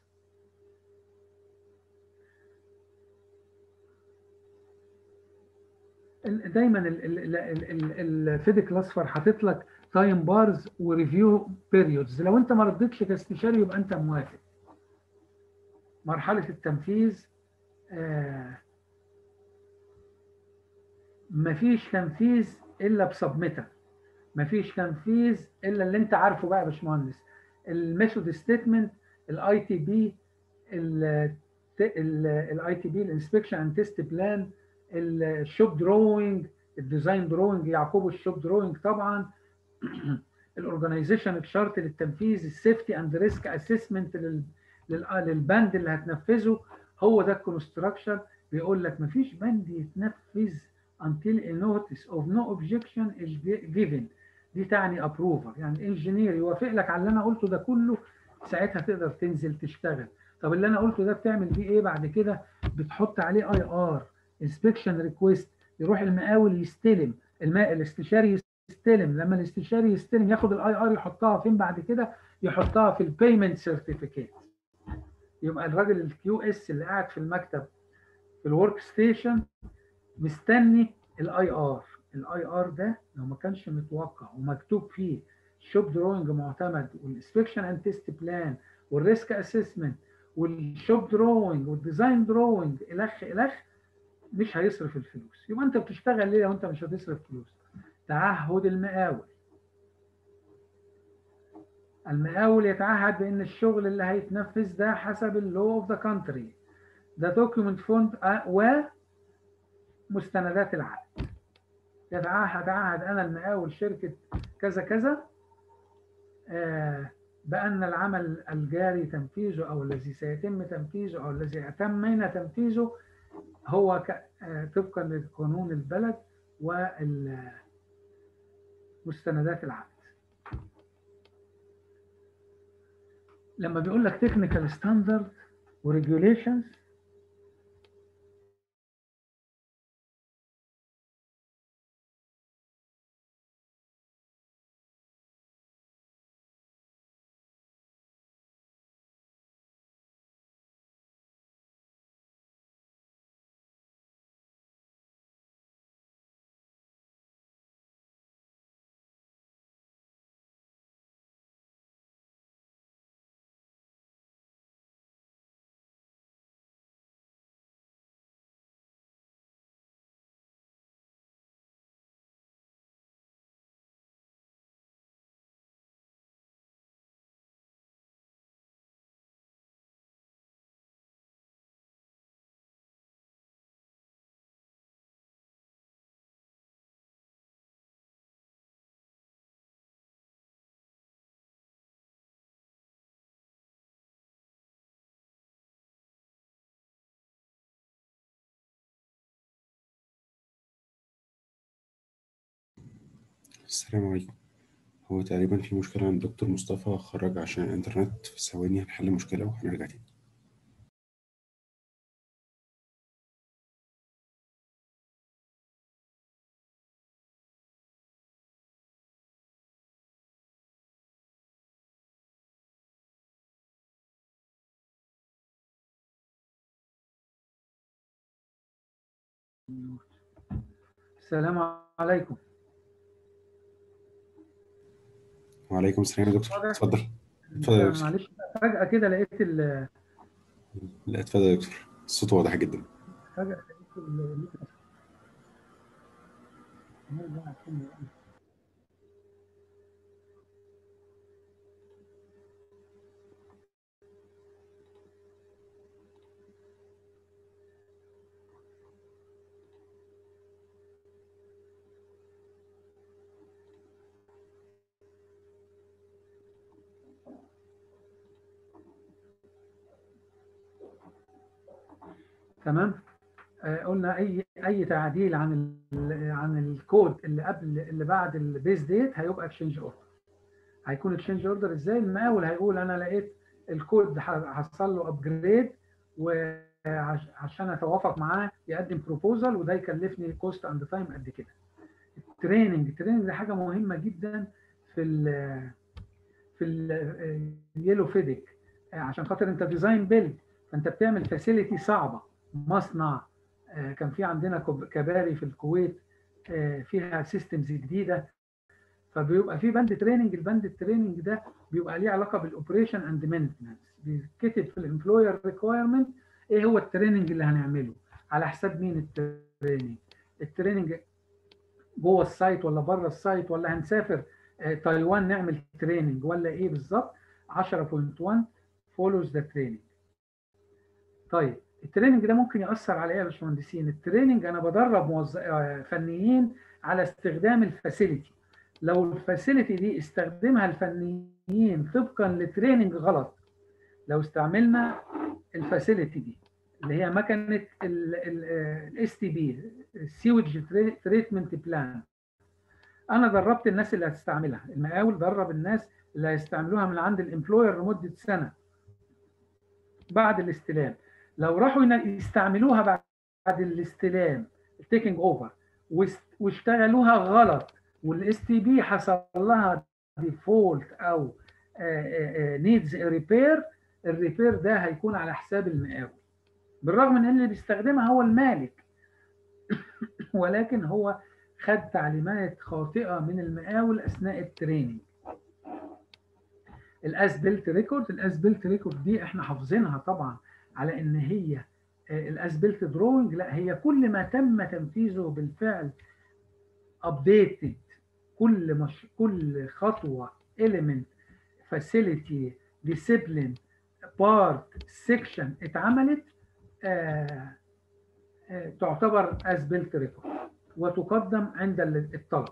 دايما الفيديك الاصفر حاطط لك تايم بارز وريفيو بيريودز، لو انت ما ردتش كاستشاري يبقى انت موافق. مرحله التنفيذ مفيش تنفيذ الا بسبميتال، مفيش تنفيذ الا اللي انت عارفه بقى يا باشمهندس، الميثود ستيتمنت، الاي تي بي، الاي تي بي الانسبكشن اند تيست بلان، الشوب دروينج، الديزاين دروينج يعقبه الشوب دروينج طبعا، الاورجنايزيشن تشارت للتنفيذ، السيفتي اند ريسك اسسمنت للبند اللي هتنفذه. هو ده الكونستراكشن. بيقول لك مفيش بند يتنفذ until a notice of no objection is given. دي تعني approval، يعني الانجينير يوافق لك على اللي انا قلته ده كله، ساعتها تقدر تنزل تشتغل. طب اللي انا قلته ده بتعمل بيه ايه بعد كده؟ بتحط عليه اي ار انسبكشن ريكويست، يروح المقاول يستلم، الاستشاري يستلم، لما الاستشاري يستلم ياخد الاي ار يحطها فين بعد كده؟ يحطها في البيمنت سيرتيفيكيت. يبقى الراجل الكيو اس اللي قاعد في المكتب في الورك ستيشن مستني الاي ار. الاي ار ده لو ما كانش متوقع ومكتوب فيه الشوب دروينج معتمد والانسبكشن اند تيست بلان والريسك اسسمنت والشوب دروينج والديزاين دروينج الخ الخ، مش هيصرف الفلوس. يبقى انت بتشتغل ليه لو انت مش هتصرف فلوس؟ تعهد المقاول. المقاول يتعهد بان الشغل اللي هيتنفذ ده حسب اللو اوف ذا كانتري، ده دوكيومنت فوند ومستندات العقد. يتعهد انا المقاول شركه كذا كذا بان العمل الجاري تنفيذه او الذي سيتم تنفيذه او الذي تمينا تنفيذه هو طبقا لقانون البلد ومستندات العقد. لما بيقول لك تكنيكال ستاندرد وريجوليشنز، السلام عليكم. هو تقريبا في مشكلة عند دكتور مصطفى، خرج عشان الإنترنت. في ثواني هنحل المشكلة وهنرجع تاني. السلام عليكم. وعليكم السلام يا دكتور، اتفضل. اتفضل يا دكتور. معلش فجأة كده لقيت لا اتفضل يا دكتور، الصوت واضح جدا. فجأة لقيت تمام. قلنا اي تعديل عن الكود اللي بعد البيز ديت هيبقى تشينج اوردر. هيكون تشينج اوردر ازاي؟ المقاول هيقول انا لقيت الكود حصل له ابجريد، وعشان اتوافق معاه يقدم بروبوزال، وده يكلفني كوست اند تايم قد كده. التريننج دي حاجه مهمه جدا في اليلو فيديك، عشان خاطر انت ديزاين بيلد، فانت بتعمل فاسيلتي صعبه، مصنع. كان في عندنا كباري في الكويت فيها سيستمز جديده، فبيبقى في بند تريننج. البند التريننج ده بيبقى ليه علاقه بالاوبريشن اند مينتنس، بيتكتب في الامبلوير ريكوايرمنت ايه هو التريننج اللي هنعمله، على حساب مين التريننج جوه السايت ولا بره السايت، ولا هنسافر تايوان نعمل تريننج، ولا ايه بالظبط. 10.1 فولوز ذا تريننج. طيب التريننج ده ممكن ياثر على ايه يا باشمهندسين؟ التريننج انا بدرب فنيين على استخدام الفاسيلتي. لو الفاسيلتي دي استخدمها الفنيين طبقا لتريننج غلط، لو استعملنا الفاسيلتي دي اللي هي مكنه الاس تي بي، السيوج تريتمنت بلان، انا دربت الناس اللي هتستعملها، المقاول درب الناس اللي هيستعملوها من عند الامبلوير لمده سنه بعد الاستلام. لو راحوا يستعملوها بعد الاستلام التيكنج اوفر واشتغلوها غلط، والاس تي بي حصل لها ديفولت او نيدز ريبير، الريبير ده هيكون على حساب المقاول، بالرغم من ان اللي بيستخدمها هو المالك ولكن هو خد تعليمات خاطئه من المقاول اثناء التريننج. الاس بيلت ريكورد دي احنا حافظينها طبعا على ان هي الاس بيلت دروينج، لا هي كل ما تم تنفيذه بالفعل ابديتد، كل خطوه element facility discipline part section اتعملت تعتبر as built record، وتقدم عند الطلب،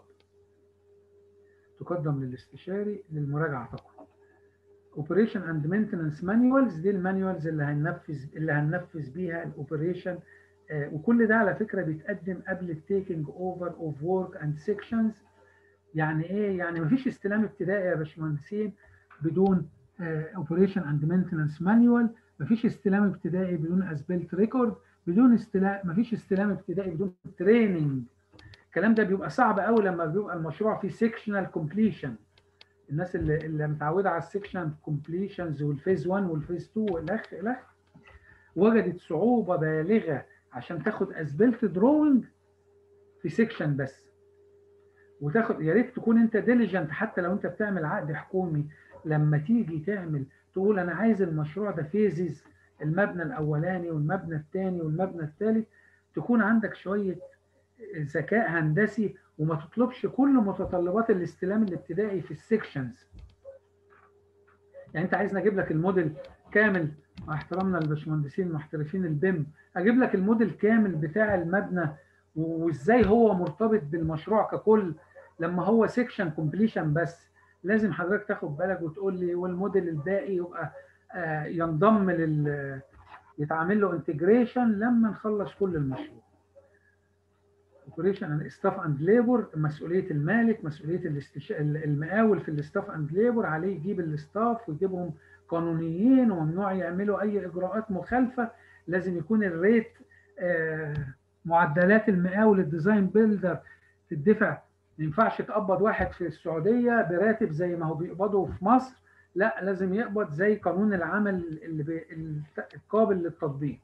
تقدم للاستشاري للمراجعه طبعا. اوبريشن اند مينتنس مانيوالز، دي المانيوالز اللي هننفذ بيها الاوبريشن، وكل ده على فكره بيتقدم قبل التيكنج اوفر اوف ورك اند سيكشنز. يعني ايه؟ يعني مفيش استلام ابتدائي يا باشمهندسين بدون اوبريشن اند مينتنس مانيوال، مفيش استلام ابتدائي بدون اسبلت ريكورد، مفيش استلام ابتدائي بدون تريننج. الكلام ده بيبقى صعب قوي لما بيبقى المشروع فيه سيكشنال كومبليشن. الناس اللي متعوده على السكشن كومبليشنز والفيز 1 والفيز 2 والى وجدت صعوبه بالغه عشان تاخد اسبلت دروينج في سكشن بس. وتاخد، يا ريت تكون انت ديليجنت، حتى لو انت بتعمل عقد حكومي لما تيجي تعمل تقول انا عايز المشروع ده فيزز، المبنى الاولاني والمبنى الثاني والمبنى الثالث، تكون عندك شويه ذكاء هندسي وما تطلبش كل متطلبات الاستلام الابتدائي في السكشنز. يعني انت عايزني اجيب لك الموديل كامل، مع احترامنا للباشمهندسين المحترفين البيم، اجيب لك الموديل كامل بتاع المبنى وازاي هو مرتبط بالمشروع ككل لما هو سيكشن كومبليشن بس. لازم حضرتك تاخد بالك وتقول لي والموديل الباقي يبقى ينضم يتعمل له انتجريشن لما نخلص كل المشروع. اوبريشن اند ستاف اند ليبر، مسؤوليه المالك، مسؤوليه المقاول في الستاف اند ليبر، عليه يجيب الستاف ويجيبهم قانونيين وممنوع يعملوا اي اجراءات مخالفه. لازم يكون الريت معدلات المقاول الديزاين بيلدر تدفع، ما ينفعش تقبض واحد في السعوديه براتب زي ما هو بيقبضه في مصر، لا لازم يقبض زي قانون العمل القابل للتطبيق.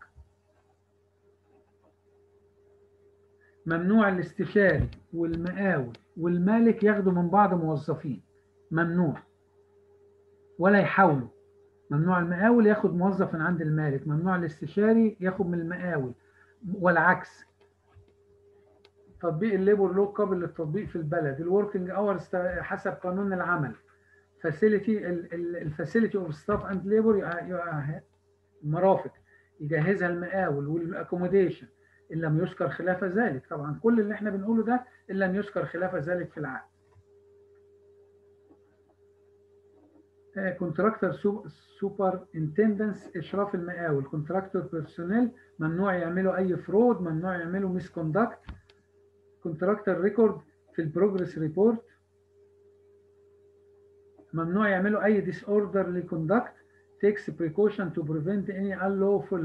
ممنوع الاستشاري والمقاول والمالك ياخدوا من بعض موظفين، ممنوع، ولا يحاولوا. ممنوع المقاول ياخد موظف من عند المالك، ممنوع الاستشاري ياخد من المقاول والعكس. تطبيق الليبر لو قابل للتطبيق في البلد. الوركينج اورز حسب قانون العمل. فاسيلتي الفاسيلتي اوف ستاف اند ليبر، المرافق يجهزها المقاول، والاكوموديشن ان لم يذكر خلاف ذلك. طبعا كل اللي احنا بنقوله ده ان لم يذكر خلاف ذلك في العقد. كونتراكتور سوبر انتندنس، اشراف المقاول. كونتراكتور بيرسونيل ممنوع يعملوا اي فرود، ممنوع يعملوا ميس كوندكت. كونتراكتور ريكورد في البروجرس ريبورت، ممنوع يعملوا اي ديس اوردرلي كوندكت. takes precaution to prevent any unlawful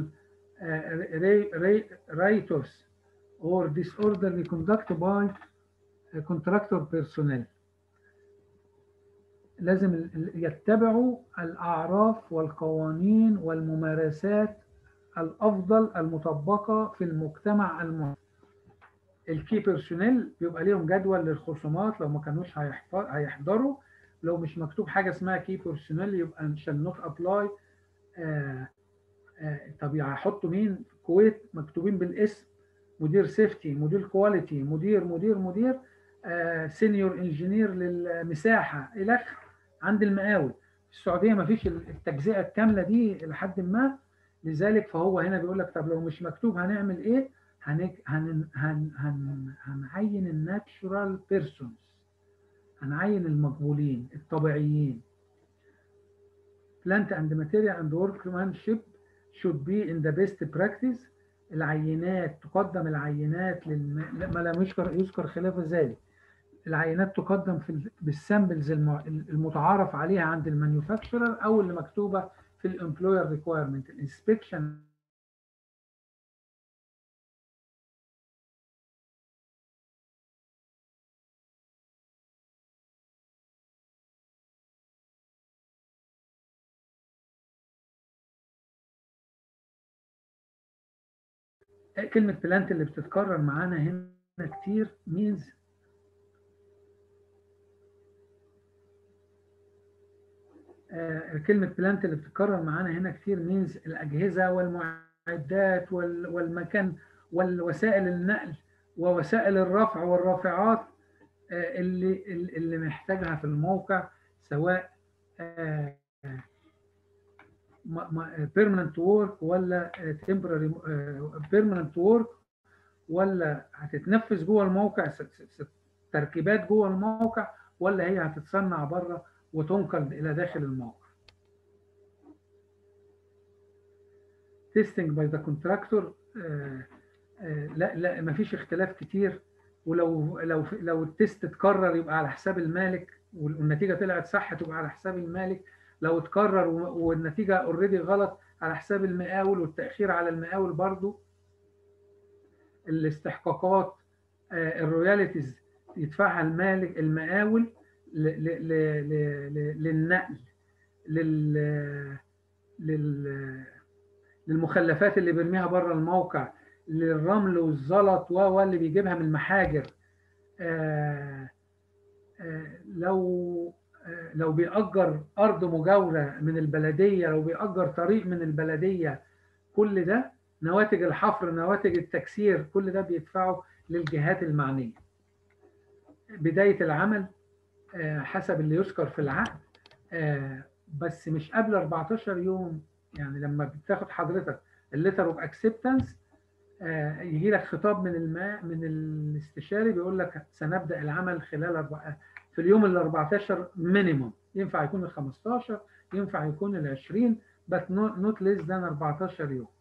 riotous or disorderly conduct by contractor personnel. لازم يتبعوا الأعراف والقوانين والممارسات الأفضل المطبقة في المجتمع المحيط. الكي بيرسونيل بيبقى ليهم جدول للخصومات لو ما كانوش هيحضروا. لو مش مكتوب حاجة اسمها كي بيرسونيل يبقى shall not apply. طب هيحطوا مين؟ في الكويت مكتوبين بالاسم: مدير سيفتي، مدير كواليتي، مدير سينيور انجينير للمساحه الى اخره عند المقاول. في السعوديه ما فيش التجزئه الكامله دي لحد ما، لذلك فهو هنا بيقول لك طب لو مش مكتوب هنعمل ايه؟ هنعين الناتشورال بيرسونز، هنعين المقبولين الطبيعيين. plant and material and workmanship should be in the best practice. العينات تقدم العينات ما لم يذكر خلاف ذلك. العينات تقدم بالسامبلز المتعارف عليها عند المانيفاكتشرر او اللي مكتوبه في الامبلوير ريكويرمنت. الانسبكشن كلمه بلانت اللي بتتكرر معانا هنا كتير means كلمة بلانت اللي بتتكرر معانا هنا كتير means الأجهزة والمعدات والمكان والوسائل النقل ووسائل الرفع والرافعات اللي محتاجها في الموقع، سواء permanent work ولا temporary permanent work، ولا هتتنفذ جوه الموقع تركيبات جوه الموقع، ولا هي هتتصنع بره وتنقل الى داخل الموقع. تيستنج باي ذا كونتراكتور، لا مفيش اختلاف كتير. ولو التيست اتكرر يبقى على حساب المالك، والنتيجه طلعت صح تبقى على حساب المالك. لو اتكرر والنتيجه اوريدي غلط على حساب المقاول، والتاخير على المقاول برضو. الاستحقاقات الرويالتيز يدفعها المقاول للنقل، للمخلفات اللي بيرميها بره الموقع، للرمل والزلط واللي بيجيبها من المحاجر. لو بيأجر أرض مجاورة من البلدية، لو بيأجر طريق من البلدية، كل ده نواتج الحفر، نواتج التكسير، كل ده بيدفعه للجهات المعنية. بداية العمل حسب اللي يذكر في العقد، بس مش قبل 14 يوم. يعني لما بتاخد حضرتك الليتر اوف اكسبتنس يجي لك خطاب من الاستشاري بيقول لك سنبدأ العمل خلال في اليوم ال 14 مينيموم. ينفع يكون ال 15، ينفع يكون ال 20، but not less than 14 يوم.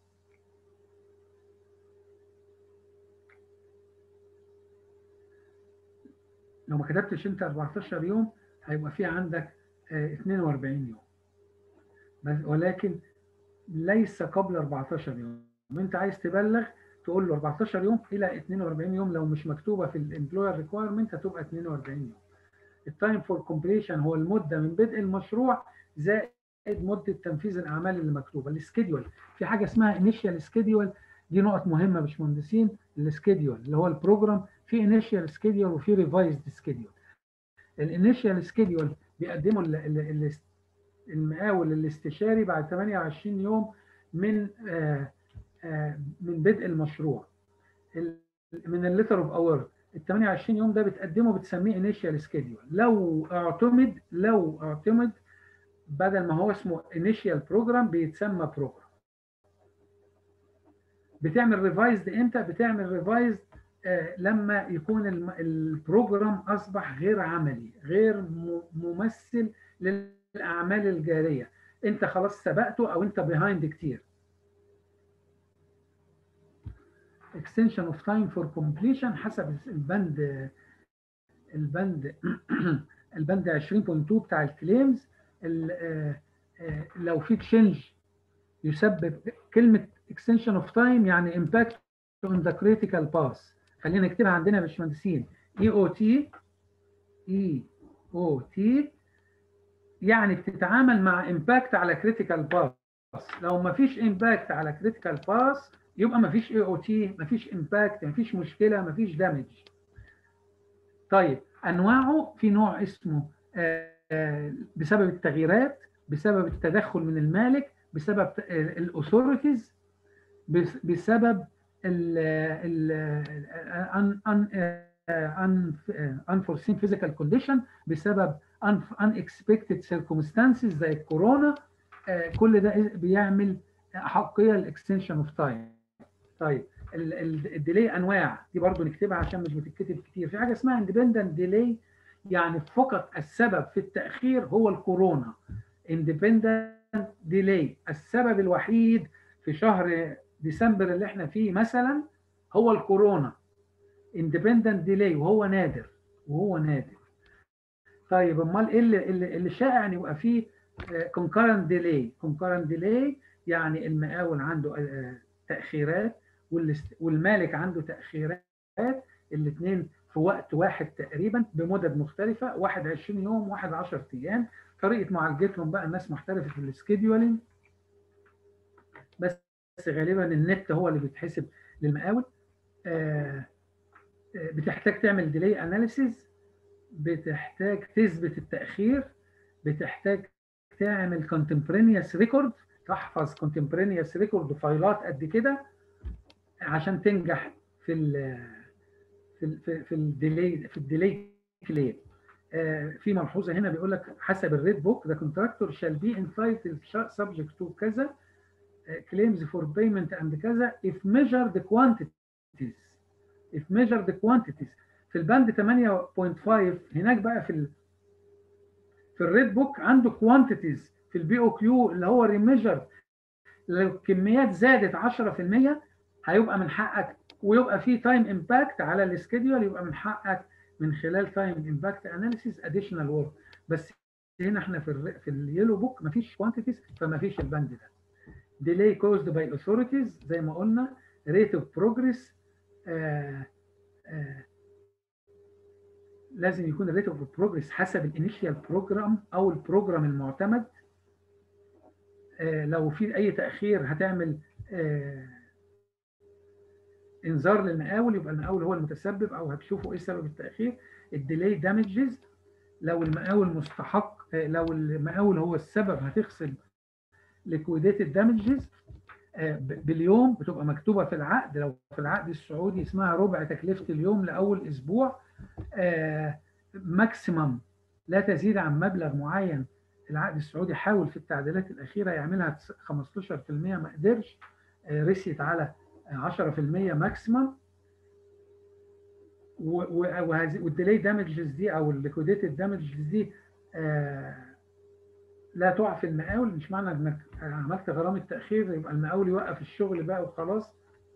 لو ما كتبتش انت 14 يوم هيبقى في عندك 42 يوم، ولكن ليس قبل 14 يوم. انت عايز تبلغ تقول له 14 يوم الى 42 يوم. لو مش مكتوبه في الامبلوير ريكويرمنت هتبقى 42 يوم. التايم فور كومبليشن هو المده من بدء المشروع زائد مده تنفيذ الاعمال اللي مكتوبه. السكيدول، في حاجه اسمها انيشال سكيدول، دي نقط مهمه يا باشمهندسين. السكيدول اللي هو البروجرام، في انيشال سكيدول وفي ريفايزد سكيدول. الانيشال سكيدول بيقدمه المقاول الاستشاري بعد 28 يوم من بدء المشروع، من الليتر اوف اور. ال 28 يوم ده بتقدمه بتسميه انيشال سكيدول. لو اعتمد بدل ما هو اسمه انيشال بروجرام بيتسمى بروجرام. بتعمل ريفايزد امتى؟ بتعمل ريفايزد لما يكون البروجرام اصبح غير عملي، غير ممثل للاعمال الجاريه، انت خلاص سبقته او انت بيهايند كتير. extension of time for completion حسب البند البند 20.2 بتاع الكليمز. لو في تشينج يسبب كلمه extension of time يعني impact on the critical path. خلينا نكتبها عندنا يا باشمهندسين. EOT يعني بتتعامل مع impact على critical path. لو ما فيش impact على critical path يبقى ما فيش EOT، ما فيش impact، ما فيش مشكله، ما فيش damage. طيب انواعه، في نوع اسمه بسبب التغييرات، بسبب التدخل من المالك، بسبب الاثوريتيز، بسبب unforeseen physical condition، بسبب unexpected circumstances زي الكورونا. كل ده بيعمل حقيقه الاكستنشن اوف تايم. طيب الديلي انواع دي برضو نكتبها عشان مش بتتكتب كتير. في حاجه اسمها اندبندنت ديلي، يعني فقط السبب في التاخير هو الكورونا. اندبندنت ديلي السبب الوحيد في شهر ديسمبر اللي احنا فيه مثلا هو الكورونا. اندبندنت ديلي وهو نادر. طيب امال ايه اللي شائع ان يبقى فيه كونكرنت ديلي يعني المقاول عنده تاخيرات والمالك عنده تاخيرات، الاثنين في وقت واحد تقريبا بمدد مختلفه، واحد 20 يوم واحد 10 ايام. طريقه معالجتهم بقى الناس محترفه في السكيدولينج، بس غالبا النت هو اللي بيتحسب للمقاول. بتحتاج تعمل ديلي اناليسيز، بتحتاج تثبت التاخير، بتحتاج تعمل كونتمبرينيوس ريكورد، تحفظ كونتمبرينيوس ريكورد فايلات قد كده عشان تنجح في الديلي كليم. في ملحوظه هنا بيقول لك حسب الريد بوك the contractor shall be entitled subject to كذا claims for payment and كذا if measured quantities. في البند 8.5 هناك بقى في الريد بوك عنده كوانتيتيز. في البي او كيو اللي هو ريميجر لو الكميات زادت 10% هيبقى من حقك، ويبقى في تايم امباكت على السكيدول، يبقى من حقك من خلال تايم امباكت اناليسيس اديشنال وورك. بس هنا احنا في اليلو بوك مفيش كوانتيتيز، فمفيش البند ده. ديلي كوزد باي اوثوريتيز زي ما قلنا، ريت اوف بروجريس، لازم يكون الريت اوف بروجريس حسب الانيشيال بروجرام او البروجرام المعتمد. لو في اي تاخير هتعمل انذار للمقاول، يبقى المقاول هو المتسبب او هتشوفوا ايه سبب التاخير. الديلي دامجز لو المقاول مستحق، لو المقاول هو السبب هتخصم ليكويديتد دامجز باليوم، بتبقى مكتوبه في العقد. لو في العقد السعودي اسمها ربع تكلفه اليوم لاول اسبوع، ماكسيمم لا تزيد عن مبلغ معين. العقد السعودي حاول في التعديلات الاخيره يعملها 15%، ما قدرش، رسيت على 10% ماكسيمم. والديلي دامجز دي او الليكويديتد دامجز دي لا تقع في المقاول. مش معنى انك عملت غرامه تاخير يبقى المقاول يوقف الشغل بقى وخلاص.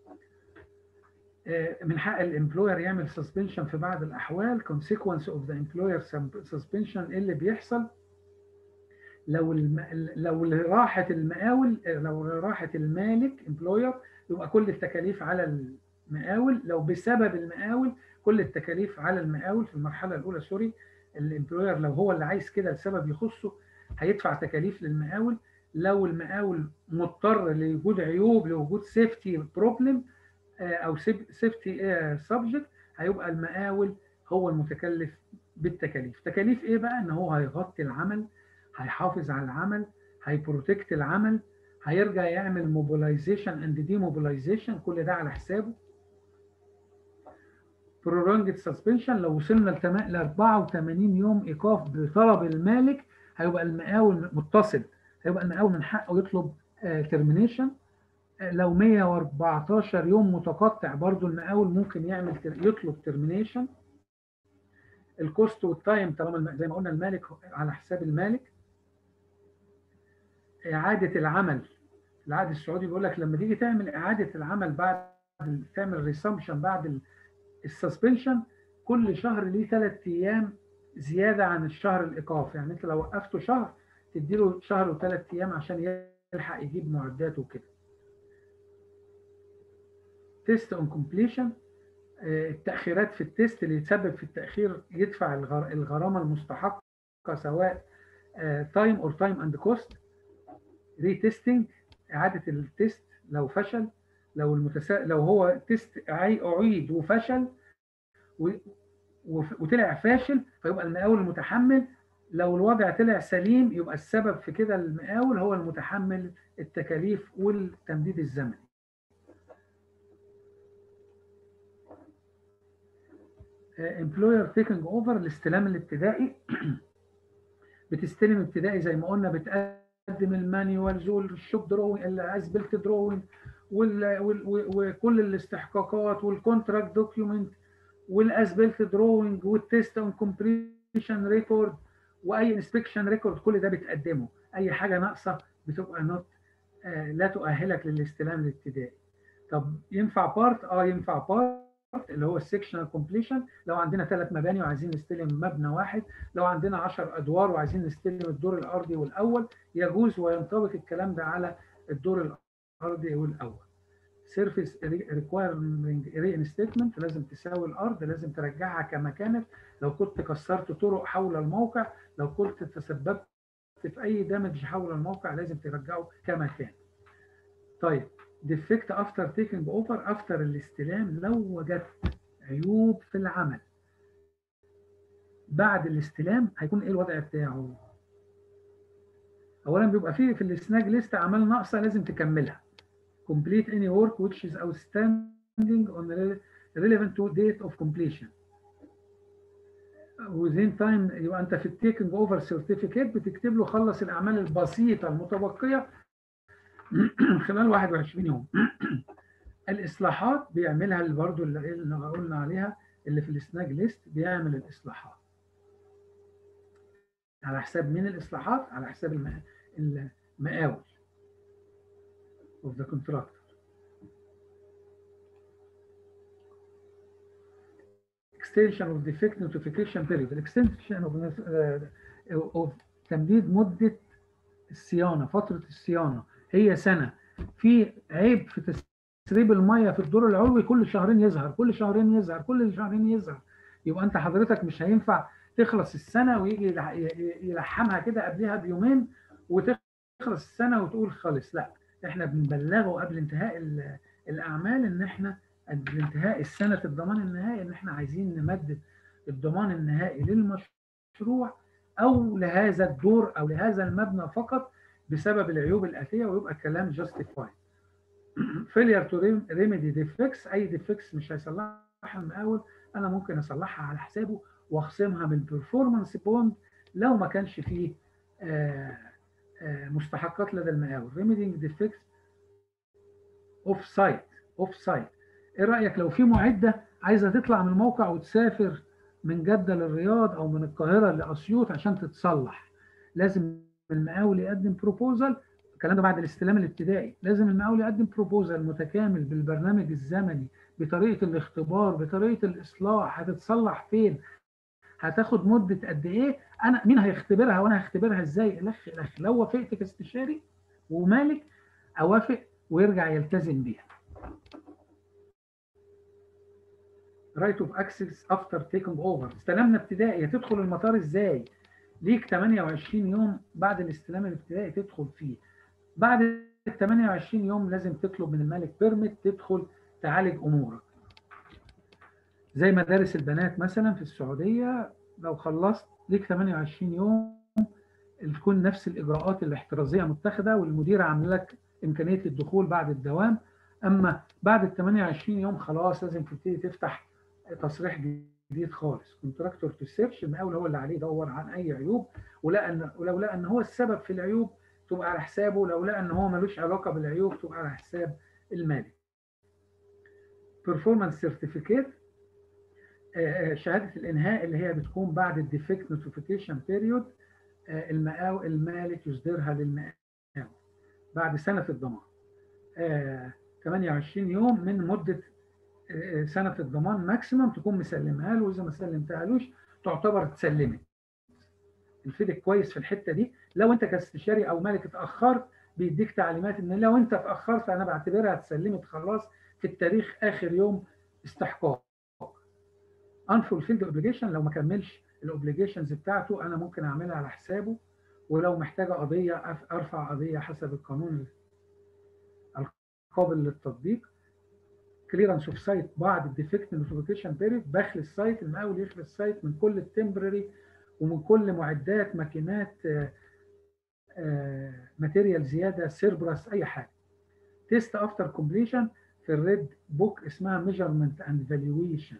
من حق الامبلوير يعمل سسبنشن في بعض الاحوال. consequence of the employer suspension اللي بيحصل لو راحت المقاول، لو راحت المالك امبلوير يبقى كل التكاليف على المقاول. لو بسبب المقاول كل التكاليف على المقاول في المرحله الاولى. سوري، الامبلوير لو هو اللي عايز كده لسبب يخصه هيدفع تكاليف للمقاول. لو المقاول مضطر لوجود عيوب، لوجود سيفتي بروبلم او سيفتي سبجكت، هيبقى المقاول هو المتكلف بالتكاليف. تكاليف ايه بقى؟ ان هو هيغطي العمل، هيحافظ على العمل، هيبروتكت العمل، هيرجع يعمل موبيلايزيشن اند دي موبيلايزيشن، كل ده على حسابه. prolonged suspension لو وصلنا ل 84 يوم ايقاف بطلب المالك، هيبقى المقاول متصل، هيبقى المقاول من حقه يطلب termination. لو 114 يوم متقطع برضو المقاول ممكن يطلب termination. الكوست والتايم طالما زي ما قلنا المالك على حساب المالك. إعادة العمل، العقد السعودي بيقول لك لما تيجي تعمل إعادة العمل بعد تعمل ريسامبشن بعد السسبنشن، كل شهر ليه 3 أيام زيادة عن الشهر الإيقاف. يعني أنت لو وقفته شهر تديله شهر و3 أيام عشان يلحق يجيب معدات وكده. تيست اون كومبليشن، التأخيرات في التيست اللي يتسبب في التأخير يدفع الغرامة المستحقة سواء تايم اور تايم اند كوست. ري تيستنج، إعادة التيست لو فشل، لو هو تيست أعيد وفشل وطلع فاشل فيبقى المقاول المتحمل. لو الوضع طلع سليم يبقى السبب في كده المقاول هو المتحمل التكاليف والتمديد الزمني. امبلوير تيكنج اوفر، الاستلام الابتدائي. بتستلم ابتدائي زي ما قلنا، بتقدم المانيوالز والشوب دروينج، الاسبلت دروينج وكل الاستحقاقات والكونتراكت دوكيومنت والاسبلت دروينج والتيست اون كومبليشن ريكورد واي انسبكشن ريكورد، كل ده بتقدمه. اي حاجه ناقصه بتبقى نوت لا تؤهلك للاستلام الابتدائي. طب ينفع بارت؟ ينفع بارت اللي هو السكشنال كومبليشن. لو عندنا 3 مباني وعايزين نستلم مبنى واحد، لو عندنا 10 ادوار وعايزين نستلم الدور الارضي والاول، يجوز وينطبق الكلام ده على الدور الارضي والاول. سيرفيس ريكوايرمنت ريانستيتمنت، لازم تساوي الارض، لازم ترجعها كما كانت. لو كنت كسرت طرق حول الموقع، لو كنت تسببت في اي دامج حول الموقع، لازم ترجعه كما كان. طيب ديفكت افتر تيكنج اوفر، افتر الاستلام لو وجدت عيوب في العمل بعد الاستلام هيكون ايه الوضع بتاعه؟ اولا بيبقى فيه في السناج ليست اعمال ناقصه لازم تكملها. complete any work which is outstanding on the relevant to date of completion within time. يبقى انت في التيكنج اوفر سيرتيفيكيت بتكتب له خلص الاعمال البسيطه المتبقيه خلال 21 يوم. الاصلاحات بيعملها برضه اللي قلنا عليها اللي في السناج ليست، بيعمل الاصلاحات على حساب مين؟ الاصلاحات على حساب المقاول of the contractor. extension of defect notification period، extension of تمديد مدة الصيانة، فترة الصيانة هي سنة. في عيب في تسريب المية في الدور العلوي كل شهرين يظهر، كل شهرين يظهر، كل شهرين يظهر. يبقى انت حضرتك مش هينفع تخلص السنة ويجي يلحمها كده قبلها بيومين وتخلص السنة وتقول خلص. لا، احنا بنبلغه قبل انتهاء الأعمال ان احنا بانتهاء السنة الضمان النهائي ان احنا عايزين نمدد الضمان النهائي للمشروع او لهذا الدور او لهذا المبنى فقط بسبب العيوب الآتية، ويبقى الكلام justified. failure to remedy defects، اي defects مش هيصلحها المقاول، انا ممكن اصلحها على حسابه واخصمها من البرفورمانس بوند لو ما كانش فيه مستحقات لدى المقاول. remedying defects off site. ايه رايك لو في معده عايزه تطلع من الموقع وتسافر من جده للرياض او من القاهره لاسيوط عشان تتصلح، لازم المقاول يقدم بروبوزال. الكلام ده بعد الاستلام الابتدائي، لازم المقاول يقدم بروبوزال متكامل بالبرنامج الزمني، بطريقه الاختبار، بطريقه الاصلاح، هتتصلح فين، هتاخد مده قد ايه، انا مين هيختبرها وانا هختبرها ازاي. الاخ لو وافقت كاستشاري ومالك اوافق ويرجع يلتزم بيها. رايت اوف اكسس افتر تيكنج اوفر، استلمنا ابتدائي، هتدخل المطار ازاي؟ ليك 28 يوم بعد الاستلام الابتدائي تدخل فيه. بعد ال 28 يوم لازم تطلب من المالك بيرميت تدخل تعالج امورك. زي مدارس البنات مثلا في السعوديه، لو خلصت ليك 28 يوم تكون نفس الاجراءات الاحترازيه متخذه والمدير عامل لك امكانيه الدخول بعد الدوام. اما بعد ال 28 يوم خلاص لازم تبتدي تفتح تصريح جديد خالص. كونتراكتور تو سيرش، المقاول هو اللي عليه يدور عن اي عيوب، ولو لقى ان هو السبب في العيوب تبقى على حسابه، لو لقى ان هو ملوش علاقه بالعيوب تبقى على حساب المالك. بيرفورمانس سيرتيفيكيت، شهاده الانهاء اللي هي بتكون بعد الديفكت نوتيفيكيشن بيريود، المالك يصدرها للمقاول بعد سنه الضمان، 28 يوم من مده سنه الضمان ماكسيمم تكون مسلمها له، واذا ما سلمتهالوش تعتبر اتسلمت. الفيدك كويس في الحته دي، لو انت كاستشاري او مالك اتاخرت بيديك تعليمات ان لو انت اتاخرت انا بعتبرها اتسلمت خلاص في التاريخ اخر يوم استحقاق. unfulfilled obligation، لو ما كملش الاوبليجيشنز بتاعته انا ممكن اعملها على حسابه، ولو محتاجه قضيه ارفع قضيه حسب القانون القابل للتطبيق. كليرنس اوف سايت بعد الديفكت نوتيفيكيشن بيريد، بخل السايت، المقاول يخلي السايت من كل التمبرري ومن كل معدات ماكينات ماتيريال زياده سيربرس اي حاجه. تيست افتر كومبليشن في الريد بوك اسمها ميجرمنت اند فالويشن،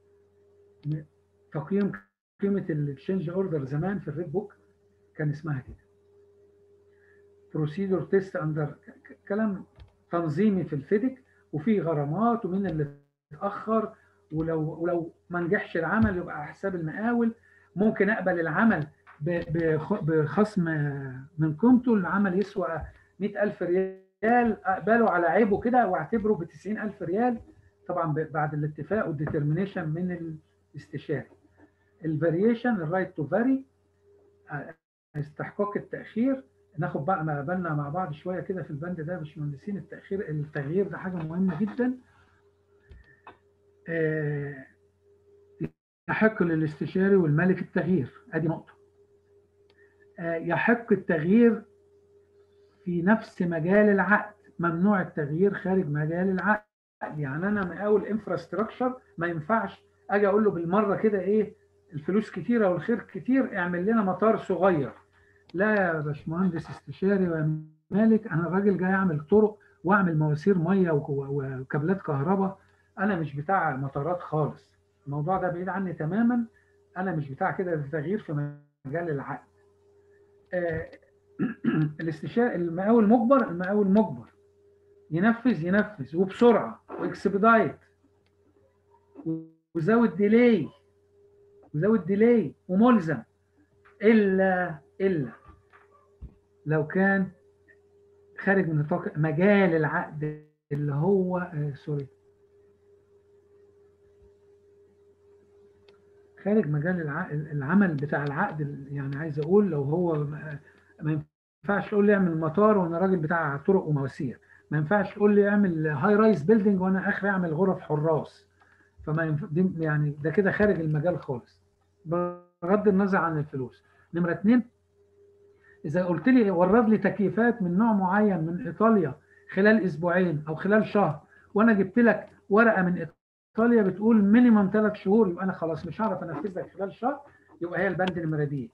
تقييم قيمه التشينج اوردر زمان في الريد بوك كان اسمها كده. بروسيدور تيست اندر، كلام تنظيمي في الفيدك، وفي غرامات ومين اللي اتاخر، ولو ما نجحش العمل يبقى على حساب المقاول. ممكن اقبل العمل بخصم من قيمته، العمل يسوى 100,000 ريال اقبله على عيبه كده واعتبره ب 90,000 ريال، طبعا بعد الاتفاق والديترمينيشن من الاستشاري. الفاريشن، الرايت تو فاري، استحقاق التاخير. ناخد بقى ما بالنا مع بعض شويه كده في البند ده يا باشمهندسين. التغيير ده حاجه مهمه جدا. يحق للاستشاري والمالك التغيير، ادي نقطه. يحق التغيير في نفس مجال العقد، ممنوع التغيير خارج مجال العقد. يعني انا مقاول انفراستراكشر ما ينفعش اجي اقول له بالمره كده ايه الفلوس كتيره والخير كتير اعمل لنا مطار صغير. لا يا باشمهندس استشاري ومالك، انا الراجل جاي اعمل طرق واعمل مواسير ميه وكابلات كهرباء، انا مش بتاع مطارات خالص، الموضوع ده بعيد عني تماما، انا مش بتاع كده. التغيير في مجال العقد. الاستشاري المقاول مجبر ينفذ وبسرعه واكسبدايت وزود ديلي وملزم، الا لو كان خارج من نطاق مجال العقد اللي هو خارج مجال العمل بتاع العقد. يعني عايز اقول لو هو ما ينفعش تقول لي اعمل مطار وانا راجل بتاع طرق ومواسير، ما ينفعش تقول لي اعمل هاي رايز بيلدينج وانا اخري اعمل غرف حراس، فما ينفع يعني ده كده خارج المجال خالص بغض النظر عن الفلوس. نمره 2، إذا قلت لي ورد لي تكييفات من نوع معين من إيطاليا خلال أسبوعين أو خلال شهر، وأنا جبت لك ورقة من إيطاليا بتقول مينيمم 3 شهور، يبقى أنا خلاص مش هعرف أنفذ لك خلال شهر، يبقى هي البند نمرة دي.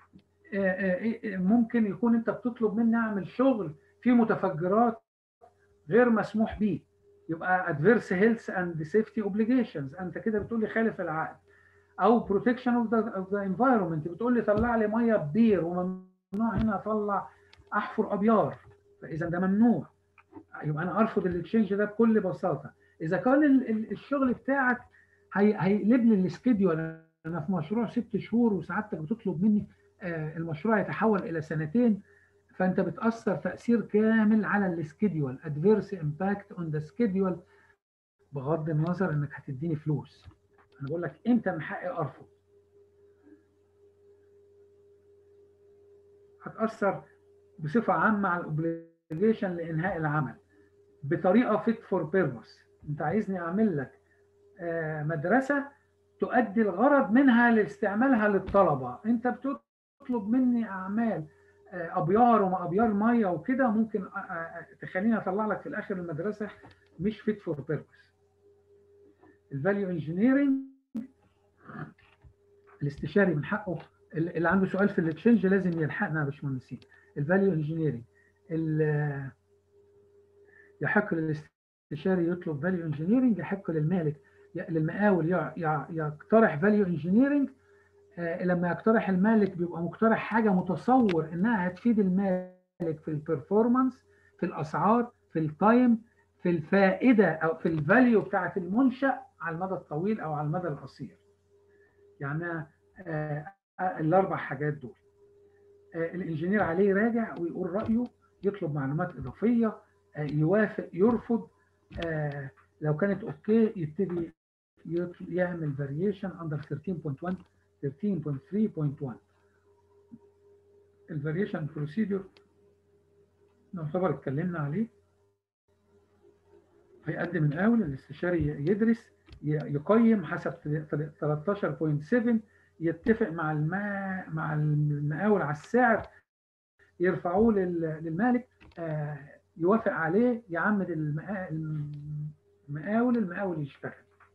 ممكن يكون أنت بتطلب مني أعمل شغل فيه متفجرات غير مسموح به، يبقى adverse health and safety obligations، أنت كده بتقول لي خالف العقد. أو protection of the environment، بتقول لي طلع لي مية ببير وممنوع هنا اطلع احفر ابيار، فاذا ده ممنوع، يبقى انا ارفض الاكسشينج ده بكل بساطه. اذا كان الشغل بتاعك هيقلب لي السكيدول، انا في مشروع 6 شهور وسعادتك بتطلب مني المشروع يتحول الى 2 سنين، فانت بتاثر تاثير كامل على السكيدول، ادفيرس امباكت اون ذا سكيدول، بغض النظر انك هتديني فلوس. انا بقول لك امتى من حقي ارفض. هتاثر بصفه عامه على الاوبليجيشن لانهاء العمل بطريقه فيت فور بيربس. انت عايزني اعمل لك مدرسه تؤدي الغرض منها لاستعمالها للطلبه، انت بتطلب مني اعمال ابيار وما ابيار ميه وكده، ممكن تخليني اطلع لك في الاخر المدرسه مش فيت فور بيربس. الفاليو انجينيرنج، الاستشاري من حقه، اللي عنده سؤال في الاكسشينج لازم يلحقنا يا باشمهندسين. الفاليو انجينيرنج، يحق للاستشاري يطلب فاليو انجينيرنج، يحق للمالك للمقاول يقترح فاليو انجينيرنج. لما يقترح المالك بيبقى مقترح حاجه متصور انها هتفيد المالك في البرفورمانس، في الاسعار، في التايم، في الفائده او في الفاليو بتاعه المنشا على المدى الطويل او على المدى القصير. يعني الاربع حاجات دول الانجينير عليه يراجع ويقول رايه، يطلب معلومات اضافيه، يوافق، يرفض، لو كانت اوكي يبتدي يعمل فاريشن اندر 13.1 13.3.1. الفاريشن بروسيدور نعتبر اتكلمنا عليه. هيقدم الاول الاستشاري يدرس يقيم حسب 13.7، يتفق مع المقاول على السعر، يرفعوه للمالك، يوافق عليه، يعمد المقاول يشتغل.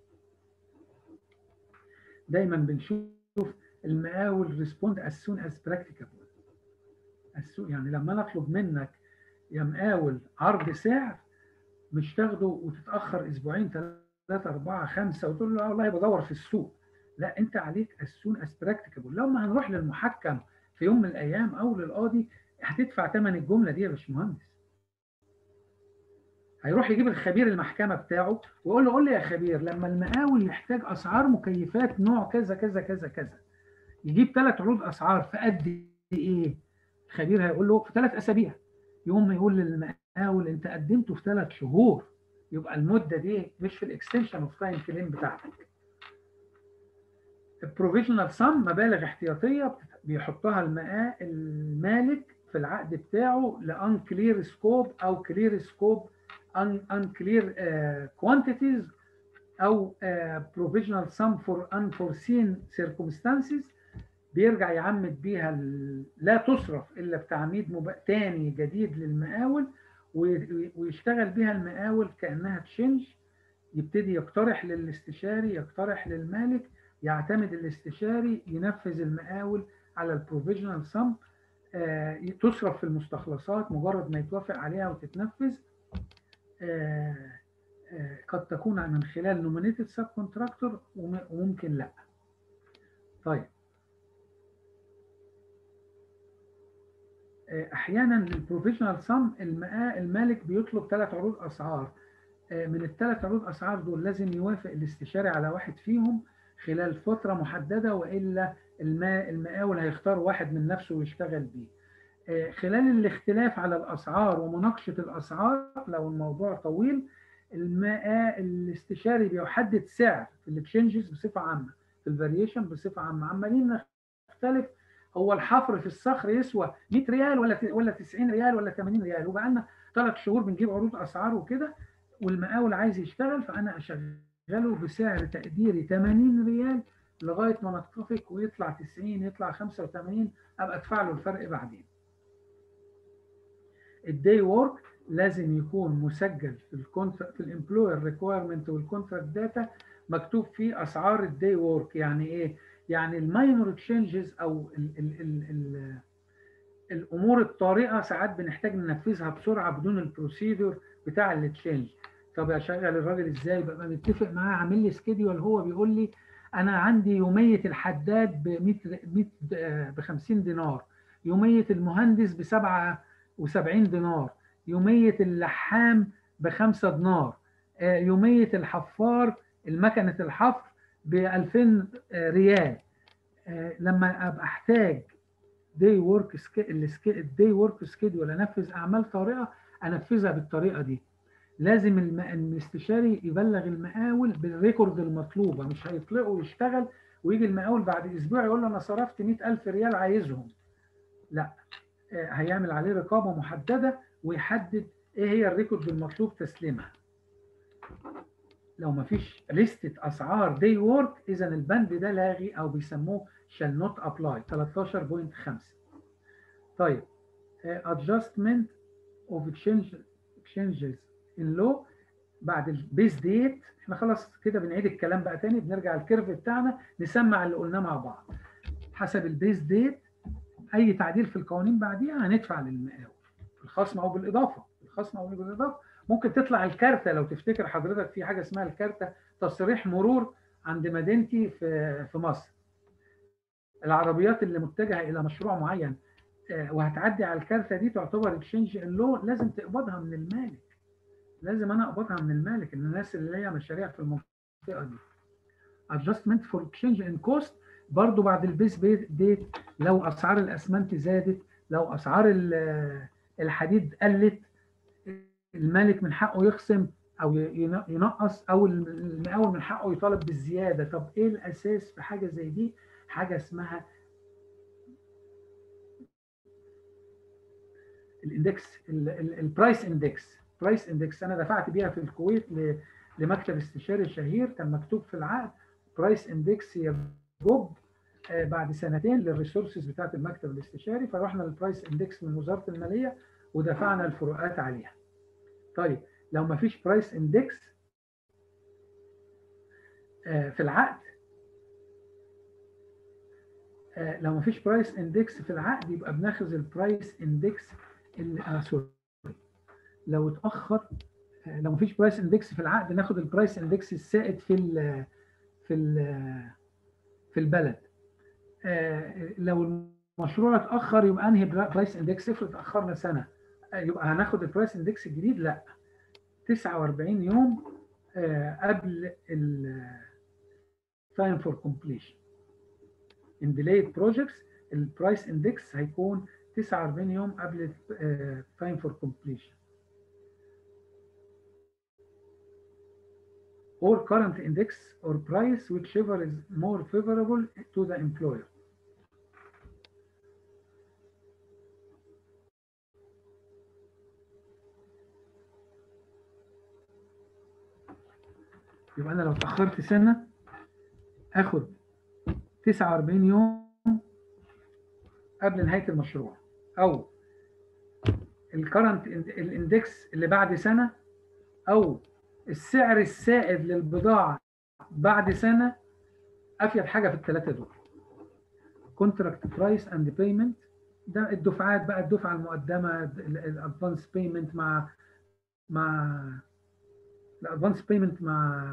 دايما بنشوف المقاول ريسبوند as soon as practicable. يعني لما انا اطلب منك يا مقاول عرض سعر، مش تاخده وتتاخر اسبوعين 3 4 5 وتقول له والله بدور في السوق. لا، انت عليك as soon as practicable. لو ما هنروح للمحكم في يوم من الايام او للقاضي هتدفع ثمن الجمله دي يا باشمهندس. هيروح يجيب الخبير المحكمه بتاعه ويقول له قول لي يا خبير، لما المقاول يحتاج اسعار مكيفات نوع كذا كذا كذا كذا، يجيب 3 عروض اسعار في قد ايه؟ الخبير هيقول له في 3 اسابيع. يقوم يقول للمقاول انت قدمته في 3 شهور، يبقى المده دي مش في الاكستنشن اوف تايم كليم بتاعتك. البروفيشنال سم مبالغ احتياطيه بيحطها المالك في العقد بتاعه لان كلير سكوب او كلير سكوب unclear quantities او provisional sum for unforeseen circumstances. بيرجع يعمد بيها لا تصرف الا بتعميد تاني جديد للمقاول، ويشتغل بيها المقاول كانها تشنج. يبتدي يقترح للاستشاري، يقترح للمالك، يعتمد الاستشاري، ينفذ المقاول على البروفيشنال سم. تصرف في المستخلصات مجرد ما يتوافق عليها وتتنفذ. قد تكون من خلال نومينيتد سب كونتراكتور وممكن لا. طيب، احيانا البروفيشنال سم المالك بيطلب 3 عروض اسعار. من ال3 عروض اسعار دول لازم يوافق الاستشاري على واحد فيهم خلال فتره محدده، والا المقاول هيختار واحد من نفسه ويشتغل بيه. خلال الاختلاف على الاسعار ومناقشه الاسعار، لو الموضوع طويل، الاستشاري بيحدد سعر في الاكشنجز بصفه عامه، في الفاريشن بصفه عامه. عمالين نختلف، هو الحفر في الصخر يسوى 100 ريال ولا 90 ريال ولا 80 ريال، وبقى لنا 3 شهور بنجيب عروض اسعار وكده، والمقاول عايز يشتغل، فانا اشغله بسعر تقديري 80 ريال لغايه ما نتفق ويطلع 90، يطلع 85، ابقى ادفع له الفرق بعدين. الداي وورك لازم يكون مسجل في الامبلوير ريكويرمنت والكونتراكت داتا، مكتوب فيه اسعار الداي وورك. يعني ايه؟ يعني الماينور تشينجز او ال الامور الطارئه ساعات بنحتاج ننفذها بسرعه بدون البروسيدور بتاع التشينج. طب اشغل الراجل ازاي؟ ببقى متفق معاه، عامل لي سكيدول، هو بيقول لي انا عندي يوميه الحداد ب 50 دينار، يوميه المهندس ب 77 دينار، يوميه اللحام ب 5 دينار، يوميه الحفار المكنه الحفر ب 2000 ريال. لما ابقى احتاج داي ورك الداي ورك سكيدول انفذ اعمال طارئه، انفذها بالطريقه دي. لازم الاستشاري يبلغ المقاول بالريكورد المطلوبه، مش هيطلقه ويشتغل ويجي المقاول بعد اسبوع يقول له انا صرفت 100,000 ريال عايزهم. لا، هيعمل عليه رقابه محدده ويحدد ايه هي الريكورد المطلوب تسليمها. لو ما فيش لستة اسعار داي وورك، اذا البند ده لاغي او بيسموه shall not apply 13.5. طيب، adjustment of exchanges in law بعد البيس ديت. احنا خلاص كده بنعيد الكلام بقى تاني، بنرجع الكيرف بتاعنا نسمع اللي قلناه مع بعض. حسب البيس ديت اي تعديل في القوانين بعديها هندفع للمقاول الخصم او بالاضافه. ممكن تطلع الكارتة. لو تفتكر حضرتك في حاجة اسمها الكارتة، تصريح مرور عند مدينتي في مصر. العربيات اللي متجهة إلى مشروع معين وهتعدي على الكارتة دي تعتبر اكسشينج اللو، لازم تقبضها من المالك. لازم أنا أقبضها من المالك، الناس اللي هي مشاريع في المنطقة دي. adjustment for exchange in cost برضو بعد البيس ديت، لو أسعار الأسمنت زادت، لو أسعار الحديد قلت، المالك من حقه يخصم او ينقص، او المقاول من حقه يطالب بالزياده. طب ايه الاساس في حاجه زي دي؟ حاجه اسمها الاندكس، البرايس اندكس. برايس اندكس انا دفعت بيها في الكويت لمكتب استشاري شهير، كان مكتوب في العقد برايس اندكس يجب بعد سنتين للريسورسز بتاعت المكتب الاستشاري، فرحنا للبرايس اندكس من وزاره الماليه ودفعنا الفروقات عليها. طيب لو ما فيش برايس اندكس في العقد، لو ما فيش برايس اندكس في العقد يبقى بناخذ البرايس اندكس سوري، لو اتاخر، لو ما فيش برايس اندكس في العقد ناخد البرايس اندكس السائد في في البلد. لو المشروع اتاخر يبقى انهي برايس اندكس؟ افرض اتاخرنا سنه يبقى هناخد البرايس اندكس الجديد؟ لا، 49 يوم قبل time for completion. in delayed projects البرايس اندكس هيكون 49 يوم قبل time for completion or current index or price whichever is more favorable to the employer. يبقى انا لو اتاخرت سنه اخد 49 يوم قبل نهايه المشروع، او الكرنت الاندكس اللي بعد سنه، او السعر السائد للبضاعه بعد سنه. افيد حاجه في الثلاثه دول كونتراكت برايس اند بيمنت، ده الدفعات بقى، الدفعه المقدمه، الادفانس بيمنت مع الادفانس بيمنت مع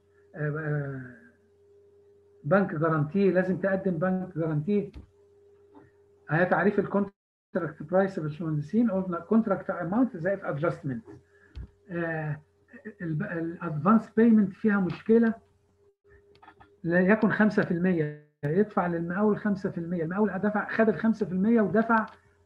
بنك جارانتي، لازم تقدم بنك جارانتي. هي تعريف الكونتراكت برايس يا باشمهندسين، قلنا كونتراكت اماونت زائد ادجستمنت. الادفانس بيمنت فيها مشكله، لا يكن 5%، يدفع للمقاول 5%، المقاول دفع، خد ال 5% ودفع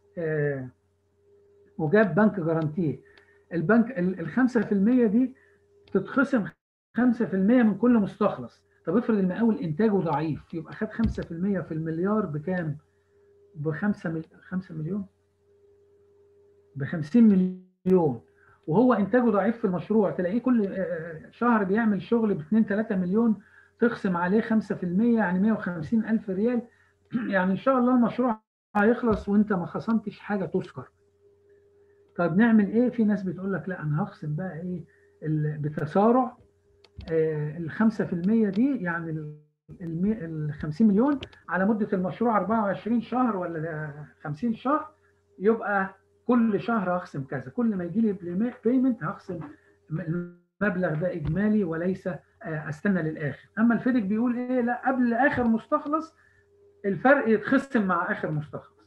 وجاب بنك جارانتيه. البنك ال 5% دي تتخصم 5% من كل مستخلص. طب افرض المقاول انتاجه ضعيف، يبقى خد 5% في المليار بكام؟ ب 5 مليون، ب 50 مليون، وهو انتاجه ضعيف في المشروع. تلاقيه كل شهر بيعمل شغل ب 2 3 مليون، تخصم عليه 5% يعني 150,000 ريال. يعني ان شاء الله المشروع هيخلص وانت ما خصمتش حاجه تذكر. طب نعمل ايه؟ في ناس بتقول لك لا انا هخصم بقى ايه بتسارع ال 5% دي، يعني ال 50 مليون على مده المشروع 24 شهر ولا 50 شهر، يبقى كل شهر هخصم كذا، كل ما يجي لي بيمنت هخصم المبلغ ده اجمالي وليس استنى للاخر. اما الفيدك بيقول ايه؟ لا، قبل اخر مستخلص الفرق يتخصم مع اخر مستخلص.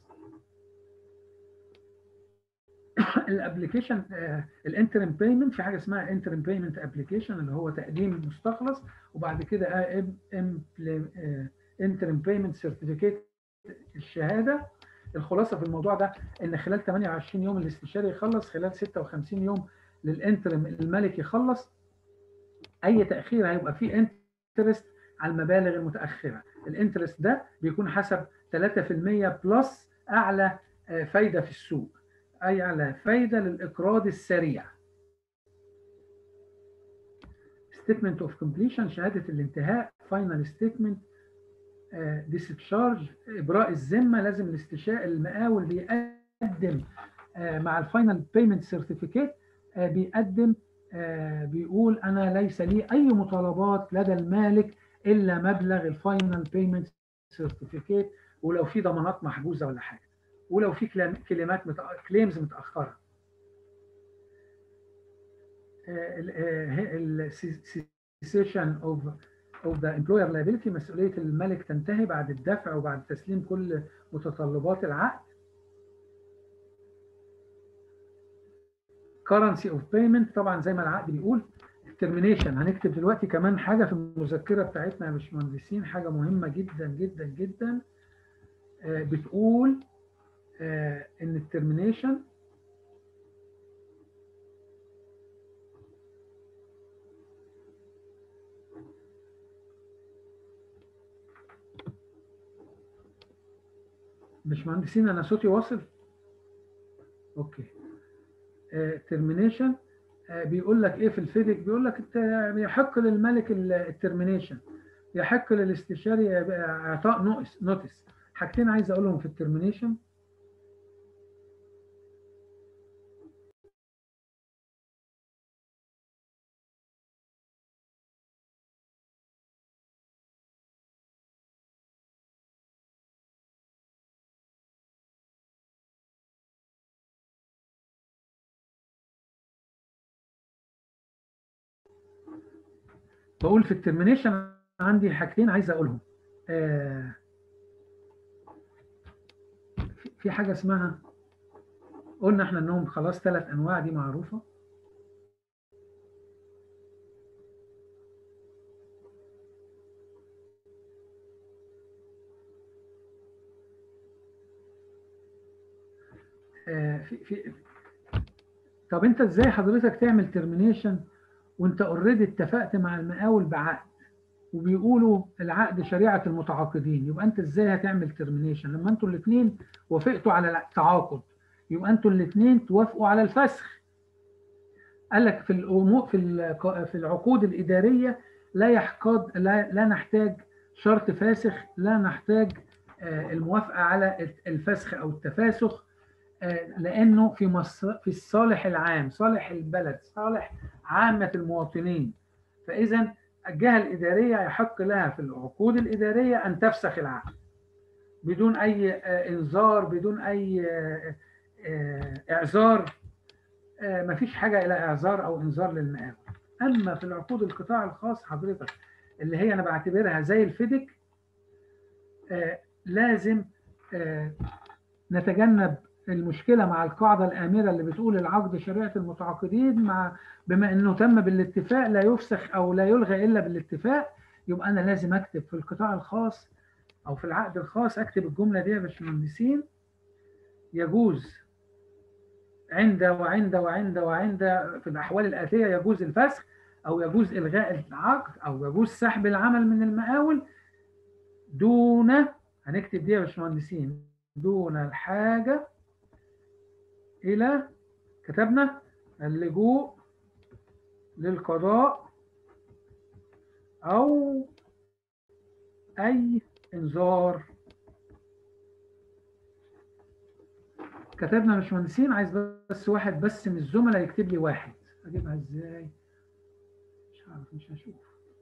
الابلكيشن الانترم بيمنت، في حاجه اسمها انترم بيمنت ابلكيشن اللي هو تقديم مستخلص، وبعد كده انترم بيمنت سيرتيفيكيت الشهاده. الخلاصه في الموضوع ده ان خلال 28 يوم الاستشاري يخلص، خلال 56 يوم للانترم الملك يخلص. اي تاخير هيبقى فيه انترست على المبالغ المتاخره. الانترست ده بيكون حسب 3% بلس اعلى فايده في السوق، اي اعلى فايده للاقراض السريع. ستيتمنت اوف كومبليشن، شهاده الانتهاء. فاينل ستيتمنت ديسشارج، ابراء الذمه. لازم الاستشاري المقاول بيقدم مع الفاينل بيمنت سيرتيفيكيت، بيقدم بيقول انا ليس لي اي مطالبات لدى المالك الا مبلغ الفاينل بيمنت سيرتيفيكيت، ولو في ضمانات محجوزه ولا حاجه، ولو في كليمز متاخره. cessation of the employer liability، مسؤولية الملك تنتهي بعد الدفع وبعد تسليم كل متطلبات العقد. currency of payment طبعا زي ما العقد بيقول. termination هنكتب دلوقتي كمان حاجة في المذكرة بتاعتنا يا باشمهندسين، حاجة مهمة جدا جدا جدا، بتقول ان الترمينيشن باشمهندسين انا صوتي واصل؟ اوكي. ترمينيشن بيقول لك ايه في الفيديك؟ بيقول لك يحق للملك الترمينيشن، يحق للاستشاري اعطاء نوتس. حاجتين عايز اقولهم في الترمينيشن. بقول في الترمينيشن عندي حاجتين عايز اقولهم. في حاجه اسمها، قلنا احنا انهم خلاص 3 انواع دي معروفه. طب انت ازاي حضرتك تعمل ترمينيشن وانت اوريدي اتفقت مع المقاول بعقد وبيقولوا العقد شريعه المتعاقدين؟ يبقى انت ازاي هتعمل ترمينيشن لما انتوا الاثنين وافقتوا على التعاقد؟ يبقى انتوا الاثنين توافقوا على الفسخ. قال لك في الامور في العقود الاداريه لا نحتاج شرط فاسخ، لا نحتاج الموافقه على الفسخ او التفاسخ، لانه في الصالح العام، صالح البلد، صالح عامه المواطنين. فاذا الجهه الاداريه يحق لها في العقود الاداريه ان تفسخ العقد بدون اي انذار، بدون اي اعذار. مفيش حاجه الى اعذار او انذار للمقاول. اما في العقود القطاع الخاص حضرتك اللي هي انا بعتبرها زي الفيدك، لازم نتجنب المشكله مع القاعده الامره اللي بتقول العقد شريعه المتعاقدين، بما انه تم بالاتفاق لا يفسخ او لا يلغى الا بالاتفاق. يبقى انا لازم اكتب في القطاع الخاص او في العقد الخاص، اكتب الجمله دي يا باشمهندسين: يجوز عند وعند وعند وعند في الاحوال الاتيه يجوز الفسخ او يجوز الغاء العقد او يجوز سحب العمل من المقاول دون، هنكتب دي يا باشمهندسين، دون الحاجه الى، كتبنا، اللجوء للقضاء او اي انذار. كتبنا يا باشمهندسين. عايز بس واحد بس من الزملاء يكتب لي واحد. اجيبها ازاي؟ مش عارف، مش هشوف.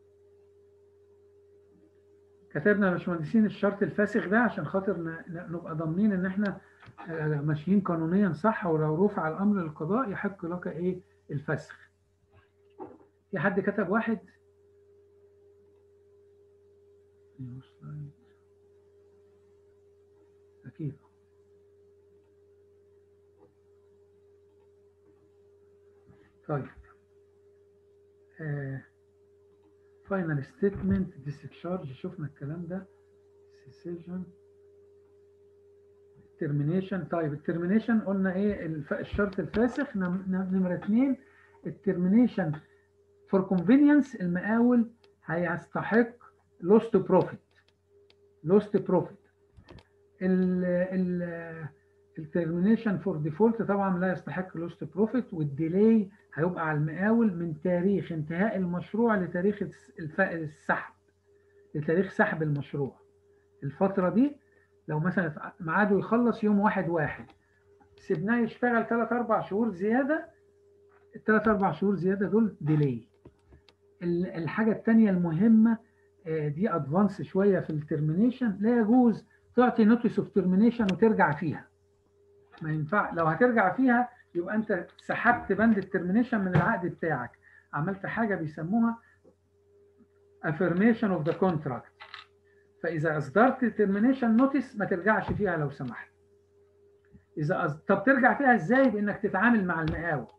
كتبنا يا باشمهندسين الشرط الفاسخ ده عشان خاطر نبقى ضامنين ان احنا ماشيين قانونيا صح، ولو رفع الامر للقضاء يحق لك ايه؟ الفسخ. في حد كتب واحد؟ اكيد. طيب فاينل ستيتمنت ديسشارج، شفنا الكلام ده. سيسيجن، ترمينيشن. طيب الترمينيشن قلنا ايه؟ الشرط الفاسخ. نمرة 2 الترمينيشن فور كونفينينس، المقاول هيستحق لوست بروفيت. لوست بروفيت. الترمينيشن فور ديفولت طبعا لا يستحق لوست بروفيت، والديلي هيبقى على المقاول من تاريخ انتهاء المشروع لتاريخ السحب، لتاريخ سحب المشروع. الفترة دي لو مثلا ميعاده يخلص يوم 1/1، سيبناه يشتغل 3-4 شهور زيادة، ال3-4 شهور زيادة دول ديلي. الحاجة الثانية المهمة دي ادفانس شوية في الترمينيشن، لا يجوز تعطي نوتيس اوف ترمينيشن وترجع فيها. ما ينفع. لو هترجع فيها يبقى انت سحبت بند الترمينيشن من العقد بتاعك، عملت حاجه بيسموها affirmation of the contract. فاذا اصدرت termination notice ما ترجعش فيها لو سمحت. طب ترجع فيها ازاي؟ بانك تتعامل مع المقاول.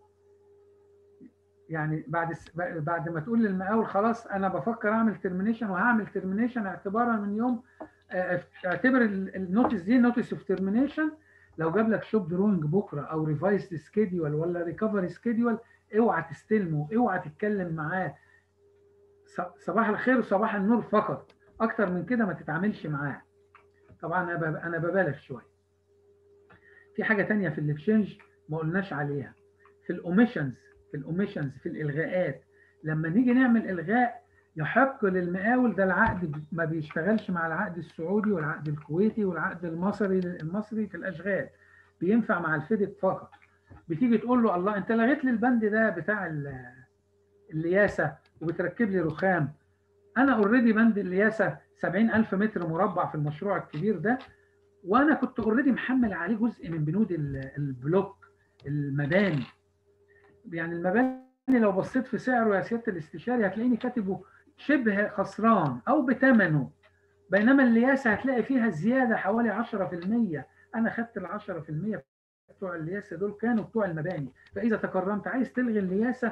يعني بعد ما تقول للمقاول خلاص انا بفكر اعمل ترمينيشن وهعمل ترمينيشن اعتبارا من يوم، اعتبر النوتس دي نوتس اوف ترمينيشن. لو جاب لك شوب دروينج بكره او ريفايزد سكيدول ولا ريكفري سكيدول، اوعى تستلمه، اوعى تتكلم معاه. صباح الخير وصباح النور فقط، اكتر من كده ما تتعاملش معاه. طبعا انا ببالغ شويه. في حاجه ثانيه في الاكسشينج ما قلناش عليها، في الاوميشنز في الالغاءات. لما نيجي نعمل الغاء يحق للمقاول، ده العقد ما بيشتغلش مع العقد السعودي والعقد الكويتي والعقد المصري في الاشغال، بينفع مع الفيدك فقط. بتيجي تقول له الله انت لغيت لي البند ده بتاع الياسه وبتركب لي رخام، انا اوريدي بند الياسه 70,000 متر مربع في المشروع الكبير ده، وانا كنت اوريدي محمل عليه جزء من بنود البلوك المباني. يعني المباني لو بصيت في سعره يا سياده الاستشاري هتلاقيني كاتبه شبه خسران او بثمنه، بينما الياسه هتلاقي فيها زياده حوالي 10%. انا خدت ال 10% بتوع الياسه دول كانوا بتوع المباني. فاذا تكرمت عايز تلغي الياسه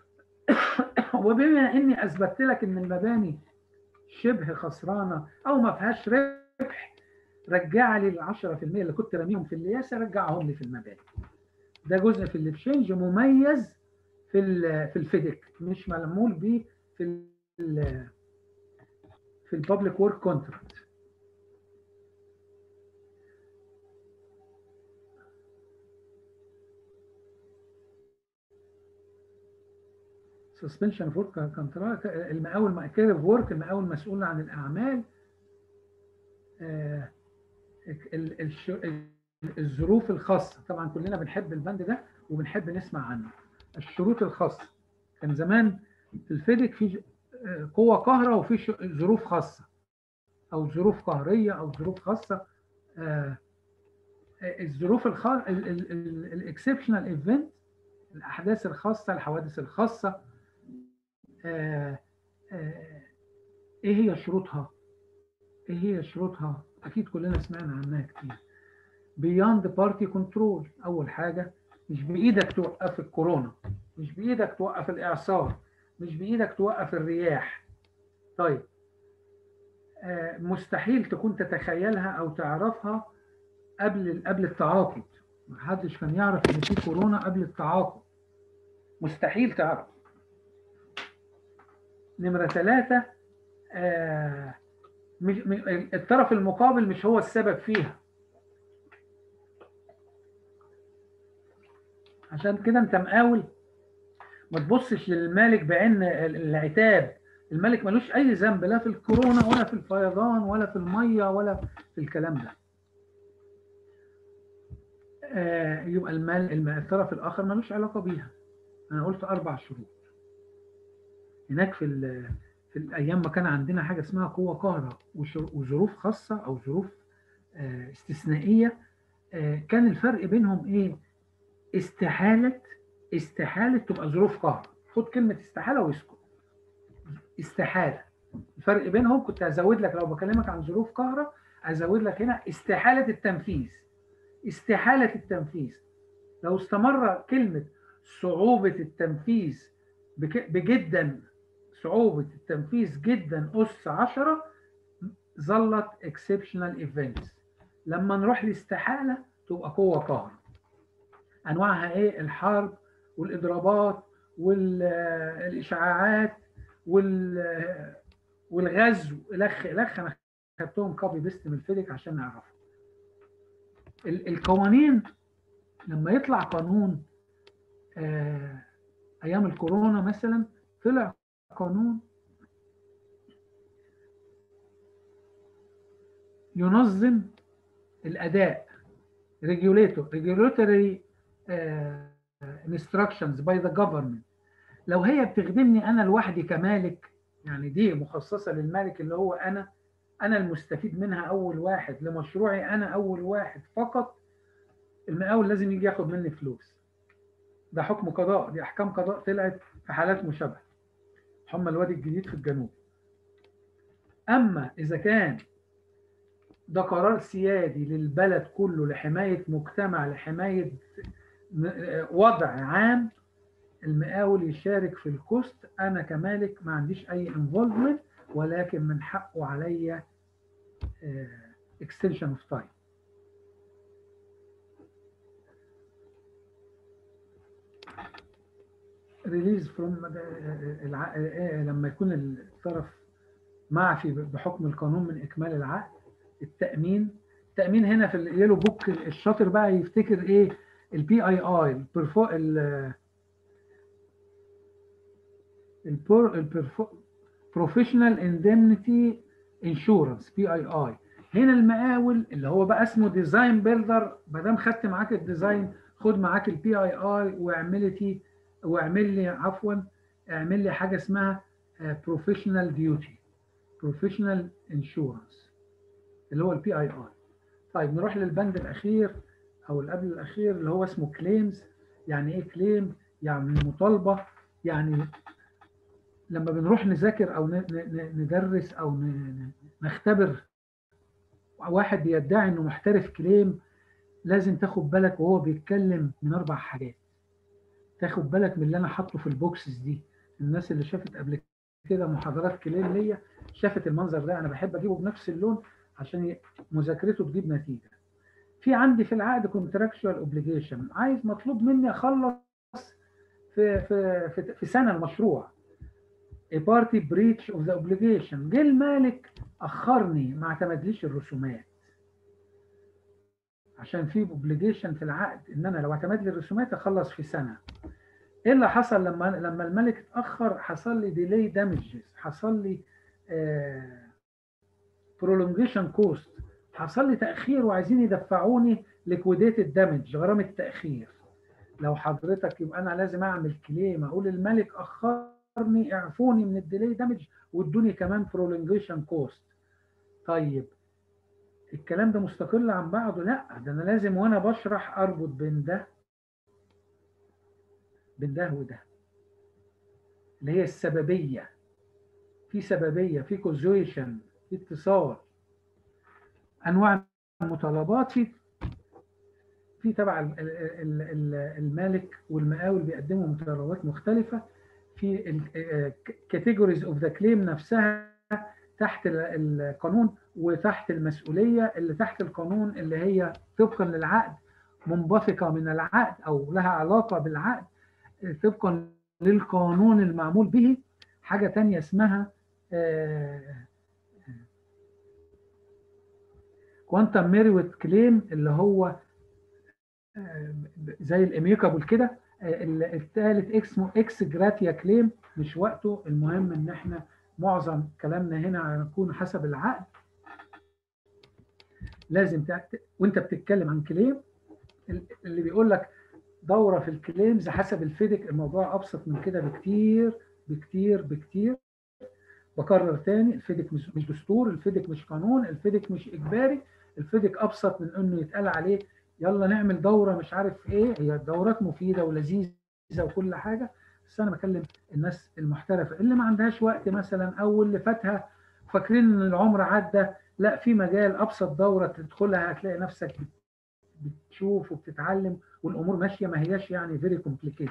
وبما اني اثبتت لك ان المباني شبه خسرانه او ما فيهاش ربح، رجع لي ال 10% اللي كنت راميهم في الياسه، رجعهم لي في المباني. ده جزء في الاكسشينج مميز في الفيدك، مش معمول بيه في البابليك ورك كونتراكت. سسبنشن اوف ورك كونتراكت، المقاول كيرف ورك، المقاول مسؤول عن الاعمال. الظروف الخاصه، طبعا كلنا بنحب البند ده وبنحب نسمع عنه. الشروط الخاصه، كان زمان في الفيدك في قوه قاهره وفي ظروف خاصه او ظروف قهريه او ظروف خاصه. الظروف الخاصه الاكسبشنال ايفنت، الاحداث الخاصه، الحوادث الخاصه، ايه هي شروطها؟ ايه هي شروطها؟ اكيد كلنا سمعنا عنها كتير. beyond party control، اول حاجه مش بايدك توقف الكورونا، مش بايدك توقف الاعصار، مش بايدك توقف الرياح. طيب مستحيل تكون تتخيلها او تعرفها قبل التعاقد. محدش كان يعرف ان في كورونا قبل التعاقد، مستحيل تعرف. نمرة 3، الطرف المقابل مش هو السبب فيها. عشان كده انت مقاول ما تبصش للمالك بعين العتاب. المالك ملوش اي ذنب، لا في الكورونا ولا في الفيضان ولا في الميه ولا في الكلام ده. يبقى الطرف الاخر ملوش علاقه بيها. انا قلت 4 شروط. هناك في الايام ما كان عندنا حاجه اسمها قوه قاهره وظروف خاصه او ظروف استثنائيه، كان الفرق بينهم ايه؟ استحاله تبقى ظروف قاهره. خد كلمه استحاله واسكت. استحاله، الفرق بينهم كنت هزود لك لو بكلمك عن ظروف قاهره، ازود لك هنا استحاله التنفيذ. استحاله التنفيذ لو استمر كلمه صعوبه التنفيذ بجدا، صعوبة التنفيذ جدا أس 10، ظلت exceptional events. لما نروح لاستحالة تبقى قوة قاهرة. أنواعها إيه؟ الحرب والإضرابات والإشعاعات والغزو، الأخ أنا خدتهم كوبي بيست من الفيدك عشان نعرفها. القوانين لما يطلع قانون أيام الكورونا مثلا، طلع قانون ينظم الأداء، regulatory instructions by the government. لو هي بتخدمني أنا لوحدي كمالك، يعني دي مخصصة للمالك اللي هو أنا المستفيد منها أول واحد، لمشروعي أنا أول واحد فقط، المقاول لازم يجي ياخد مني فلوس. ده حكم قضاء، دي احكام قضاء طلعت في حالات مشابهه، حمى الوادي الجديد في الجنوب. اما اذا كان ده قرار سيادي للبلد كله لحمايه مجتمع، لحمايه وضع عام، المقاول يشارك في الكوست، انا كمالك ما عنديش اي انفولفمنت، ولكن من حقه عليا extension of time. release from لما يكون الطرف معفي بحكم القانون من اكمال العقد. التامين هنا في اليلو بوك الشاطر بقى يفتكر ايه؟ البي اي اي، بروفيشنال اندemnity انشورنس، بي اي اي. هنا المقاول اللي هو بقى اسمه ديزاين بيلدر، ما دام خدت معاك الديزاين خد معاك البي اي اي، واعمل لي حاجه اسمها بروفيشنال ديوتي، بروفيشنال انشورنس اللي هو البي اي اي. طيب نروح للبند الاخير او اللي قبل الاخير اللي هو اسمه كليمز. يعني ايه كليم؟ يعني مطالبه. يعني لما بنروح نذاكر او ندرس او نختبر واحد بيدعي انه محترف كليم، لازم تاخد بالك وهو بيتكلم من 4 حاجات. تاخد بالك من اللي انا حاطه في البوكسز دي. الناس اللي شافت قبل كده محاضرات كليم ليا شافت المنظر ده، انا بحب اجيبه بنفس اللون عشان مذاكرته تجيب نتيجه. في عندي في العقد كونتراكشوال اوبليجيشن، عايز مطلوب مني اخلص في سنه المشروع. a party breach of the obligation، جه المالك اخرني ما اعتمدليش الرسومات، عشان في اوبليجيشن في العقد ان انا لو اعتمد لي الرسومات اخلص في سنه. ايه اللي حصل لما الملك اتاخر؟ حصل لي ديلي دامجز، حصل لي برولونجيشن كوست، حصل لي تاخير وعايزين يدفعوني ليكويديتد دامج، غرامه التاخير. لو حضرتك يبقى انا لازم اعمل كليم، اقول الملك اخرني، اعفوني من الديلي دامج وادوني كمان برولونجيشن كوست. طيب الكلام ده مستقل عن بعضه؟ لا، ده انا لازم وانا بشرح اربط بين ده وده، اللي هي السببيه. في سببيه، في كوزويشن، في اتصال. انواع المطالبات في تبع المالك والمقاول بيقدموا مطالبات مختلفه. في الكاتيجوريز اوف ذا كليم نفسها تحت القانون وتحت المسؤوليه. اللي تحت القانون اللي هي طبقا للعقد، منبثقه من العقد او لها علاقه بالعقد طبقا للقانون المعمول به. حاجه ثانيه اسمها كوانتم ميريوت كليم، اللي هو زي الاميوكابل كده. الثالث اسمه اكس جراتيا كليم، مش وقته. المهم ان احنا معظم كلامنا هنا هيكون حسب العقد. لازم وانت بتتكلم عن كليم، اللي بيقول لك دوره في الكليمز حسب الفيدك، الموضوع ابسط من كده بكتير بكتير بكتير. بكرر تاني، الفيدك مش دستور، الفيدك مش قانون، الفيدك مش اجباري. الفيدك ابسط من انه يتقال عليه يلا نعمل دوره مش عارف ايه. هي الدورات مفيده ولذيذه وكل حاجه، بس انا بكلم الناس المحترفه اللي ما عندهاش وقت مثلا، او اللي فاتها فاكرين ان العمر عدى. لا، في مجال ابسط دوره تدخلها هتلاقي نفسك بتشوف وبتتعلم والامور ماشيه، ما هياش يعني فيري كومبليكيتد.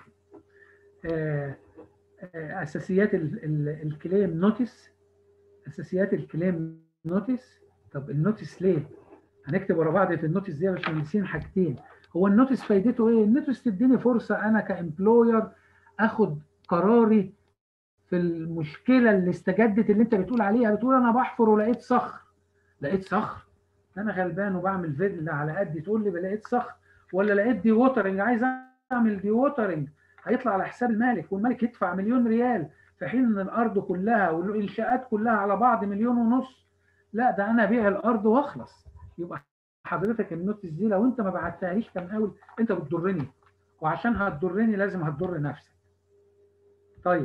اساسيات الكليم نوتس. اساسيات الكليم نوتس. طب النوتس ليه؟ هنكتب ورا بعض في النوتس دي يا باشمهندسين حاجتين. هو النوتس فايدته ايه؟ النوتس تديني فرصه انا كامبلوير اخد قراري في المشكله اللي استجدت، اللي انت بتقول عليها. بتقول انا بحفر ولقيت صخر. لقيت صخر؟ انا غلبان وبعمل فيدل على قدي تقول لي لقيت صخر؟ ولا لقيت دي ووترنج، عايز اعمل دي ووترنج، هيطلع على حساب المالك، والمالك يدفع 1,000,000 ريال في حين ان الارض كلها والانشاءات كلها على بعض 1,500,000. لا، ده انا ابيع الارض واخلص. يبقى حضرتك النوتس دي لو انت ما بعتهاليش كمقاول انت بتضرني، وعشان هتضرني لازم هتضر نفسك. طيب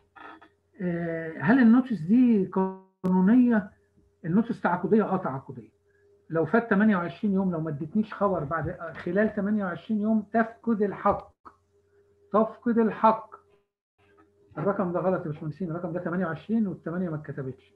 هل النوتس دي قانونيه؟ النوتس تعاقديه؟ تعاقديه. لو فات 28 يوم، لو ما اديتنيش خبر بعد خلال 28 يوم تفقد الحق. تفقد الحق. الرقم ده غلط يا باشمهندسين، الرقم ده 28 والثمانية ما اتكتبتش.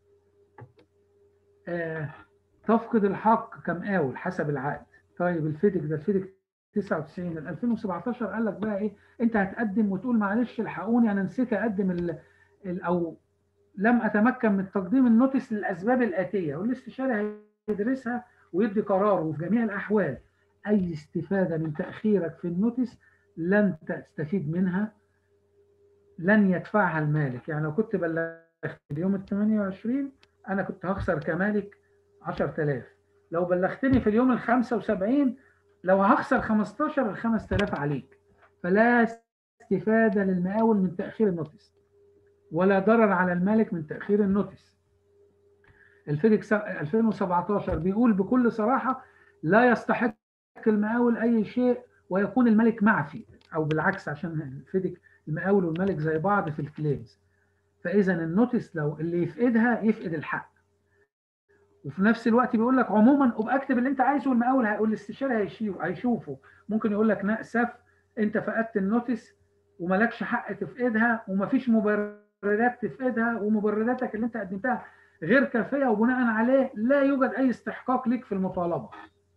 تفقد الحق كمقاول حسب العقد. طيب الفيدك ده، الفيدك 99 ال 2017 قال لك بقى ايه؟ انت هتقدم وتقول معلش الحقوني انا نسيت اقدم او لم اتمكن من تقديم النوتس للاسباب الاتيه، والاستشاري هيدرسها ويدي قراره. وفي جميع الاحوال اي استفاده من تاخيرك في النوتس لن تستفيد منها، لن يدفعها المالك. يعني لو كنت بلغت اليوم ال 28 انا كنت هخسر كمالك 10000. لو بلغتني في اليوم ال 75 لو هخسر 15 ال 5000 عليك. فلا استفاده للمقاول من تاخير النوتس، ولا ضرر على المالك من تاخير النوتس. الفيدك 2017 بيقول بكل صراحه لا يستحق المقاول اي شيء ويكون المالك معفي، او بالعكس، عشان الفيدك المقاول والمالك زي بعض في الكليمز. فاذا النوتس لو اللي يفقدها يفقد الحق. وفي نفس الوقت بيقول لك عموما ابقى اكتب اللي انت عايزه، والمقاول والاستشاري هيشوفه. ممكن يقول لك نأسف انت فقدت النوتس وملكش حق تفقدها، ومفيش مبررات تفقدها، ومبرراتك اللي انت قدمتها غير كافيه، وبناء عليه لا يوجد اي استحقاق ليك في المطالبه.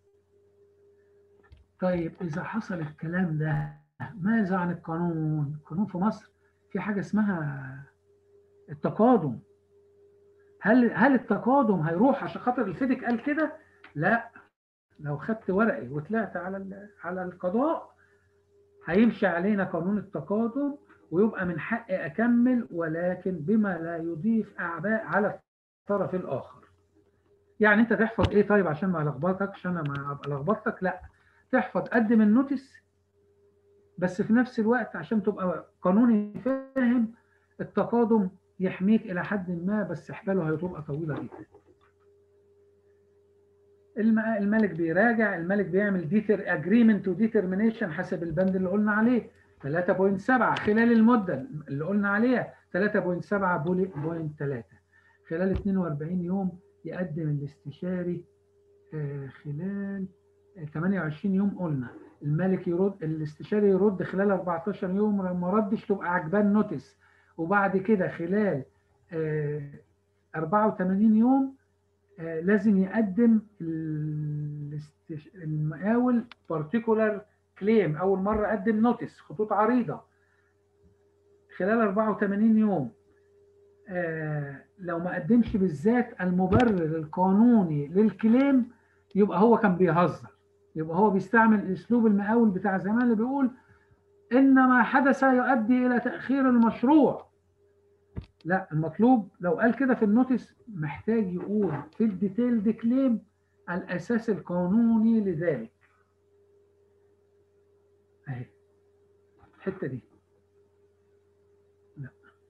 طيب اذا حصل الكلام ده ماذا عن القانون؟ القانون في مصر في حاجه اسمها التقادم. هل التقادم هيروح عشان خاطر الفيدك قال كده؟ لا. لو خدت ورقي وطلعت على القضاء هيمشي علينا قانون التقادم، ويبقى من حقي اكمل، ولكن بما لا يضيف اعباء على الطرف الاخر. يعني انت تحفظ ايه؟ طيب عشان ما الخبطكش انا، ما ابقى لخبطتك، لا، تحفظ قدم النوتس، بس في نفس الوقت عشان تبقى قانوني فاهم التقادم يحميك الى حد ما، بس حباله هتبقى طويله جدا. الملك بيراجع، الملك بيعمل ديتر اجريمنت وديترمينيشن حسب البند اللي قلنا عليه 3.7 خلال المده اللي قلنا عليها 3.7.3 خلال 42 يوم يقدم الاستشاري. خلال 28 يوم قلنا الملك يرد، الاستشاري يرد خلال 14 يوم، لما ردش تبقى عجبان نوتس. وبعد كده خلال 84 يوم لازم يقدم المقاول بارتيكولار كليم. اول مره قدم نوتس خطوط عريضه خلال 84 يوم. لو ما قدمش بالذات المبرر القانوني للكليم يبقى هو كان بيهزر، يبقى هو بيستعمل اسلوب المقاول بتاع زمان اللي بيقول ان ما حدث يؤدي الى تاخير المشروع. لا، المطلوب لو قال كده في النوتس محتاج يقول في الديتيلد كليم الاساس القانوني لذلك. اهي الحته دي. لا،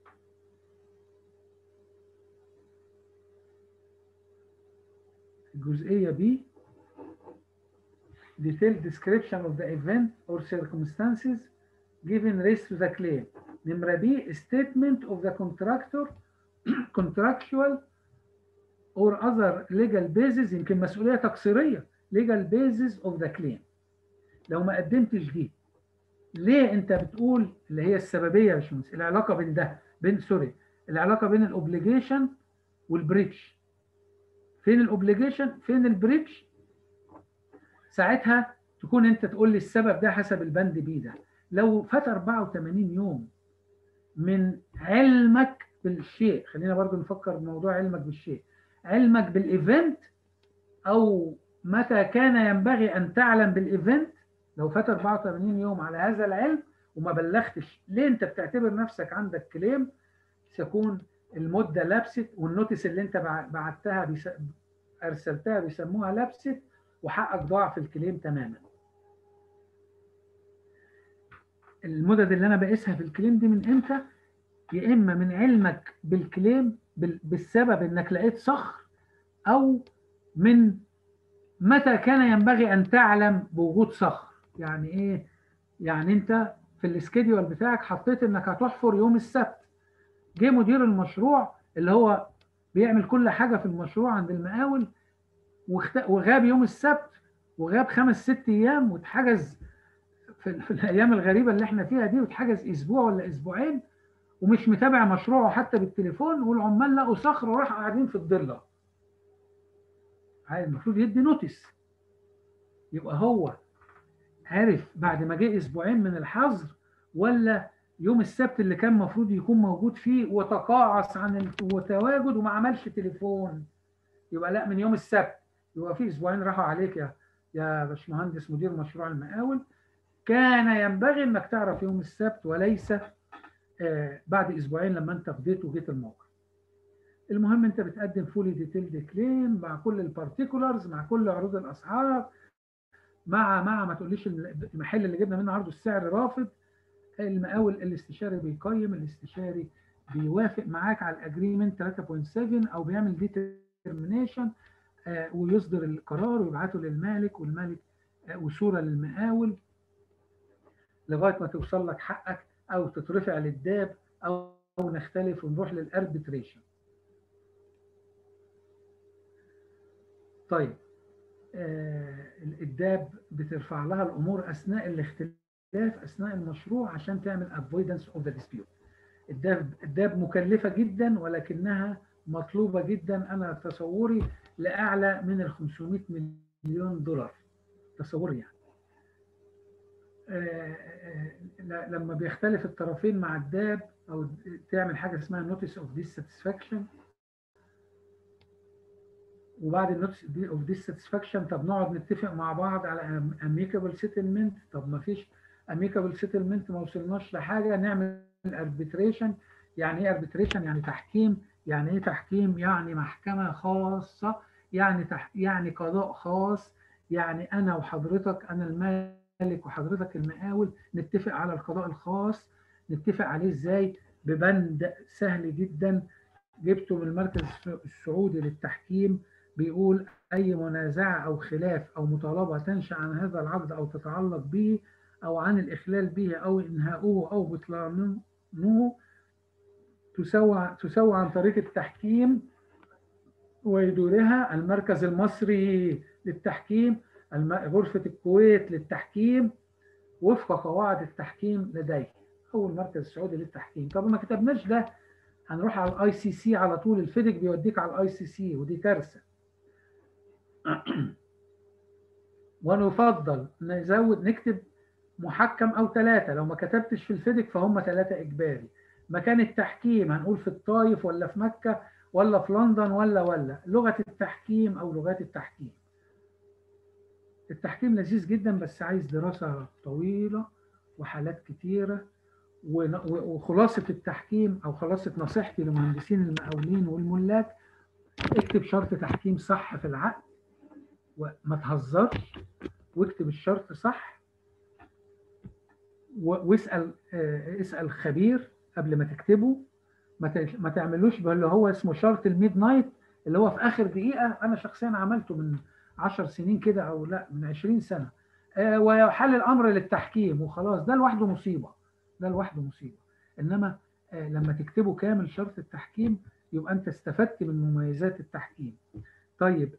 الجزئيه بي detailed description of the event or circumstances given rise to the claim. نمرة بي statement of the contractual or other legal basis، يمكن مسؤولية تقصيرية، legal basis of the claim. لو ما قدمتش دي ليه انت بتقول اللي هي السببية يا باشمهندس، العلاقة بين ده العلاقة بين الاوبليجيشن والبريتش. فين الاوبليجيشن؟ فين البريتش؟ ساعتها تكون انت تقول لي السبب ده حسب البند بي ده. لو فات 84 يوم من علمك بالشيء، خلينا برضو نفكر بموضوع علمك بالشيء، علمك بالايفنت او متى كان ينبغي ان تعلم بالايفنت. لو فات 84 يوم على هذا العلم وما بلغتش، ليه انت بتعتبر نفسك عندك كليم؟ تكون المده لبست، والنوتس اللي انت بعتها ارسلتها بيسموها لبست، وحقك ضاع في الكليم تماما. المدد اللي انا بقيسها في الكليم دي من امتى؟ يا اما من علمك بالكليم بالسبب انك لقيت صخر، او من متى كان ينبغي ان تعلم بوجود صخر. يعني ايه؟ يعني انت في السكيدول بتاعك حطيت انك هتحفر يوم السبت، جه مدير المشروع اللي هو بيعمل كل حاجه في المشروع عند المقاول وغاب يوم السبت، وغاب 5-6 ايام، واتحجز في الايام الغريبه اللي احنا فيها دي، وتحجز اسبوع ولا اسبوعين ومش متابع مشروعه حتى بالتليفون، والعمال لقوا صخر وراحوا قاعدين في الضله. المفروض يدي نوتس. يبقى هو عرف بعد ما جه اسبوعين من الحظر، ولا يوم السبت اللي كان المفروض يكون موجود فيه وتقاعس عن التواجد وما عملش تليفون؟ يبقى لا، من يوم السبت. يبقى في اسبوعين راحوا عليك يا باشمهندس مدير مشروع المقاول. كان ينبغي انك تعرف يوم السبت، وليس بعد اسبوعين لما انت فضيت وجيت الموقع. المهم انت بتقدم فولي ديتيلد كليم مع كل البارتيكولرز، مع كل عروض الاسعار، مع ما تقوليش المحل اللي جبنا منه عرضه السعر رافض. المقاول الاستشاري بيقيم، الاستشاري بيوافق معاك على الاجريمنت 3.7 او بيعمل ديترمينيشن ويصدر القرار ويبعته للمالك، والمالك وصوره للمقاول لغايه ما توصل لك حقك، او تترفع للداب، او نختلف ونروح للاربيتريشن. طيب الداب بترفع لها الامور اثناء الاختلاف، اثناء المشروع، عشان تعمل avoidance of the dispute. الداب مكلفه جدا، ولكنها مطلوبه جدا. انا تصوري لاعلى من ال 500 مليون دولار، تصوري يعني. لما بيختلف الطرفين مع الداب، او تعمل حاجه اسمها notice of dissatisfaction، وبعد النوتس اوف ديساتسفاكشن طب نقعد نتفق مع بعض على اميكابل سيتلمنت. طب ما فيش اميكابل سيتلمنت، ما وصلناش لحاجه، نعمل اربيتريشن. يعني ايه اربيتريشن؟ يعني تحكيم. يعني ايه تحكيم؟ يعني محكمه خاصه، يعني قضاء خاص. يعني انا وحضرتك، انا المالك وحضرتك المقاول، نتفق على القضاء الخاص. نتفق عليه ازاي؟ ببند سهل جدا جبته من المركز السعودي للتحكيم، بيقول أي منازعة أو خلاف أو مطالبة تنشأ عن هذا العقد أو تتعلق به أو عن الإخلال به أو إنهاؤه أو بطلانه تسوى عن طريق التحكيم ويدورها المركز المصري للتحكيم، غرفة الكويت للتحكيم، وفق قواعد التحكيم لديه، أو المركز السعودي للتحكيم. طب ما كتبناش ده، هنروح على الاي سي سي على طول. الفيدك بيوديك على الاي سي سي، ودي كارثه. ونفضل نكتب محكم او 3. لو ما كتبتش في الفيدك فهم 3 اجباري. مكان التحكيم هنقول في الطايف ولا في مكه ولا في لندن ولا لغه التحكيم او لغات التحكيم. التحكيم لذيذ جدا، بس عايز دراسه طويله وحالات كتيره. وخلاصه التحكيم، او خلاصه نصيحتي لمهندسين المقاولين والملاك: اكتب شرط تحكيم صح في العقد، وما تهزرش، واكتب الشرط صح، اسأل خبير قبل ما تكتبه. ما تعملوش باللي هو اسمه شرط الميد نايت، اللي هو في آخر دقيقة. أنا شخصيا عملته من 10 سنين كده، أو لا، من 20 سنة، ويحل الأمر للتحكيم وخلاص. ده لوحده مصيبة، ده لوحده مصيبة. إنما لما تكتبه كامل شرط التحكيم، يبقى أنت استفدت من مميزات التحكيم. طيب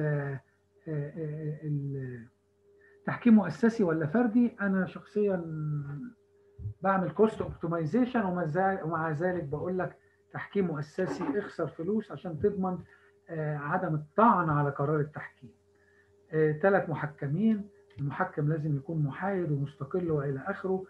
التحكيم مؤسسي ولا فردي؟ انا شخصيا بعمل كوست اوبتمايزيشن، ومع ذلك بقول لك تحكيم مؤسسي. اخسر فلوس عشان تضمن عدم الطعن على قرار التحكيم. 3 محكمين. المحكم لازم يكون محايد ومستقل والى اخره.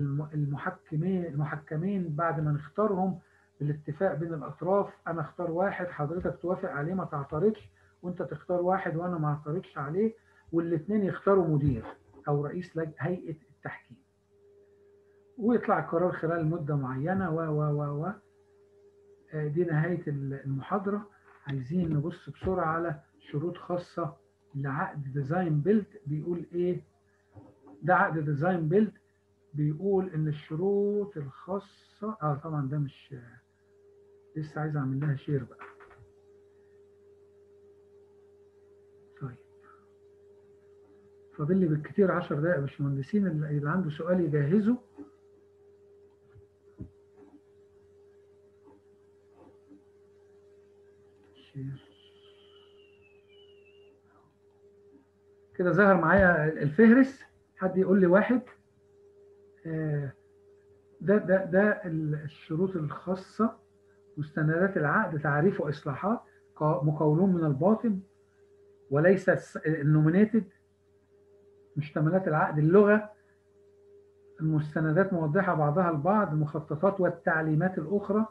المحكمين بعد ما نختارهم بالاتفاق بين الاطراف، انا اختار واحد، حضرتك توافق عليه ما تعترضش، وانت تختار واحد وانا ما اعترضش عليه، والاثنين يختاروا مدير او رئيس هيئه التحكيم، ويطلع القرار خلال مده معينه و دي نهايه المحاضره. عايزين نبص بسرعه على شروط خاصه لعقد ديزاين بيلد. بيقول ايه ده؟ عقد ديزاين بيلد بيقول ان الشروط الخاصه، طبعا ده مش لسه، عايز اعمل لها شير بقى. طيب فاضل لي بالكتير 10 دقائق يا باشمهندسين. اللي عنده سؤال يجهزه. شير كده ظهر معايا الفهرس. حد يقول لي واحد. ده الشروط الخاصة. مستندات العقد: تعريف وإصلاحات، مقاولون من الباطن وليس النومينيتد. مشتملات العقد: اللغة، المستندات موضحة بعضها البعض، المخططات والتعليمات الأخرى.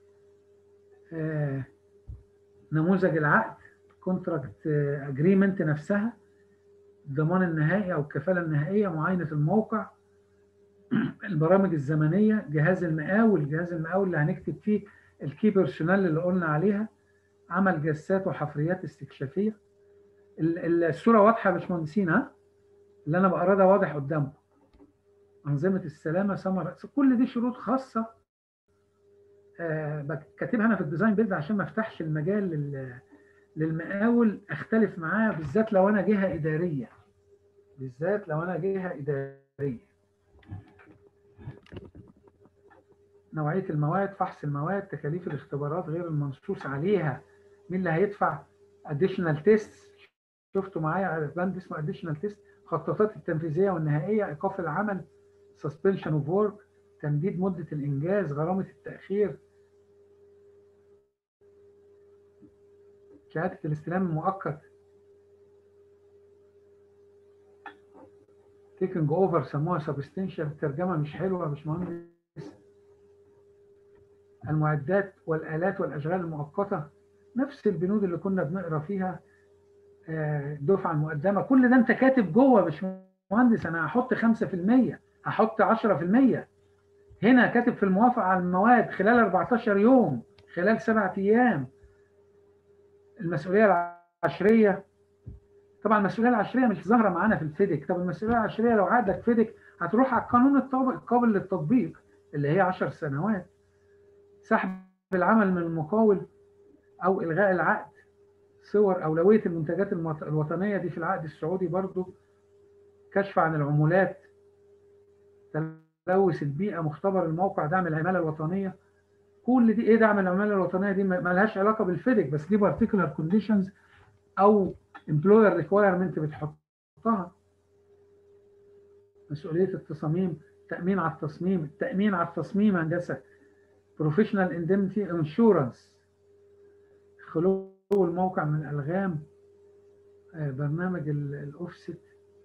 نموذج العقد، كونتراكت اجريمنت نفسها، الضمان النهائي أو الكفالة النهائية، معاينة الموقع، البرامج الزمنية، جهاز المقاول اللي هنكتب فيه الكي بيرسونال اللي قلنا عليها، عمل جسات وحفريات استكشافية. الصورة واضحة يا باشمهندسين؟ ها، اللي أنا بقراه ده واضح قدامكم. أنظمة السلامة، ثمرة، كل دي شروط خاصة كاتبها أنا في الديزاين بيلد عشان ما افتحش المجال للمقاول اختلف معاه، بالذات لو أنا جهة إدارية. نوعية المواد، فحص المواد، تكاليف الاختبارات غير المنصوص عليها، مين اللي هيدفع؟ additional tests، شفتوا معايا على البند اسمه additional test، خططات التنفيذية والنهائية، إيقاف العمل، suspension of work، تمديد مدة الإنجاز، غرامة التأخير، شهادة الاستلام المؤقت، taking over سموها substantial، الترجمة مش حلوة يا باشمهندس. المعدات والآلات والأشغال المؤقتة، نفس البنود اللي كنا بنقرا فيها، الدفعة المقدمة. كل ده أنت كاتب جوه يا باشمهندس. أنا هحط 5%، هحط 10%. هنا كاتب في الموافقة على المواد خلال 14 يوم، خلال 7 أيام. المسؤولية العشرية، طبعا المسؤولية العشرية مش ظاهرة معانا في الفيديك. طب المسؤولية العشرية لو عقدك فيديك هتروح على القانون القابل للتطبيق اللي هي 10 سنوات. سحب العمل من المقاول أو إلغاء العقد. صور أولوية المنتجات الوطنية دي في العقد السعودي برضو. كشف عن العمولات، تلوث البيئة، مختبر الموقع، دعم العمالة الوطنية. كل دي ايه؟ دعم العمالة الوطنية دي ما لهاش علاقة بالفيديك، بس دي particular conditions او employer requirement بتحطها. مسؤولية التصاميم، تأمين على التصميم، هندسة، professional indemnity insurance، خلو الموقع من الألغام، برنامج الأوفست.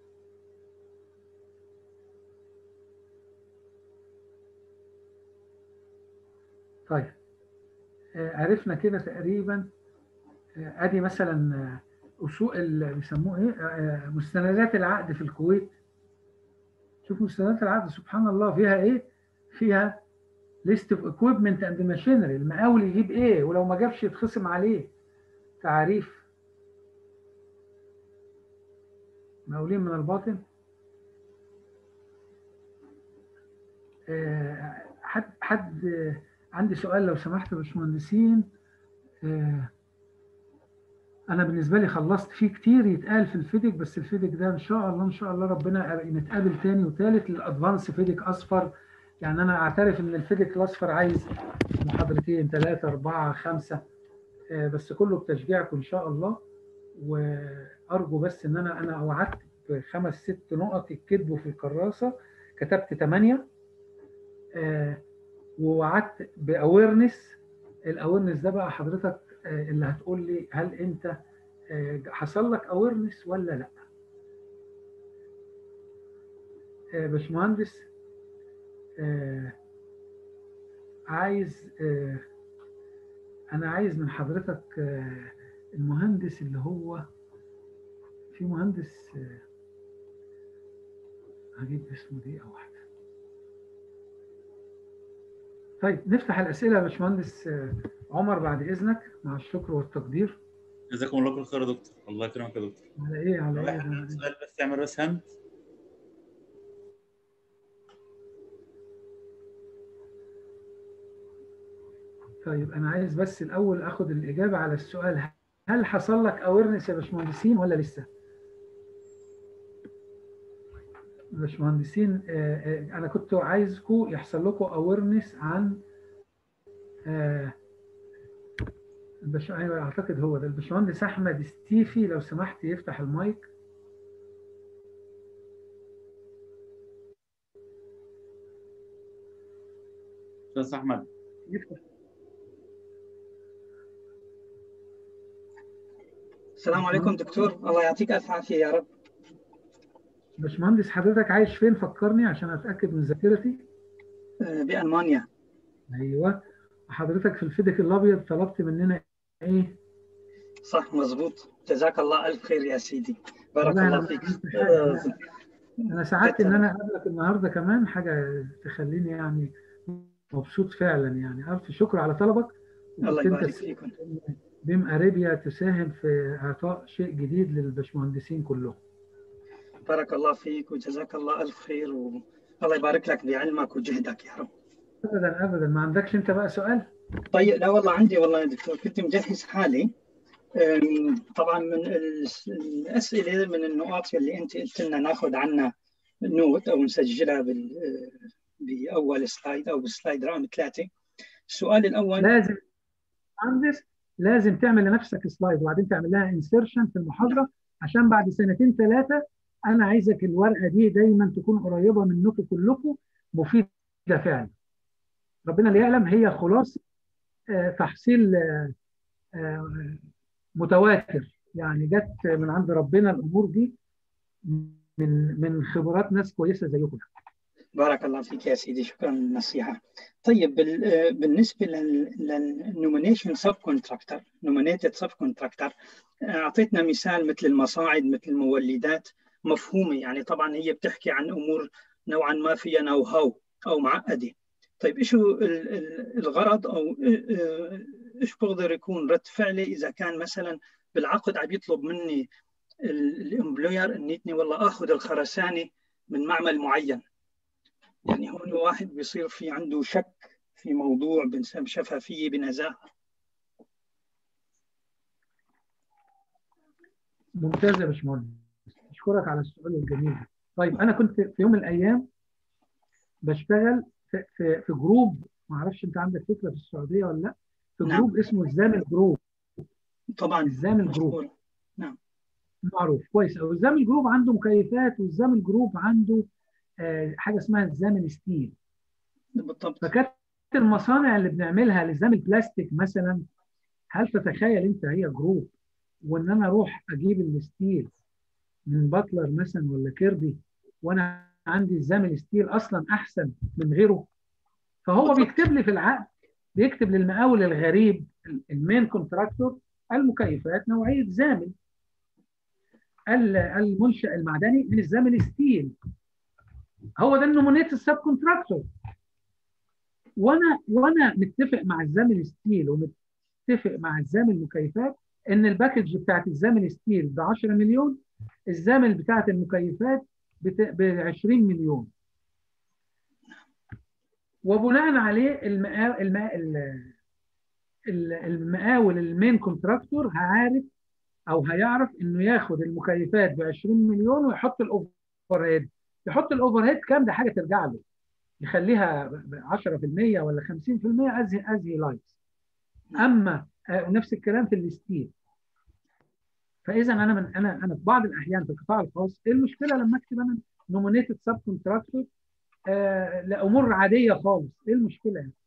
طيب عرفنا كده تقريبا. ادي مثلا اصول اللي بيسموه ايه، مستندات العقد في الكويت. شوف مستندات العقد سبحان الله فيها ايه؟ فيها ليست اوف اكويبمنت اند ماشينري، المقاول يجيب ايه ولو ما جابش يتخصم عليه. تعريف مقاولين من الباطن. حد عندي سؤال لو سمحت يا باشمهندسين. انا بالنسبه لي خلصت فيه كتير يتقال في الفيديك، بس الفيديك ده ان شاء الله ربنا نتقابل تاني وتالت للادفانس فيديك اصفر. يعني انا اعترف ان الفيديك الاصفر عايز محاضرتين 3 4 5، بس كله بتشجيعكم ان شاء الله. وارجو بس ان انا وعدت ب5 6 نقط يتكتبوا في الكراسه، كتبت 8. ووعدت باويرنس. الاويرنس ده بقى حضرتك اللي هتقول لي هل انت حصل لك اويرنس ولا لا. باشمهندس انا عايز من حضرتك المهندس اللي هو في مهندس هجيب اسمه دقيقة واحدة. طيب نفتح الأسئلة يا باشمهندس عمر بعد إذنك، مع الشكر والتقدير. جزاكم الله كل خير يا دكتور. الله يكرمك يا دكتور. على إيه لو واحد عنده سؤال بس يعمل راس هاند. طيب أنا عايز بس الأول أخد الإجابة على السؤال، هل حصل لك أويرنس يا باشمهندسين ولا لسه؟ باشمهندسين أنا كنت عايزكم يحصل لكم أويرنس عن أيوة أعتقد هو ده الباشمهندس أحمد ستيفي، لو سمحت يفتح المايك. استاذ احمد. السلام عليكم دكتور، الله يعطيك الف عافيه يا رب. باشمهندس حضرتك عايش فين؟ فكرني عشان اتاكد من ذاكرتي. بألمانيا. ايوه، حضرتك في الفيديك الابيض طلبت مننا ايه؟ صح مظبوط، جزاك الله الف خير يا سيدي، بارك والله الله انا فيك. انا سعدت ان انا اقابلك النهارده، كمان حاجه تخليني يعني مبسوط فعلا. يعني الف شكر على طلبك. الله وكنت انت يبارك فيكم. بيم اريبيا تساهم في اعطاء شيء جديد للبشمهندسين كلهم. بارك الله فيك وجزاك الله الف خير، والله يبارك لك بعلمك وجهدك يا رب. ابدا ابدا، ما عندكش انت بقى سؤال؟ طيب لا والله عندي، والله يا دكتور كنت مجهز حالي. طبعا من الاسئله، من النقاط اللي انت قلت لنا ناخذ عنها نوت او نسجلها باول سلايد او بالسلايد رقم 3. السؤال الاول لازم مهندس، لازم تعمل لنفسك سلايد وبعدين تعمل لها انسيرشن في المحاضره، عشان بعد سنتين ثلاثه انا عايزك الورقه دي دايما تكون قريبه منكم كلكم، مفيده فعلا. ربنا اللي يعلم، هي خلاصه تحصيل متواتر، يعني جت من عند ربنا الامور دي من خبرات ناس كويسه زيكم. بارك الله فيك يا سيدي، شكرا للنصيحة. طيب بالنسبة للنومينيشن سب كونتراكتر، نومينيتد سب كونتراكتر، أعطيتنا مثال مثل المصاعد، مثل المولدات، مفهومة يعني. طبعا هي بتحكي عن أمور نوعا ما فيها نو هاو أو معقدة. طيب إيش هو الغرض، أو إيش بقدر يكون رد فعلي إذا كان مثلا بالعقد عم يطلب مني الامبلوير اني والله اخذ الخرسانه من معمل معين. يعني هون واحد بيصير في عنده شك في موضوع بنسميه شفافية بنزاهة. ممتاز يا باشمهندس، اشكرك على السؤال الجميل ده. طيب انا كنت في يوم من الايام بشتغل في جروب، ما اعرفش انت عندك فكره في السعوديه ولا لا، في نعم. جروب اسمه الزامل جروب. طبعا الزامل جروب نعم معروف كويس قوي. الزامل جروب عنده مكيفات، والزامل جروب عنده حاجه اسمها الزامل ستيل. بالضبط. فكانت المصانع اللي بنعملها للزامل بلاستيك مثلا، هل تتخيل انت هي جروب وان انا اروح اجيب الستيل من باتلر مثلا ولا كيربي، وانا عندي الزامل ستيل اصلا احسن من غيره؟ فهو بيكتب لي في العقد، بيكتب للمقاول الغريب المين كونتراكتور المكيفات نوعيه زامل، المنشأ المعدني من الزامل ستيل. هو ده النومينيت السب كونتراكتور. وانا متفق مع الزامل ستيل ومتفق مع الزامل مكيفات ان الباكج بتاعت الزامل ستيل ب 10 مليون، الزامل بتاعت المكيفات ب 20 مليون. وبناء عليه المقاول المين كونتراكتور هيعرف انه ياخد المكيفات ب 20 مليون ويحط الاوفر هيد. يحط الاوفر هيد كام؟ ده حاجه ترجع له، يخليها 10% ولا 50% از هي لايكس. اما نفس الكلام في الستيل. فاذا انا في بعض الاحيان في القطاع الخاص، ايه المشكله لما اكتب انا نومينيتد سب كونتراكتور لامور عاديه خالص؟ ايه المشكله يعني؟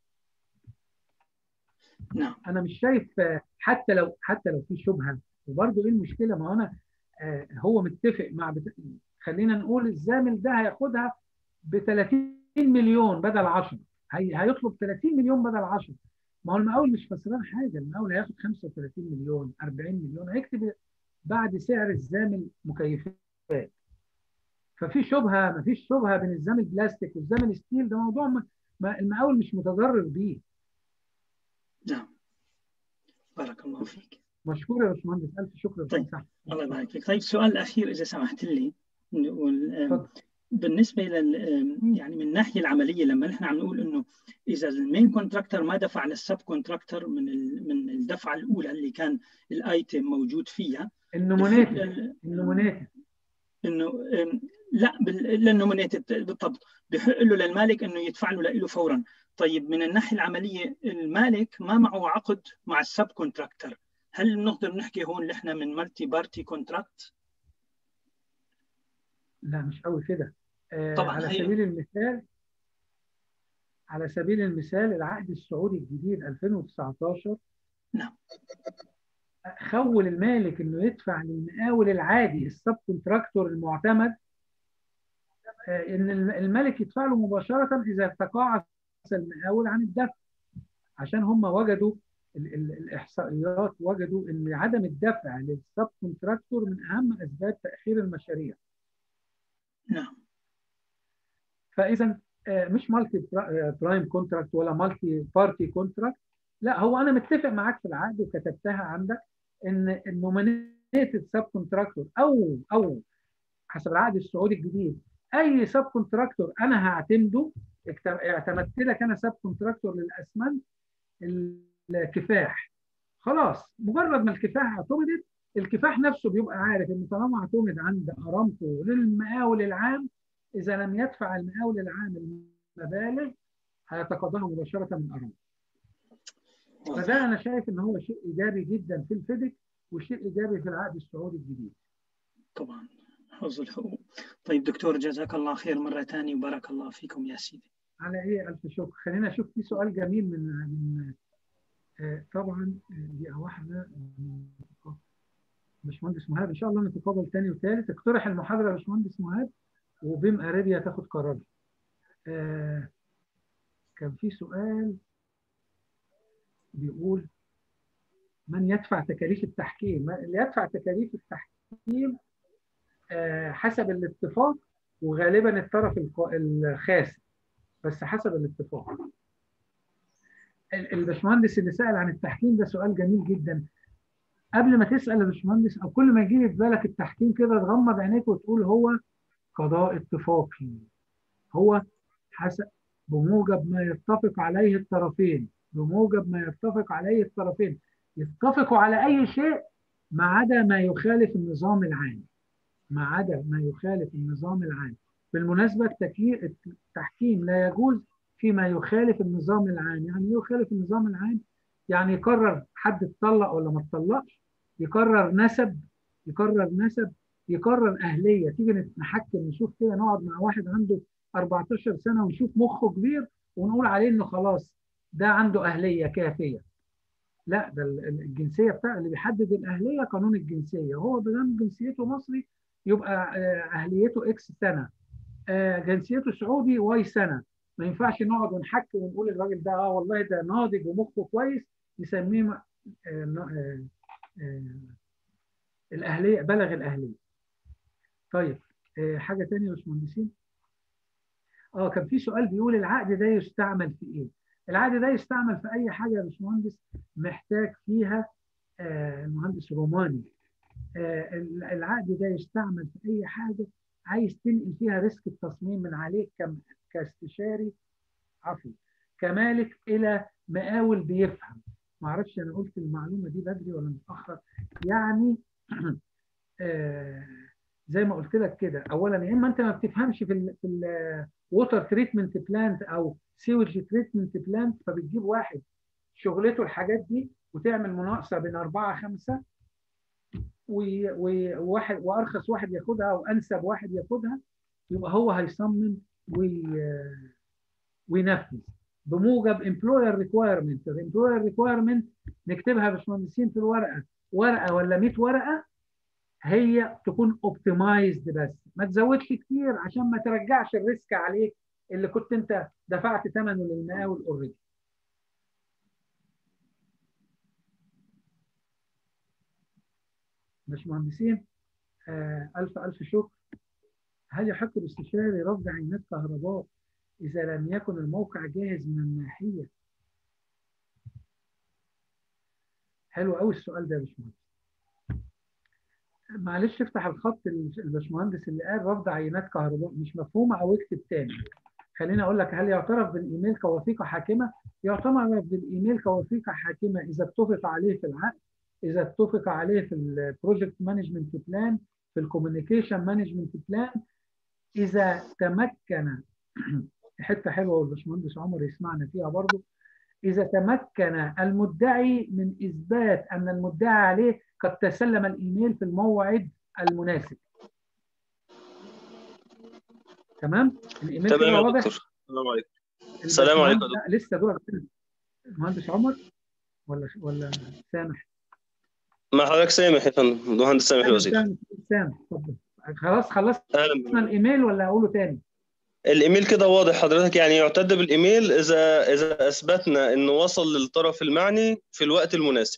نعم. انا مش شايف حتى لو في شبهه، وبرضه ايه المشكله؟ ما هو انا هو متفق مع خلينا نقول الزامل ده هياخدها ب 30 مليون بدل 10، هيطلب 30 مليون بدل 10. ما هو المقاول مش خسران حاجه، المقاول هياخد 35 مليون 40 مليون، هيكتب بعد سعر الزامل مكيفات. ففي شبهه، ما فيش شبهه بين الزامل بلاستيك والزامل ستيل، ده موضوع ما المقاول مش متضرر بيه. نعم. بارك الله فيك. مشكور يا باشمهندس، الف شكر. طيب الله يبارك فيك. طيب السؤال الاخير اذا سمحت لي، بالنسبه يعني من الناحيه العمليه، لما نحن عم نقول انه اذا المين كونتراكتور ما دفع للسب كونتراكتور من الدفعه الاولى اللي كان الايتم موجود فيها، النومينيتد انه لا للنومينيتد بالضبط، بحق له للمالك انه يدفع له فورا. طيب من الناحيه العمليه، المالك ما معه عقد مع السب كونتراكتور، هل بنقدر نحكي هون نحن من مالتي بارتي كونتراكت؟ لا مش قوي كده. طبعا على سبيل المثال على سبيل المثال العقد السعودي الجديد 2019 نعم. خول المالك انه يدفع للمقاول العادي السب كونتراكتور المعتمد، ان المالك يدفع له مباشره اذا تقاعس المقاول عن الدفع، عشان هم وجدوا الاحصائيات، وجدوا ان عدم الدفع للسب كونتراكتور من اهم اسباب تاخير المشاريع. نعم. فاذا مش مالتي برايم كونتراكت ولا مالتي بارتي كونتراكت، لا، هو انا متفق معاك في العقد وكتبتها عندك ان النومينيتد سب كونتراكتور او حسب العقد السعودي الجديد اي سب كونتراكتور انا هعتمده. اعتمدت لك انا سب كونتراكتور للاسمنت الكفاح، خلاص مجرد ما الكفاح اعتمدت، الكفاح نفسه بيبقى عارف ان طالما اعتمد عند ارامكو للمقاول العام، اذا لم يدفع المقاول العام المبالغ هيتقاضاها مباشره من ارامكو. فده انا شايف ان هو شيء ايجابي جدا في الفيديك وشيء ايجابي في العقد السعودي الجديد. طبعا حفظ الحقوق. طيب دكتور جزاك الله خير مرة ثانية وبارك الله فيكم يا سيدي. على ايه؟ الف شكر. خلينا نشوف في سؤال جميل من طبعا دقيقة واحدة. باشمهندس مهاب، ان شاء الله نتقابل ثاني وثالث. اقترح المحاضرة يا باشمهندس مهاب وبيم اريبيا تاخد قرار. كان في سؤال بيقول من يدفع تكاليف التحكيم؟ اللي يدفع تكاليف التحكيم حسب الاتفاق، وغالبا الطرف الخاسر، بس حسب الاتفاق. الباشمهندس اللي سأل عن التحكيم ده سؤال جميل جدا. قبل ما تسأل يا باشمهندس، او كل ما يجي لي في بالك التحكيم كده تغمض عينيك وتقول هو قضاء اتفاقي، هو حسب بموجب ما يتفق عليه الطرفين، بموجب ما يتفق عليه الطرفين، يتفقوا على اي شيء ما عدا ما يخالف النظام العام، ما عدا ما يخالف النظام العام. بالمناسبة التحكيم لا يجوز فيما يخالف النظام العام. يعني يخالف النظام العام يعني يقرر حد اتطلق ولا ما اتطلقش، يقرر نسب، يقرر أهلية. تيجي نحكم نشوف كده، نقعد مع واحد عنده 14 سنة ونشوف مخه كبير ونقول عليه انه خلاص ده عنده أهلية كافية. لا، ده الجنسية بتاع اللي بيحدد الأهلية قانون الجنسية. هو بدل جنسيته مصري يبقى أهليته إكس سنة، جنسيته سعودي واي سنة. ما ينفعش نقعد ونحكي ونقول الراجل ده والله ده ناضج ومخه كويس نسميه الأهلية، بلغ الأهلية. طيب حاجة تانية يا باشمهندسين؟ كان في سؤال بيقول العقد ده يستعمل في إيه؟ العقد ده يستعمل في أي حاجة يا باشمهندس محتاج فيها المهندس روماني. العقد ده يستعمل في أي حاجة عايز تنقل فيها ريسك التصميم من عليك كاستشاري، عفوا كمالك، إلى مقاول بيفهم. ما اعرفش انا قلت المعلومة دي بدري ولا متأخر. يعني زي ما قلت لك كده، اولا يا اما انت ما بتفهمش في الووتر تريتمنت بلانت او سيوج تريتمنت بلانت، فبتجيب واحد شغلته الحاجات دي وتعمل مناقصه بين 4 5 وواحد وارخص واحد ياخدها وانسب واحد ياخدها، يبقى هو هيصمم وينفذ بموجب امبلوير ريكوايرمنت. الامبلوير ريكوايرمنت نكتبها يا باشمهندسين في الورقه، ورقه ولا 100 ورقه، هي تكون اوبتمايزد بس ما تزودش كتير عشان ما ترجعش الريسك عليك اللي كنت انت دفعت ثمنه للمقاول اوريدي. باشمهندسين ألف شكر. هل يحق الاستشاري رفض عينات كهرباء إذا لم يكن الموقع جاهز من الناحية؟ حلو قوي السؤال ده يا باشمهندس. معلش افتح الخط الباشمهندس اللي قال رفض عينات كهرباء مش مفهومة، أو اكتب تاني. خليني أقول لك، هل يعترف بالإيميل كوثيقة حاكمة؟ يعترف بالإيميل كوثيقة حاكمة إذا اتفق عليه في العقد، إذا اتفق عليه في البروجكت مانجمنت بلان، في الكوميونيكيشن مانجمنت بلان، إذا تمكن حتة حلوة والباشمهندس عمر يسمعنا فيها برضو، إذا تمكن المدعي من إثبات أن المدعي عليه قد تسلم الإيميل في الموعد المناسب. تمام؟ الإيميل كده واضح؟ السلام عليكم. السلام عليكم يا الباشمهندس دكتور. لسه دورك. المهندس عمر ولا سامح؟ مع حضرتك سامح يا فندم، مهندس سامح الوزير. سامح اتفضل. خلاص خلصنا اهلا بك. الايميل ولا اقوله تاني؟ الايميل كده واضح حضرتك، يعني يعتد بالايميل اذا اثبتنا انه وصل للطرف المعني في الوقت المناسب.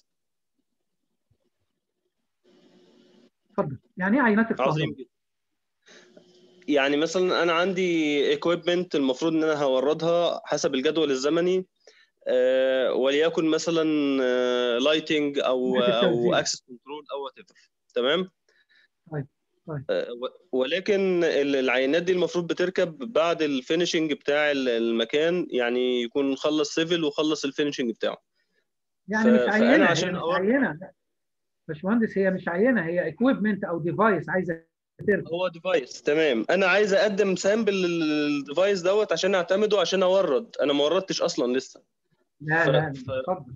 اتفضل. يعني ايه عينات الكهرباء؟ عظيم جدا. يعني مثلا انا عندي ايكويبمنت المفروض ان انا هوردها حسب الجدول الزمني، وليكن مثلا لايتنج او اكسس كنترول او وات ايفر. تمام. طيب. ولكن العينات دي المفروض بتركب بعد الفينشنج بتاع المكان، يعني يكون خلص سيفل وخلص الفينشنج بتاعه. يعني مش فانا عينه، عشان هي مش عينه باشمهندس، هي مش عينه، هي ايكويبمنت او ديفايس عايزه تركب. هو ديفايس. تمام. انا عايز اقدم سامبل للديفايس دوت عشان اعتمده، عشان اورد. انا ما وردتش اصلا لسه. لا اتفضل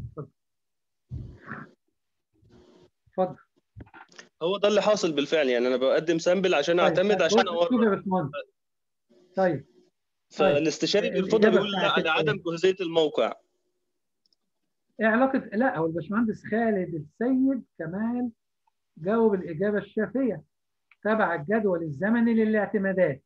اتفضل. هو ده اللي حاصل بالفعل، يعني انا بقدم سامبل عشان اعتمد عشان اورد. شوف يا باشمهندس. طيب. فالاستشاري بيرفضها، بيقول لا لعدم جاهزيه الموقع. ايه علاقه؟ لا، هو الباشمهندس خالد السيد كمال جاوب الاجابه الشافيه. تبع الجدول الزمني للاعتمادات.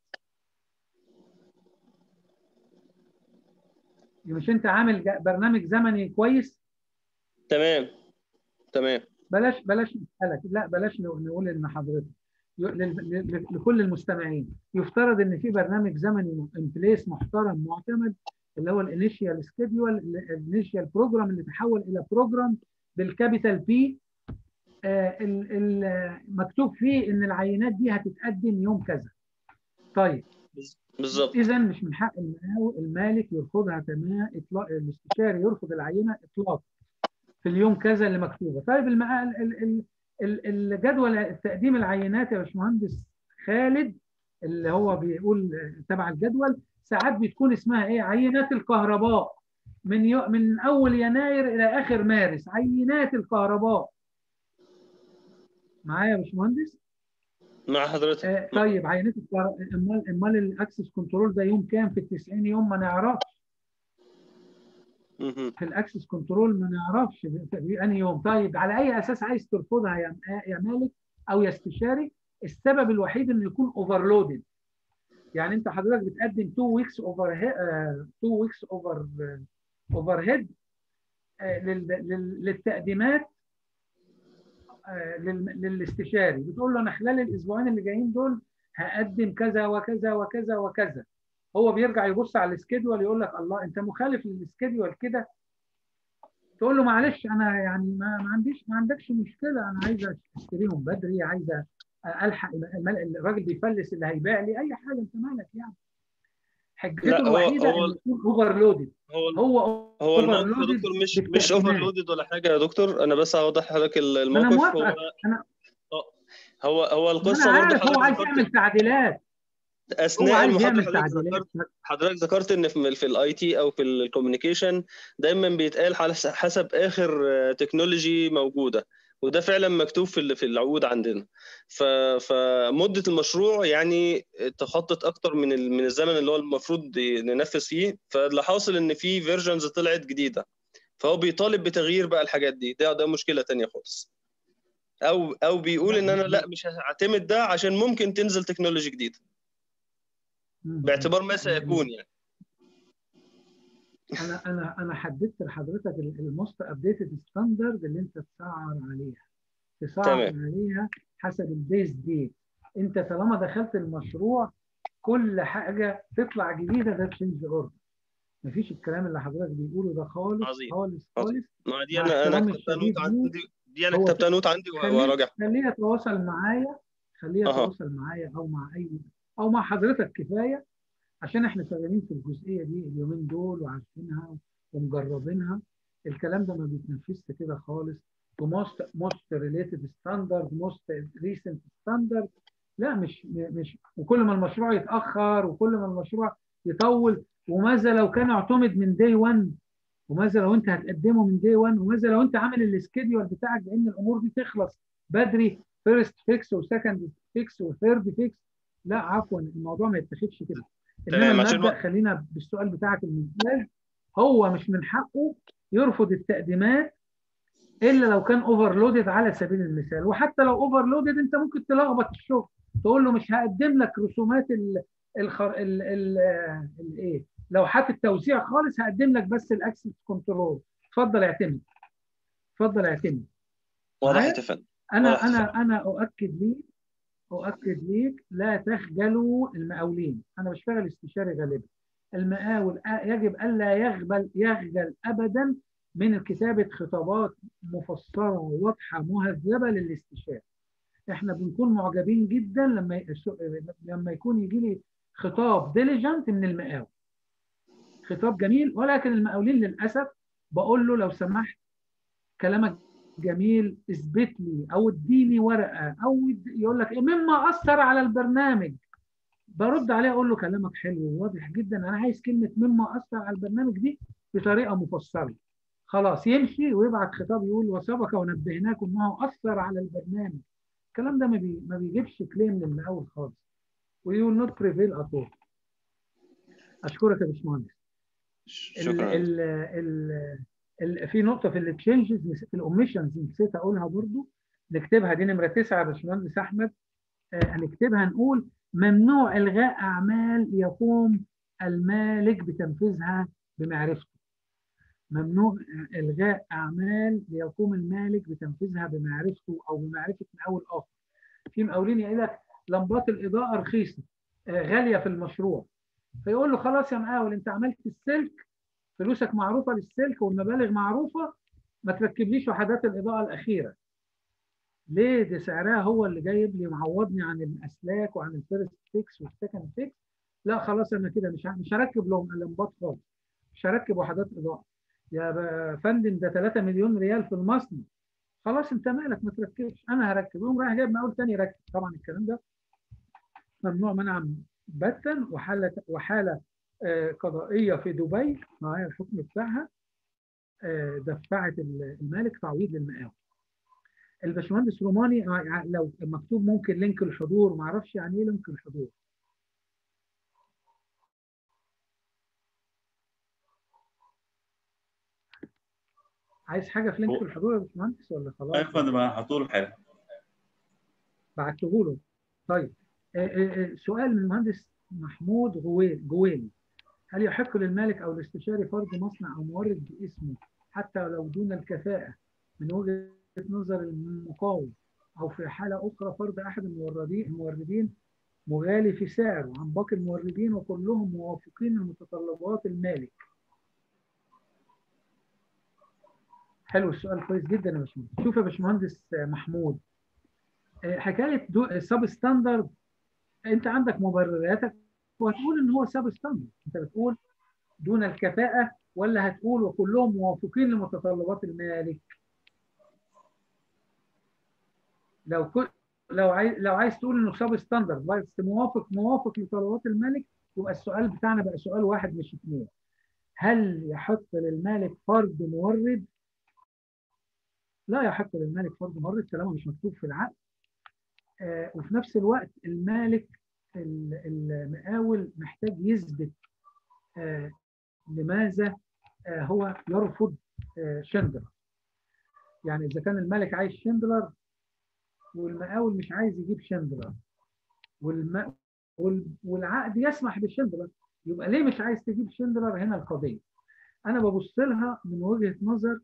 مش انت عامل برنامج زمني كويس؟ تمام. بلاش نسألك، لا بلاش نقول ان حضرتك لكل المستمعين يفترض ان في برنامج زمني ان بليس محترم معتمد، اللي هو الانيشيال سكيدول، الانيشيال بروجرام اللي تحول الى بروجرام بالكابيتال بي، مكتوب فيه ان العينات دي هتتقدم يوم كذا. طيب بالظبط. اذا مش من حق المالك يرفضها تماما، اطلاق الاستشاري يرفض العينه اطلاقا في اليوم كذا اللي مكتوبه. طيب الجدول تقديم العينات يا باشمهندس خالد اللي هو بيقول تبع الجدول ساعات بتكون اسمها ايه؟ عينات الكهرباء. من اول يناير الى اخر مارس عينات الكهرباء. معايا يا باشمهندس؟ مع حضرتك. طيب عينات الكهرباء، امال الاكسس كنترول ده يوم كام في ال 90 يوم؟ ما نعرفش. في الاكسس كنترول ما نعرفش في انهي يوم. طيب على اي اساس عايز ترفضها يا مالك او يا استشاري؟ السبب الوحيد انه يكون اوفرلودد. يعني انت حضرتك بتقدم 2 ويكس اوفر هيد للتقديمات للاستشاري. بتقول له انا خلال الاسبوعين اللي جايين دول هقدم كذا وكذا وكذا وكذا. هو بيرجع يبص على السكيدول يقول لك الله انت مخالف للسكيدول كده. تقول له معلش انا يعني ما عندكش مشكله، انا عايز اشتريهم بدري، عايز الحق الراجل بيفلس اللي هيبيع لي اي حاجه، انت مالك يعني. حجته الوحيده انه يكون اوفرلودد. هو الموقف يا دكتور مش اوفرلودد ولا حاجه يا دكتور. انا بس هوضح لحضرتك الموقف. انا موافقك. هو القصه انا برضه عارف هو عايز يعمل تعديلات. اثناء المحاضره حضرتك ذكرت ان في الاي تي او في الكوميونيكيشن دايما بيتقال حسب اخر تكنولوجي موجوده، وده فعلا مكتوب في العقود عندنا. فمده المشروع يعني تخطت اكتر من الزمن اللي هو المفروض ننفذ فيه. فاللي حاصل ان في فيرجنز طلعت جديده، فهو بيطالب بتغيير بقى الحاجات دي. ده مشكله تانية خالص. او بيقول ان انا لا مش هعتمد ده عشان ممكن تنزل تكنولوجي جديده، باعتبار ما سيكون يعني. انا حددت لحضرتك الموست ابديتد ستاندرد اللي انت تسعر عليها حسب البيز ديت. انت طالما دخلت المشروع كل حاجه تطلع جديده ده تشينج اوردر. مفيش الكلام اللي حضرتك بيقوله ده خالص. عظيم. خالص. ما دي انا كتبتها نوت عندي، وراجع. خليه يتواصل معايا او مع حضرتك كفايه، عشان احنا شغالين في الجزئيه دي اليومين دول وعارفينها ومجربينها. الكلام ده ما بيتنفذش كده خالص. موست ريليتد ستاندرد، موست ريسنت ستاندرد. لا مش وكل ما المشروع يتاخر وكل ما المشروع يطول، وماذا لو كان اعتمد من داي 1، وماذا لو انت هتقدمه من داي 1، وماذا لو انت عامل السكيدول بتاعك بان الامور دي تخلص بدري، فيرست فيكس وسكند فيكس وثيرد فيكس. لا عفوا، الموضوع ما يتاخدش كده. انما المبدأ خلينا بالسؤال بتاعك الممتاز، هو مش من حقه يرفض التقديمات الا لو كان اوفرلودد على سبيل المثال. وحتى لو اوفرلودد انت ممكن تلخبط الشغل، تقول له مش هقدم لك رسومات ايه، لوحات التوزيع خالص، هقدم لك بس الاكسس كنترول. اتفضل اعتمد، اتفضل اعتمد. واضح يا فندم. انا اؤكد ليك لا تخجلوا المقاولين. انا بشتغل استشاري غالبا. المقاول يجب الا يخجل ابدا من كتابه خطابات مفسره واضحه مهذبه للاستشاري. احنا بنكون معجبين جدا لما يكون يجي لي خطاب ديليجنت من المقاول، خطاب جميل. ولكن المقاولين للاسف بقول له لو سمحت كلامك جميل، اثبت لي او اديني ورقه، او يقول لك مما اثر على البرنامج. برد عليه اقول له كلامك حلو وواضح جدا، انا عايز كلمه مما اثر على البرنامج دي بطريقه مفصله. خلاص يمشي ويبعت خطاب يقول وسبق ونبهناكم انه اثر على البرنامج. الكلام ده ما بيجيبش كليم للمقاول خالص. ويو نوت بريفيل اتول. اشكرك يا باشمهندس. شكرا. في نقطه في التشينجز، في الاوميشنز نسيت اقولها برضو، نكتبها دي نمره 9 يا باشمهندس احمد. هنكتبها نقول ممنوع الغاء اعمال يقوم المالك بتنفيذها بمعرفته. ممنوع الغاء اعمال يقوم المالك بتنفيذها بمعرفته او بمعرفه مقاول اخر. في مقاولين يقول لك لمبات الاضاءه رخيصه غاليه في المشروع، فيقول له خلاص يا مقاول انت عملت السلك، فلوسك معروفه للسلك والمبالغ معروفه، ما تركبليش وحدات الاضاءه الاخيره. ليه؟ دي سعرها هو اللي جايب لي معوضني عن الاسلاك وعن الفيرست فيكس والسكند فيكس. لا خلاص انا كده مش هركب لهم اللمبات خالص، مش هركب وحدات اضاءه. يا فندم ده 3 مليون ريال في المصنع. خلاص انت مالك، ما تركبش، انا هركب. يقوم رايح جايب مقاول ثاني يركب. طبعا الكلام ده ممنوع منعا باتا. وحاله قضائيه في دبي معايا الحكم بتاعها، دفعت المالك تعويض للمقاول. الباشمهندس روماني لو مكتوب ممكن لينك الحضور، ما اعرفش يعني ايه لينك الحضور. عايز حاجه في لينك الحضور يا باشمهندس ولا خلاص؟ ايوه يا فندم هحطه له حالا. بعته له. طيب سؤال من المهندس محمود جويلي. هل يحق للمالك او الاستشاري فرض مصنع او مورد باسمه حتى لو دون الكفاءه من وجهه نظر المقاول، او في حاله اخرى فرض احد الموردين مغالي في سعره عن باقي الموردين وكلهم موافقين لمتطلبات المالك؟ حلو السؤال، كويس جدا يا باشمهندس. شوف يا باشمهندس محمود، حكايه سب ستاندرد، انت عندك مبرراتك وهتقول ان هو سب ستاندرد. انت بتقول دون الكفاءه ولا هتقول وكلهم موافقين لمتطلبات المالك؟ لو عايز تقول انه سب ستاندرد بس موافق لطلبات المالك، يبقى السؤال بتاعنا بقى سؤال واحد مش اثنين. هل يحق للمالك فرض مورد؟ لا يحق للمالك فرض مورد طالما مش مكتوب في العقد. وفي نفس الوقت المالك المقاول محتاج يثبت لماذا هو يرفض شندلر. يعني اذا كان المالك عايز شندلر والمقاول مش عايز يجيب شندلر والعقد يسمح بالشندلر، يبقى ليه مش عايز تجيب شندلر؟ هنا القضيه. انا ببص لها من وجهه نظر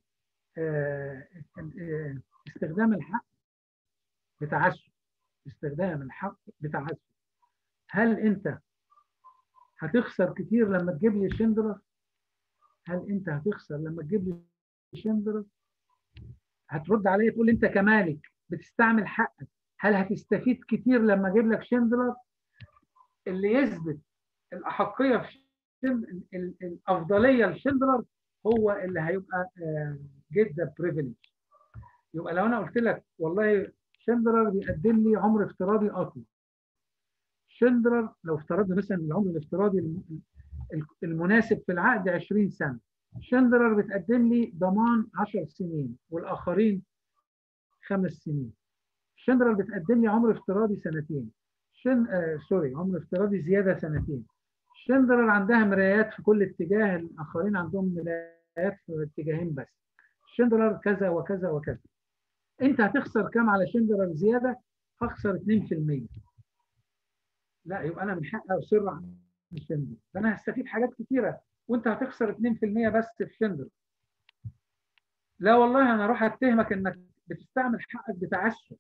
استخدام الحق بتعسف. استخدام الحق بتعسف. هل انت هتخسر كتير لما تجيب لي شندلر؟ هل انت هتخسر لما تجيب لي شندلر؟ هترد عليا تقول انت كمالك بتستعمل حقك. هل هتستفيد كتير لما اجيب لك شندلر؟ اللي يثبت الاحقيه في الافضليه لشندلر هو اللي هيبقى جدا بريفيليج. يبقى لو انا قلت لك والله شندلر بيقدم لي عمر افتراضي اطول، شندلر لو افترضنا مثلا العمر الافتراضي المناسب في العقد 20 سنه، شندلر بتقدم لي ضمان 10 سنين والاخرين 5 سنين. شندلر بتقدم لي عمر افتراضي سنتين. عمر افتراضي زياده سنتين. شندلر عندها مرايات في كل اتجاه، الاخرين عندهم مرايات في اتجاهين بس. شندلر كذا وكذا وكذا. انت هتخسر كام على شندلر زياده؟ هخسر 2%. لا، يبقى انا من حقي اصر على شندلر، ده انا هستفيد حاجات كتيره وانت هتخسر 2% بس في شندلر. لا والله انا اروح اتهمك انك بتستعمل حقك بتعسف.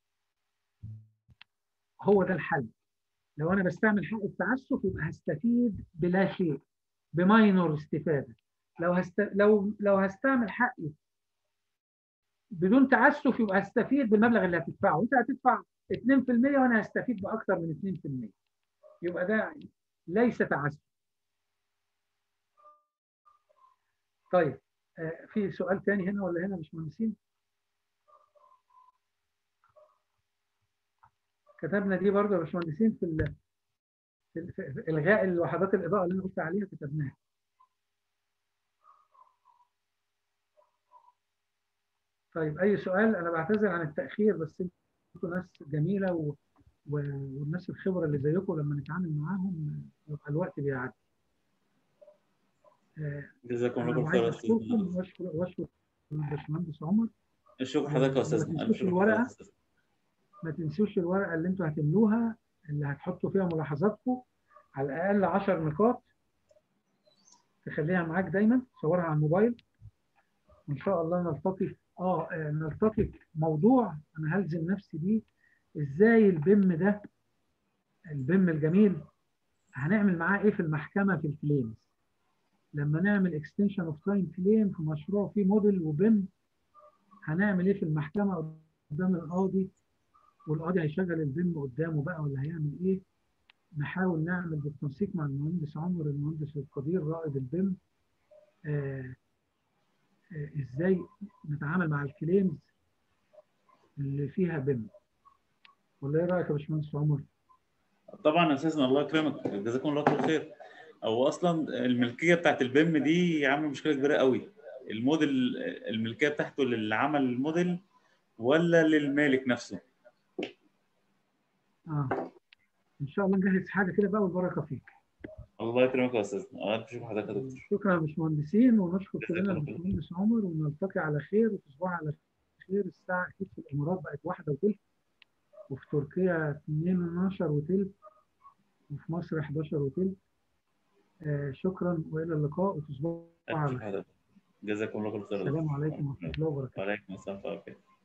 هو ده الحل. لو انا بستعمل حق التعسف يبقى هستفيد بلا شيء، بماينور استفاده. لو هستعمل حقي بدون تعسف يبقى هستفيد بالمبلغ اللي هتدفعه. انت هتدفع 2% وانا هستفيد باكثر من 2%. يبقى ده ليس تعسف. طيب في سؤال ثاني هنا ولا هنا مش مهندسين؟ كتبنا دي برضه يا باشمهندسين في الغاء الوحدات الاضاءه اللي انا قلت عليها، كتبناها. طيب اي سؤال؟ انا بعتذر عن التاخير، بس انتوا ناس جميله والناس الخبره اللي زيكم لما نتعامل معاهم يبقى الوقت بيعدي. جزاكم الله انا خير. عايز اشكركم واشكر الباشمهندس عمر. الشكر حضرتك يا استاذ. ما تنسوش الورقه اللي انتوا هتملوها، اللي هتحطوا فيها ملاحظاتكم، على الاقل 10 نقاط تخليها معاك دايما، تصورها على الموبايل، وان شاء الله نلتقي في موضوع انا هلزم نفسي بيه. ازاي البيم الجميل هنعمل معاه ايه في المحكمه في الكليمز؟ لما نعمل اكستنشن اوف تايم كليم في مشروع فيه موديل وبيم، هنعمل ايه في المحكمه قدام القاضي، والقاضي هيشغل البيم قدامه بقى ولا هيعمل ايه؟ نحاول نعمل بالتنسيق مع المهندس عمر، المهندس القدير رائد البيم، ازاي نتعامل مع الكليمز اللي فيها بيم. ولا ايه رايك يا باشمهندس عمر؟ طبعا يا استاذنا، الله يكرمك، جزاكم الله كل خير. هو اصلا الملكيه بتاعت البيم دي عامله مشكله كبيره قوي. الموديل، الملكيه بتاعته للي عمل الموديل ولا للمالك نفسه؟ ان شاء الله نجهز حاجه كده بقى والبركه فيك. الله يكرمك يا استاذنا. الف شكر حضرتك يا دكتور. شكرا يا باشمهندسين، ونشكر كلنا الباشمهندس عمر، ونلتقي على خير وتصبحوا على خير. الساعه اكيد في الامارات بقت 1:30، وفي تركيا 12:15، وفي مصر 11:15. شكرا والى اللقاء، وتصبحوا على خير. جزاكم الله كل خير. السلام عليكم ورحمه الله وبركاته. وعليكم السلام ورحمه الله وبركاته.